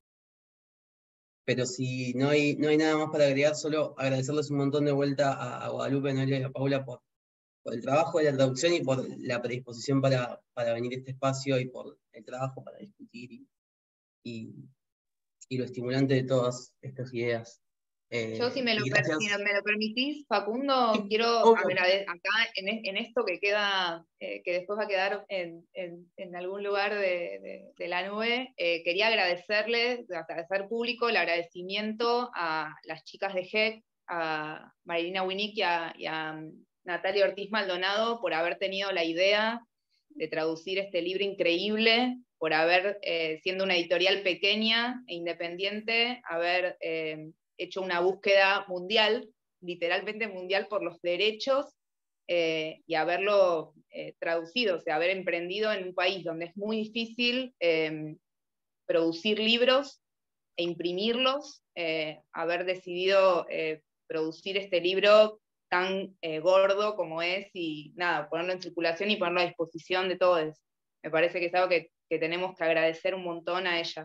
pero si no hay, no hay nada más para agregar, solo agradecerles un montón de vuelta a, a Guadalupe, Noelia y a Paula por, por el trabajo de la traducción y por la predisposición para, para venir a este espacio y por el trabajo para discutir y, y y lo estimulante de todas estas ideas. Eh, Yo, si me, lo y per, gracias. si me lo permitís, Facundo, Sí, quiero obvio. acá en, en esto que queda, eh, que después va a quedar en, en, en algún lugar de, de, de la nube, eh, quería agradecerle, agradecer público el agradecimiento a las chicas de G E C, a Marilina Winick y a, y a Natalia Ortiz Maldonado por haber tenido la idea de traducir este libro increíble, por haber, eh, siendo una editorial pequeña e independiente, haber eh, hecho una búsqueda mundial, literalmente mundial, por los derechos eh, y haberlo eh, traducido, o sea, haber emprendido en un país donde es muy difícil eh, producir libros e imprimirlos, eh, haber decidido eh, producir este libro tan eh, gordo como es y nada, ponerlo en circulación y ponerlo a disposición de todos. Me parece que es algo que, que tenemos que agradecer un montón a ellas.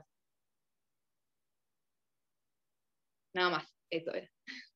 Nada más, eso es.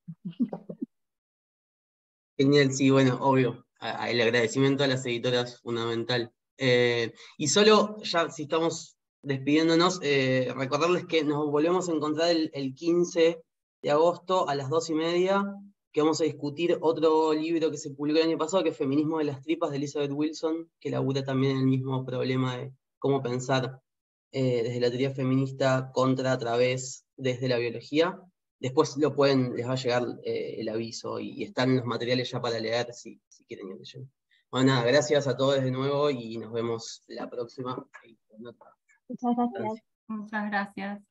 Genial, sí, bueno, obvio. A, a el agradecimiento a las editoras es fundamental. Eh, y solo, ya si estamos despidiéndonos, eh, recordarles que nos volvemos a encontrar el, el quince de agosto a las dos y media, que vamos a discutir otro libro que se publicó el año pasado, que es Feminismo de las Tripas, de Elizabeth Wilson, que labura también el mismo problema de cómo pensar eh, desde la teoría feminista contra, a través, desde la biología. Después lo pueden, les va a llegar eh, el aviso y, y están los materiales ya para leer si, si quieren ir leyendo. Bueno, nada, gracias a todos de nuevo y nos vemos la próxima. Muchas gracias. Muchas gracias.